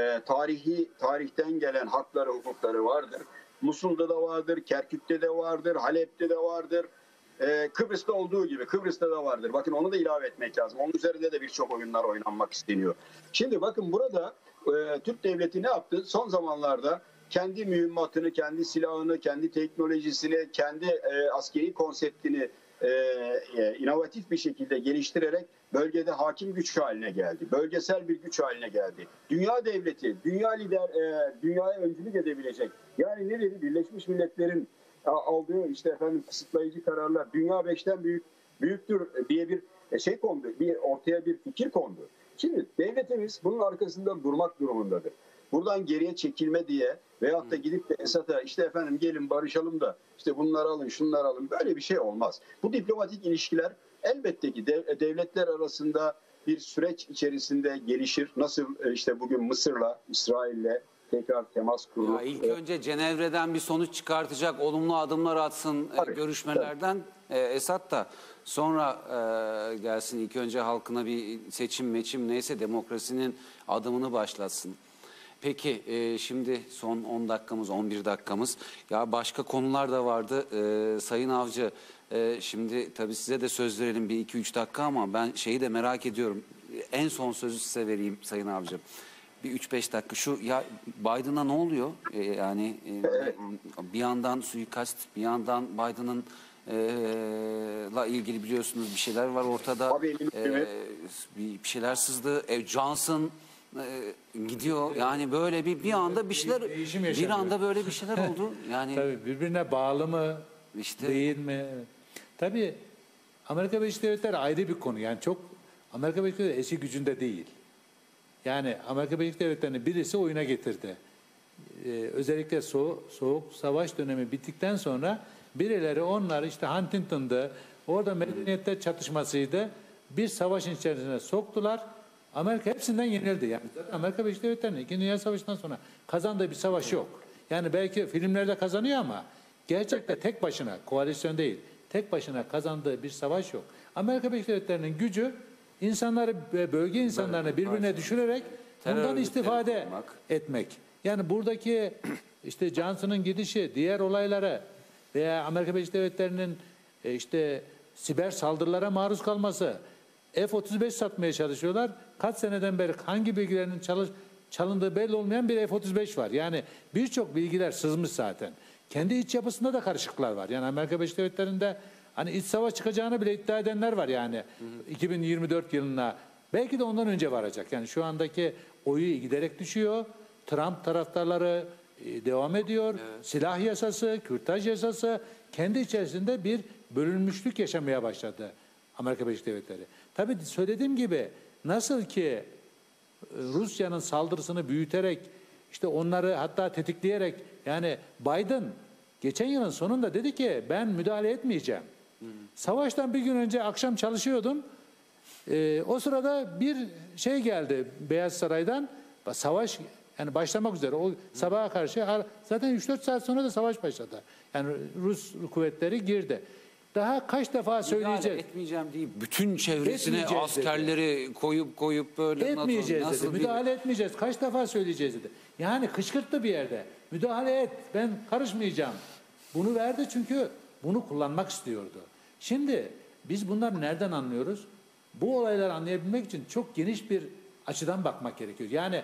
tarihten gelen hakları, hukukları vardır. Musul'da da vardır, Kerkük'te de vardır, Halep'te de vardır. Kıbrıs'ta olduğu gibi Kıbrıs'ta da vardır. Bakın onu da ilave etmek lazım. Onun üzerinde de birçok oyunlar oynanmak isteniyor. Şimdi bakın burada Türk devleti ne yaptı? Son zamanlarda kendi mühimmatını, kendi silahını, kendi teknolojisini, kendi askeri konseptini inovatif bir şekilde geliştirerek bölgede hakim güç haline geldi. Bölgesel bir güç haline geldi. Dünya devleti, dünyaya öncülük edebilecek. Yani ne dedi? Birleşmiş Milletler'in aldığı kısıtlayıcı kararlar dünya 5'ten büyüktür diye bir şey kondu. Ortaya bir fikir kondu. Şimdi devletimiz bunun arkasında durmak durumundadır. Buradan geriye çekilme diye veyahut da gidip de Esad'a gelin barışalım da bunları alın, şunları alın. Böyle bir şey olmaz. Bu diplomatik ilişkiler elbette ki devletler arasında bir süreç içerisinde gelişir. Nasıl bugün Mısır'la, İsrail'le tekrar temas kurulup... İlk önce Cenevre'den bir sonuç çıkartacak, olumlu adımlar atsın görüşmelerden Esad da sonra gelsin. İlk önce halkına bir seçim neyse demokrasinin adımını başlatsın. Peki şimdi son 10 dakikamız, 11 dakikamız. Ya başka konular da vardı. Sayın Avcı, şimdi tabii size de söz verelim bir 2-3 dakika ama ben şeyi de merak ediyorum. En son sözü size vereyim Sayın Avcı. Bir 3-5 dakika. Biden'a ne oluyor? Bir yandan suikast, bir yandan Biden'ın ilgili biliyorsunuz bir şeyler var ortada. Bir şeyler sızdı. Johnson gidiyor. Yani böyle bir anda bir şeyler böyle bir şeyler oldu. Yani tabii birbirine bağlı mı? Değil mi? Tabii Amerika Birleşik Devletleri ayrı bir konu. Yani Amerika Birleşik Devletleri eski gücünde değil. Yani Amerika Birleşik Devletleri'ni birisi oyuna getirdi. Özellikle soğuk savaş dönemi bittikten sonra birileri onlar Huntington'da orada medeniyetler çatışmasıydı. Bir savaşın içerisine soktular. Amerika hepsinden yenildi. Yani Amerika Birleşik Devletleri'nin 2. Dünya Savaşı'ndan sonra kazandığı bir savaş yok. Yani belki filmlerde kazanıyor ama gerçekte tek başına, koalisyon değil, tek başına kazandığı bir savaş yok. Amerika Birleşik Devletleri'nin gücü insanları ve bölge insanlarını birbirine düşürerek bundan istifade etmek. Yani buradaki Johnson'ın gidişi, diğer olaylara veya Amerika Birleşik Devletleri'nin siber saldırılara maruz kalması, F-35 satmaya çalışıyorlar. Kaç seneden beri hangi bilgilerin çalındığı belli olmayan bir F-35 var. Yani birçok bilgiler sızmış zaten. Kendi iç yapısında da karışıklıklar var. Yani Amerika Birleşik Devletleri'nde hani iç savaş çıkacağını bile iddia edenler var yani. 2024 yılına. Belki de ondan önce varacak. Yani şu andaki oyu giderek düşüyor. Trump taraftarları devam ediyor. Evet. Silah yasası, kürtaj yasası kendi içerisinde bir bölünmüşlük yaşamaya başladı Amerika Birleşik Devletleri. Tabii söylediğim gibi nasıl ki Rusya'nın saldırısını büyüterek işte onları hatta tetikleyerek yani Biden geçen yılın sonunda dedi ki ben müdahale etmeyeceğim. Savaştan bir gün önce akşam çalışıyordum. O sırada bir şey geldi Beyaz Saray'dan. Savaş yani başlamak üzere. O sabaha karşı zaten 3-4 saat sonra da savaş başladı. Yani Rus kuvvetleri girdi. Daha kaç defa söyleyeceğiz. Müdahale etmeyeceğim deyip bütün çevresine askerleri dedi. koyup böyle etmeyeceğiz nasıl dedi. Müdahale etmeyeceğiz. Kaç defa söyleyeceğiz dedi. Yani kışkırttı bir yerde. Müdahale et. Ben karışmayacağım. Bunu verdi çünkü bunu kullanmak istiyordu. Şimdi biz bunları nereden anlıyoruz? Bu olayları anlayabilmek için çok geniş bir açıdan bakmak gerekiyor. Yani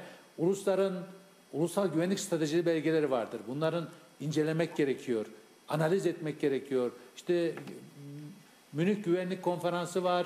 ulusal güvenlik strateji belgeleri vardır. Bunların incelemek gerekiyor. Analiz etmek gerekiyor. İşte Münih Güvenlik Konferansı var.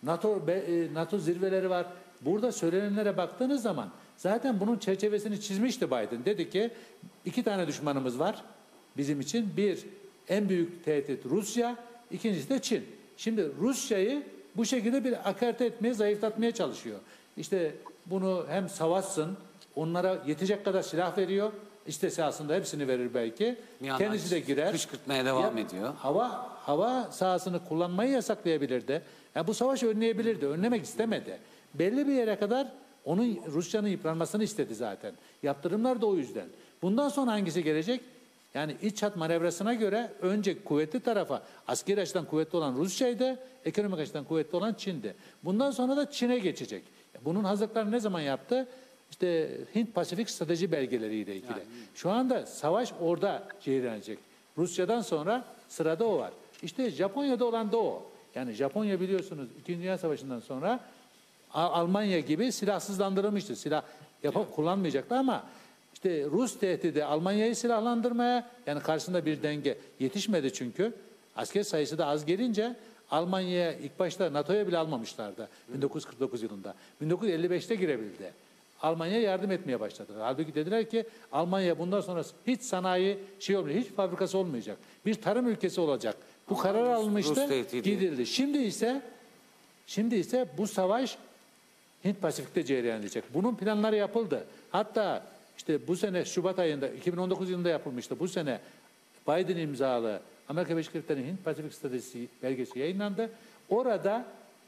NATO zirveleri var. Burada söylenenlere baktığınız zaman zaten bunun çerçevesini çizmişti Biden. Dedi ki 2 tane düşmanımız var bizim için. Bir, en büyük tehdit Rusya. İkincisi de Çin. Şimdi Rusya'yı bu şekilde bir akarte etmeye, zayıflatmaya çalışıyor. İşte bunu hem savaşsın, onlara yetecek kadar silah veriyor. İstese aslında hepsini verir belki. Kendisi de girer. Kışkırtmaya devam ediyor. Hava sahasını kullanmayı yasaklayabilirdi. Yani bu savaşı önleyebilirdi. Önlemek istemedi. Belli bir yere kadar Rusya'nın yıpranmasını istedi zaten. Yaptırımlar da o yüzden. Bundan sonra hangisi gelecek? Yani iç hat manevrasına göre önce kuvvetli tarafa askeri açıdan kuvvetli olan Rusya'ydı, ekonomik açıdan kuvvetli olan Çin'di. Bundan sonra da Çin'e geçecek. Bunun hazırlıklarını ne zaman yaptı? İşte Hint-Pasifik strateji belgeleriyle ilgili. Yani. Şu anda savaş orada cereyanlayacak. Rusya'dan sonra sırada o var. İşte Japonya'da olan da o. Yani Japonya biliyorsunuz 2. Dünya Savaşı'ndan sonra Almanya gibi silahsızlandırılmıştı. Silah kullanmayacaktı ama işte Rus tehdidi Almanya'yı silahlandırmaya yani karşısında bir denge yetişmedi çünkü. Asker sayısı da az gelince Almanya'ya ilk başta NATO'ya bile almamışlardı 1949 yılında. 1955'te girebildi. Almanya'ya yardım etmeye başladılar. Halbuki dediler ki Almanya bundan sonra hiç sanayi olmayacak, hiç fabrikası olmayacak. Bir tarım ülkesi olacak. Bu karar alınmıştı, gidildi. Şimdi ise bu savaş Hint-Pasifik'te cereyanlayacak. Bunun planları yapıldı. Hatta işte bu sene Şubat ayında 2019 yılında yapılmıştı. Bu sene Biden imzalı Amerika Birleşik Devletleri'nin Hint-Pasifik stratejisi belgesi yayınlandı. Orada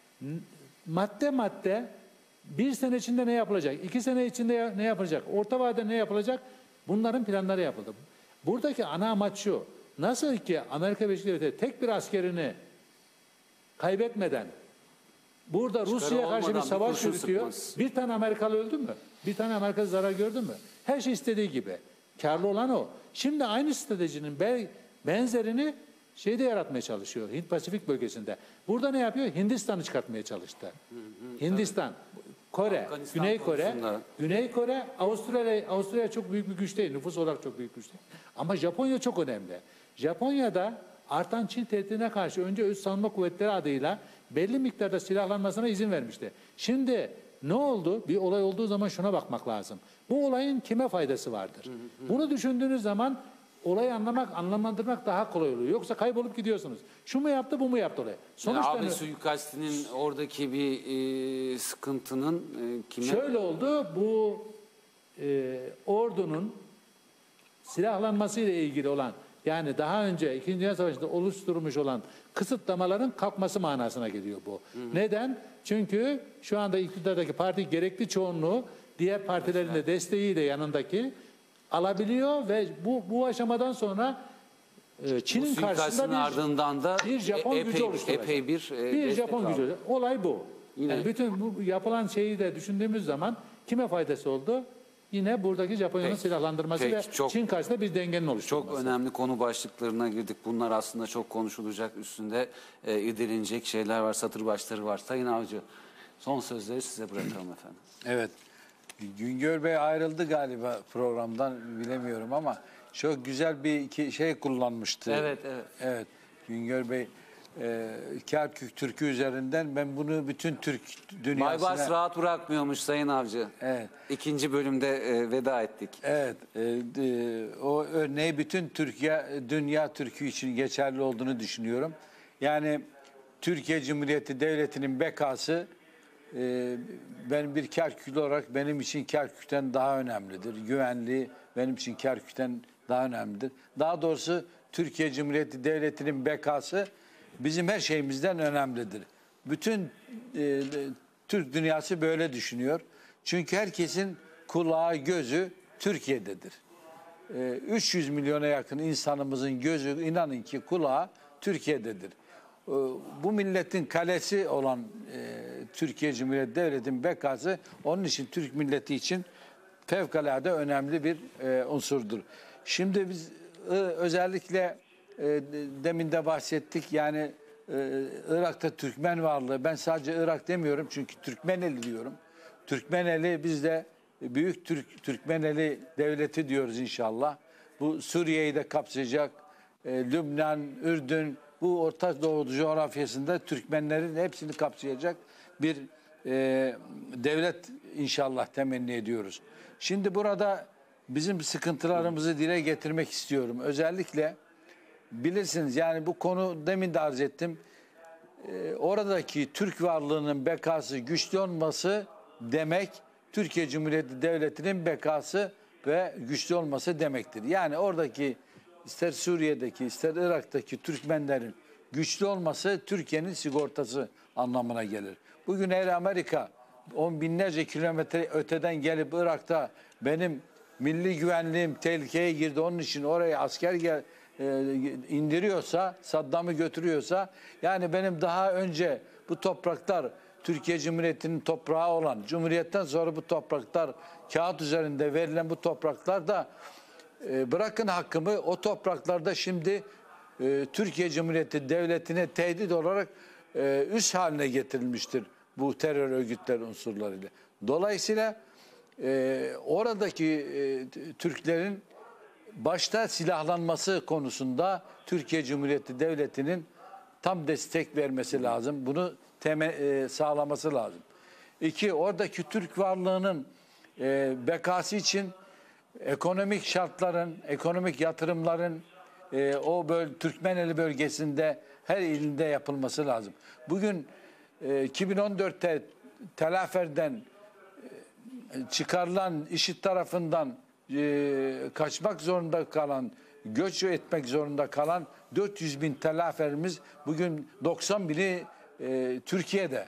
madde madde 1 sene içinde ne yapılacak, 2 sene içinde ne yapılacak, orta vadede ne yapılacak bunların planları yapıldı. Buradaki ana amaç şu. Nasıl ki Amerika Birleşik Devletleri tek bir askerini kaybetmeden burada Rusya'ya karşı bir savaş yürütüyor. Bir tane Amerikalı öldü mü? Bir tane Amerikalı zarar gördü mü? Her şey istediği gibi. Karlı olan o. Şimdi aynı stratejinin benzerini şeyde yaratmaya çalışıyor. Hint-Pasifik bölgesinde. Burada ne yapıyor? Hindistan'ı çıkartmaya çalıştı. Hindistan, Kore, Güney Kore, Avustralya çok büyük bir güç değil. Nüfus olarak çok büyük güç değil. Ama Japonya çok önemli. Japonya'da artan Çin tehdidine karşı önce öz savunma kuvvetleri adıyla belli miktarda silahlanmasına izin vermişti. Şimdi ne oldu? Bir olay olduğu zaman şuna bakmak lazım. Bu olayın kime faydası vardır? Bunu düşündüğünüz zaman olayı anlamlandırmak daha kolay oluyor. Yoksa kaybolup gidiyorsunuz. Şu mu yaptı, bu mu yaptı olay? Sonuçta AB suikastinin oradaki bir sıkıntının kime? Şöyle oldu. Bu ordunun silahlanması ile ilgili olan yani daha önce 2. Dünya Savaşı'nda oluşturulmuş olan kısıtlamaların kalkması manasına geliyor bu. Neden? Çünkü şu anda iktidardaki parti gerekli çoğunluğu diğer partilerin de desteğiyle yanındaki alabiliyor ve bu aşamadan sonra Çin'in karşısında ardından da bir Japon gücü oluşturacak. Epey bir Japon gücü. Olay bu. Yani bütün bu yapılan şeyi de düşündüğümüz zaman kime faydası oldu? Yine buradaki Japonya'nın silahlandırması ve Çin karşısında bir dengenin oluşturulması. Çok önemli konu başlıklarına girdik. Bunlar aslında çok konuşulacak, üstünde irdelenecek şeyler var, satır başları var. Sayın Avcı, son sözleri size bırakalım efendim. Evet. Güngör Bey ayrıldı galiba programdan, bilemiyorum ama çok güzel bir şey kullanmıştı. Evet, evet. Evet, Güngör Bey Kerkük Türkü üzerinden ben bunu bütün Türk dünyasına... Baybars rahat bırakmıyormuş Sayın Avcı. Evet. İkinci bölümde veda ettik. Evet, o örneği bütün dünya Türkü için geçerli olduğunu düşünüyorum. Yani Türkiye Cumhuriyeti Devleti'nin bekası ben bir Kerküklü olarak benim için Kerkük'ten daha önemlidir. Güvenliği benim için Kerkük'ten daha önemlidir. Daha doğrusu Türkiye Cumhuriyeti Devleti'nin bekası bizim her şeyimizden önemlidir. Bütün Türk dünyası böyle düşünüyor. Çünkü herkesin kulağı, gözü Türkiye'dedir. 300 milyona yakın insanımızın gözü, inanın ki kulağı Türkiye'dedir. Bu milletin kalesi olan Türkiye Cumhuriyeti Devleti'nin bekası onun için Türk milleti için fevkalade önemli bir unsurdur. Şimdi biz özellikle demin de bahsettik, yani Irak'ta Türkmen varlığı, ben sadece Irak demiyorum çünkü Türkmeneli diyorum. Türkmeneli, biz de Büyük Türkmeneli Devleti diyoruz inşallah. Bu Suriye'yi de kapsayacak, Lübnan, Ürdün, bu Orta Doğu coğrafyasında Türkmenlerin hepsini kapsayacak bir devlet inşallah temenni ediyoruz. Şimdi burada bizim sıkıntılarımızı dile getirmek istiyorum. Özellikle bilirsiniz, yani bu konu demin de arz ettim. Oradaki Türk varlığının bekası güçlü olması demek, Türkiye Cumhuriyeti Devleti'nin bekası ve güçlü olması demektir. Yani oradaki ister Suriye'deki ister Irak'taki Türkmenlerin güçlü olması Türkiye'nin sigortası anlamına gelir. Bugün eğer Amerika 10 binlerce kilometre öteden gelip Irak'ta benim milli güvenliğim tehlikeye girdi, onun için oraya asker indiriyorsa, Saddam'ı götürüyorsa, yani benim daha önce bu topraklar Türkiye Cumhuriyeti'nin toprağı olan, Cumhuriyet'ten sonra bu topraklar kağıt üzerinde verilen bu topraklar da bırakın hakkımı, o topraklarda şimdi Türkiye Cumhuriyeti Devleti'ne tehdit olarak üs haline getirilmiştir bu terör örgütleri unsurlarıyla. Dolayısıyla oradaki Türklerin başta silahlanması konusunda Türkiye Cumhuriyeti Devleti'nin tam destek vermesi lazım. Bunu sağlaması lazım. İki, oradaki Türk varlığının bekası için ekonomik şartların, ekonomik yatırımların o Türkmeneli bölgesinde her ilinde yapılması lazım. Bugün 2014'te Tel Afer'den çıkarılan, IŞİD tarafından kaçmak zorunda kalan, göç etmek zorunda kalan 400 bin Tel Afer'imiz bugün 90 bini Türkiye'de,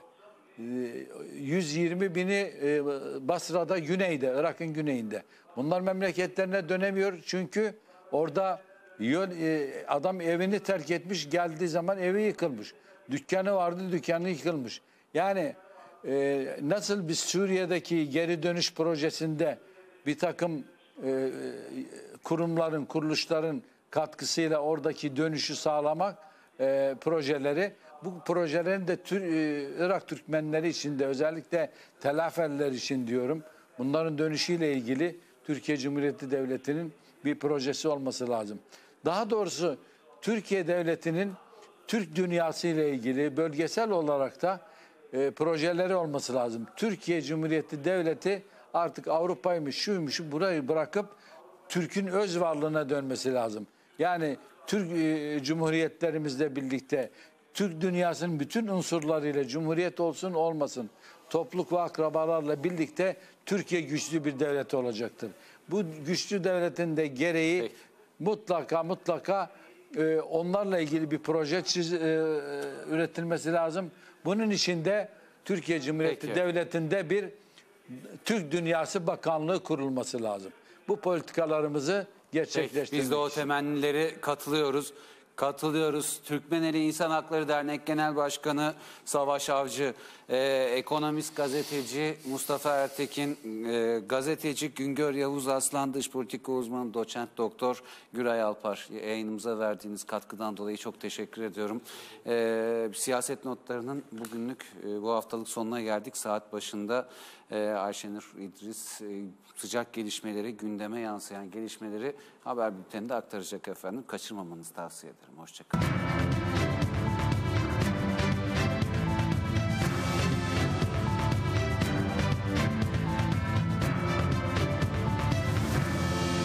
120 bini Basra'da, güneyde, Irak'ın güneyinde. Bunlar memleketlerine dönemiyor çünkü orada adam evini terk etmiş, geldiği zaman evi yıkılmış. Dükkanı vardı, dükkanı yıkılmış. Yani nasıl biz Suriye'deki geri dönüş projesinde bir takım kurumların, kuruluşların katkısıyla oradaki dönüşü sağlamak projeleri, bu projelerin de Irak Türkmenleri için de, özellikle Tel Aferliler için diyorum, bunların dönüşüyle ilgili Türkiye Cumhuriyeti Devleti'nin bir projesi olması lazım. Daha doğrusu Türkiye Devleti'nin Türk dünyası ile ilgili bölgesel olarak da projeleri olması lazım. Türkiye Cumhuriyeti Devleti artık Avrupa'ymış, şuymuş, burayı bırakıp Türk'ün öz varlığına dönmesi lazım. Yani Türk Cumhuriyetlerimizle birlikte Türk dünyasının bütün unsurlarıyla, Cumhuriyet olsun olmasın, topluluk ve akrabalarla birlikte Türkiye güçlü bir devlet olacaktır. Bu güçlü devletin de gereği mutlaka onlarla ilgili bir proje üretilmesi lazım. Bunun için de Türkiye Cumhuriyeti Devleti'nde bir Türk Dünyası Bakanlığı kurulması lazım. Bu politikalarımızı gerçekleştirmek. Biz de o temennileri katılıyoruz. Türkmeneli İnsan Hakları Dernek Genel Başkanı Savaş Avcı, Ekonomist, gazeteci Mustafa Ertekin, gazeteci Güngör Yavuz Aslan, dış politika uzmanı doçent doktor Güray Alpar. Yayınımıza verdiğiniz katkıdan dolayı çok teşekkür ediyorum. Siyaset notlarının bugünlük bu haftalık sonuna geldik. Saat başında Ayşenur İdris sıcak gelişmeleri, gündeme yansıyan gelişmeleri haber bülteninde aktaracak efendim. Kaçırmamanızı tavsiye ederim. Hoşçakalın.